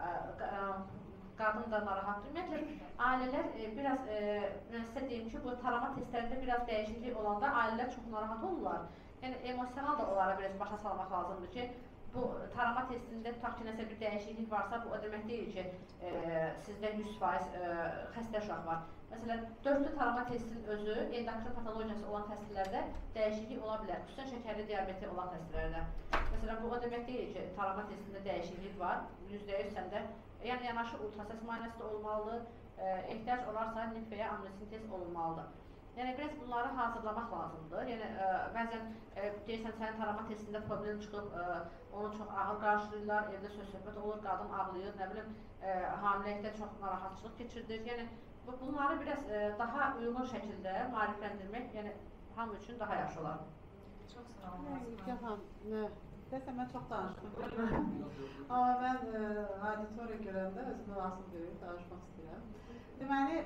qadın da narahatdır. Ümumiyyətlə, ailələr biraz, mən sizə deyim ki, bu tarama testlərində biraz dəyişiklik olanda ailələr çox narahat olurlar. Yəni, emosional da onlara biraz başa salmaq lazımdır ki, bu tarama testində tutaq ki, nəsə bir dəyişiklik varsa, bu o demək deyil ki, sizdə 100% xəstə uşaq var. Məsələn, dörtlü tarama testin özü endokrin patologiyası olan xəstələrdə dəyişiklik ola bilər, xüsusən şəkərli diabeti olan xəstələrdə. Məsələn, bu o demək deyil ki, tarama testində dəyişiklik var, %100 səndə yəni yanaşı ultrasəs müayinəsi də olmalıdır, ehtiyac olarsa NIP və ya amniyosintez olunmalıdır. Yəni, biraz bunları hazırlamaq lazımdır. Yəni, bəzən deyirsən, sənin tarama testində problem çıxıb, onu çox ağır qarşılayırlar, evdə söz-söhbət olur, qadın ağlayır, nə bilim, hamiləlikdə çox narahatçılıq keçirdir. Yəni, bunları biraz daha uyğun şəkildə maarifləndirmək, yəni, hamı üçün daha yaxşı olar. Çox sağ olun. Desəm, mən çox danışdım. Amma mən auditoriya görəndə özümü asıl görüb danışmaq istəyirəm. Deməli,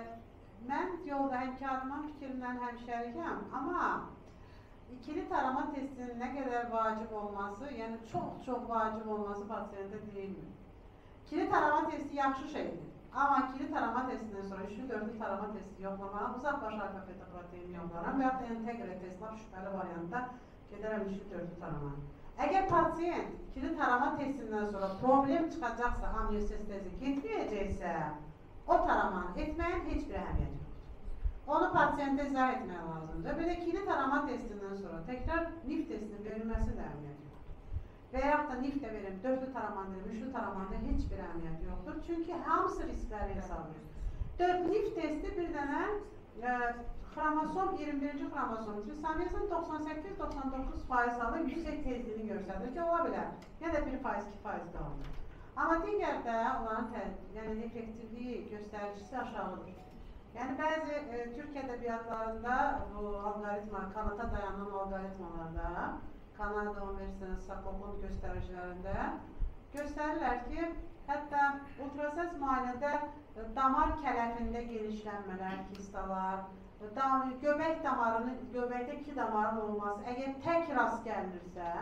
mən yolda həmkarımın fikrindən həmşərikəm, amma ikili tarama testinin nə qədər vacib olması, yəni çox vacib olması pasiyentə deyilmir. İkili tarama testi yaxşı şeydir. Amma ikili tarama testindən sonra 3-4-lü tarama testi yoxlamağa, uzaq-baş alfa beta proteini yoxlaram və ya inteqre test, lap şübhəli variantda gedərəm 3-4-lü tarama. Əgər pasiyent ikili tarama testindən sonra problem çıxacaqsa, amniyosintezi getməyəcəksə, o taramanı etməyin heç bir əhəmiyyəti yoxdur. Onu pasiyentə izah etmək lazımdır. Bir də ikili tarama testindən sonra təkrar NIP testinin verilməsi də əhəmiyyəti yoxdur. Və yaxud da NIP də verim, 4-lü taramandır, 3-lü taramandır, heç bir əhəmiyyəti yoxdur. Çünki hamısı riskləri hesablayır. NIP testi bir dənə xromosom 21-ci xromosom üçün saniyəsin 98-99% halı yüksək tezliyini göstərir ki, ola bilər. Ya da 1%, 2% qalır. Amma digərdə onların effektivliyi, göstəricisi aşağıdır. Yəni, bəzi Türk ədəbiyyatlarında bu alqoritma, kanata dayanan alqoritmalarda, Kanada Universitetinin Sakokun göstəricilərində göstərirlər ki, hətta ultrasəs müayinədə damar kələfində genişlənmələr, kistalar, göbək damarının, göbəkdə 2 damarın olması, əgər tək rast gəlirsə,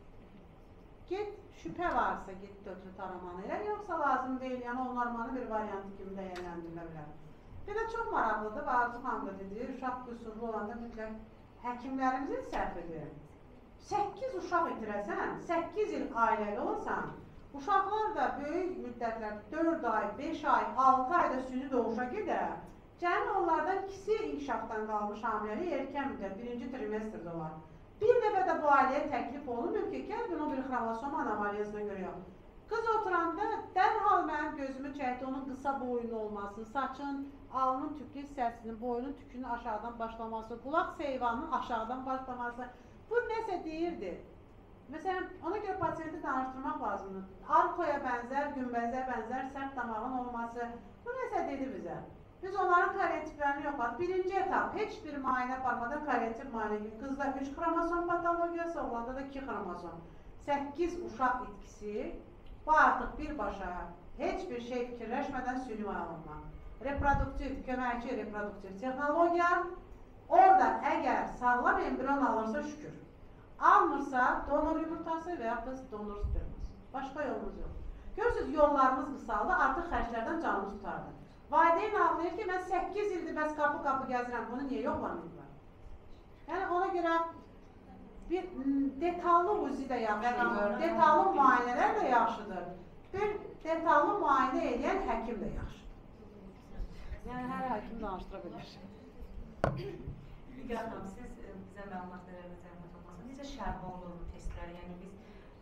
şübhə varsa, get 4-lü taramanı elə, yoxsa lazım deyil, yəni o normanı bir variantı kimi dəyərləndirilə bilər. Bir də çox maraqlıdır, və Arzu xanım da dedi, uşaq qüsurlu olanda mütləq həkimlərimizin səhvidir. 8 uşaq itirəsən, 8 il ailəli olasan, uşaqlar da böyük müddətlər 4 ay, 5 ay, 6 ayda süni doğuşa gedər. Cəmi onlardan ikisi inkişafdan qalmış hamiləli erkən müddət, 1-ci trimestrdə olar. Bir dəfə də bu ailəyə təklif olunmuyor ki, gəl bunu bir xromosom anomalizine görüyor. Kız oturanda dərhal mənim gözümü çəkdi onun qısa boyunlu olması, saçın, alnın tüklü hissəsinin, boyunun tükünün aşağıdan başlaması, qulaq seyvanının aşağıdan başlaması. Bu nəsə deyirdi. Məsələn, ona görə pasiyenti danışdırmaq lazımdır. Arkoya bənzər, günbəzə bənzər, sərt damağın olması. Bu nəsə dedi bizə. Biz onların karyotiplərini yoxladık. Birinci etap, heç bir müayinə aparmadan karyotip müayinə. Qızda 3 xromosom patologiyası, oğlanda da 2 xromosom. 8 uşaq itkisi, bu artıq birbaşa heç bir şey fikirləşmədən süni alınma. Reproduktiv, köməkçi reproduktiv texnologiya, orada əgər sağlam embrion alırsa şükür. Almırsa donor yumurtası və yaxud da donor sperması. Başqa yolumuz yox. Görürsünüz, yollarımız qısaldı, artıq xərclərdən canımız tutardı. Valideyn ağlayır ki, mən 8 ildir bəs qapı-qapı gəzirəm, bunu niyə yoxlamayıblar? Yəni ona görə bir detallı uzi də yaxşıdır, detallı müayinələr də yaxşıdır, bir detallı müayinə edən həkim də yaxşıdır. Yəni hər həkim danışdıra bilir. Bilgi Hanım, siz bizə məlumat verəndə zəhmət olmasın. Necə şərh olunur bu testlər? Yəni biz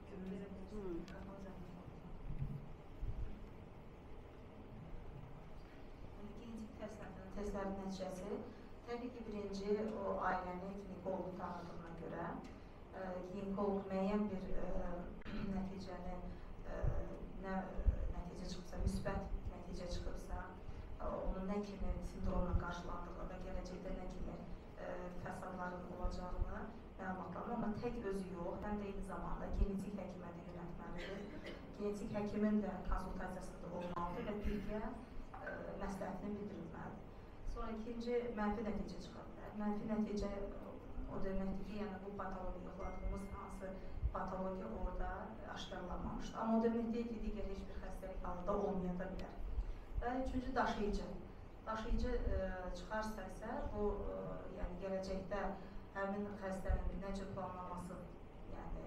genetik testlərin nəticəsi təbii ki, birinci o ailənin ginekologu tanıdığına görə ginekoloq müəyyən bir nəticəni nəticə çıxıbsa, müsbət nəticə çıxıbsa, onun nə kimi sindromla qarşılandığı və gələcəkdə nə kimi fəsadların olacağını məlumatlanır, amma tək özü yox, həm də eyni zamanda genetik həkimə də yönətməlidir. Genetik həkimin də konsultasiyasında olmalıdır və birgə məsləhətini bildirilməlidir. Sonra ikinci mənfi nəticə çıxa bilər. Mənfi nəticə o deməkdir ki, yəni bu patologiya yoxladığımız hansı patologiya orada aşkarlanmamışdır. Amma o demək deyil ki, digər heç bir xəstəlik halında olmaya da bilər. Və üçüncü daşıyıcı. Daşıyıcı çıxarsa isə bu yəni gələcəkdə həmin xəstənin nə cür planlaması, yəni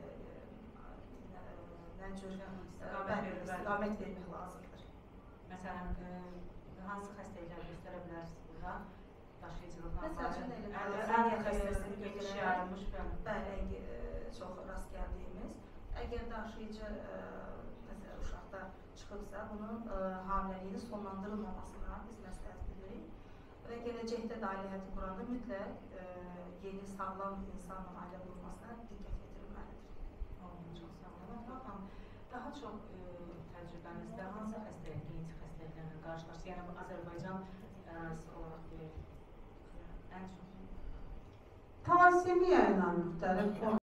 nə cür istiqamət vermək lazımdır. Məsələn, hansı xəstəliklər göstərə bilərsiniz burada? Daşıyıcılıqla Məsələn, xəstəsini götürülmüş, bəli, çox rast gəldiyimiz. Əgər daşıyıcı uşaqda çıxıbsa, bunun hamiləliyinin sonlandırılmamasına biz məsləhət bilirik. Və gələcəkdə də ailə həyatı quranda mütləq yeni, sağlam insanla ailə qurulmasına diqqət yetirilməlidir. Çox sağ olun. Daha çox təcrübənizdə hansı xəstəlik, genetik xəstəliklərlə qarşılaşır? Yəni, bu Azərbaycan olaraq ən çox Talasemiya ilə müxtəlif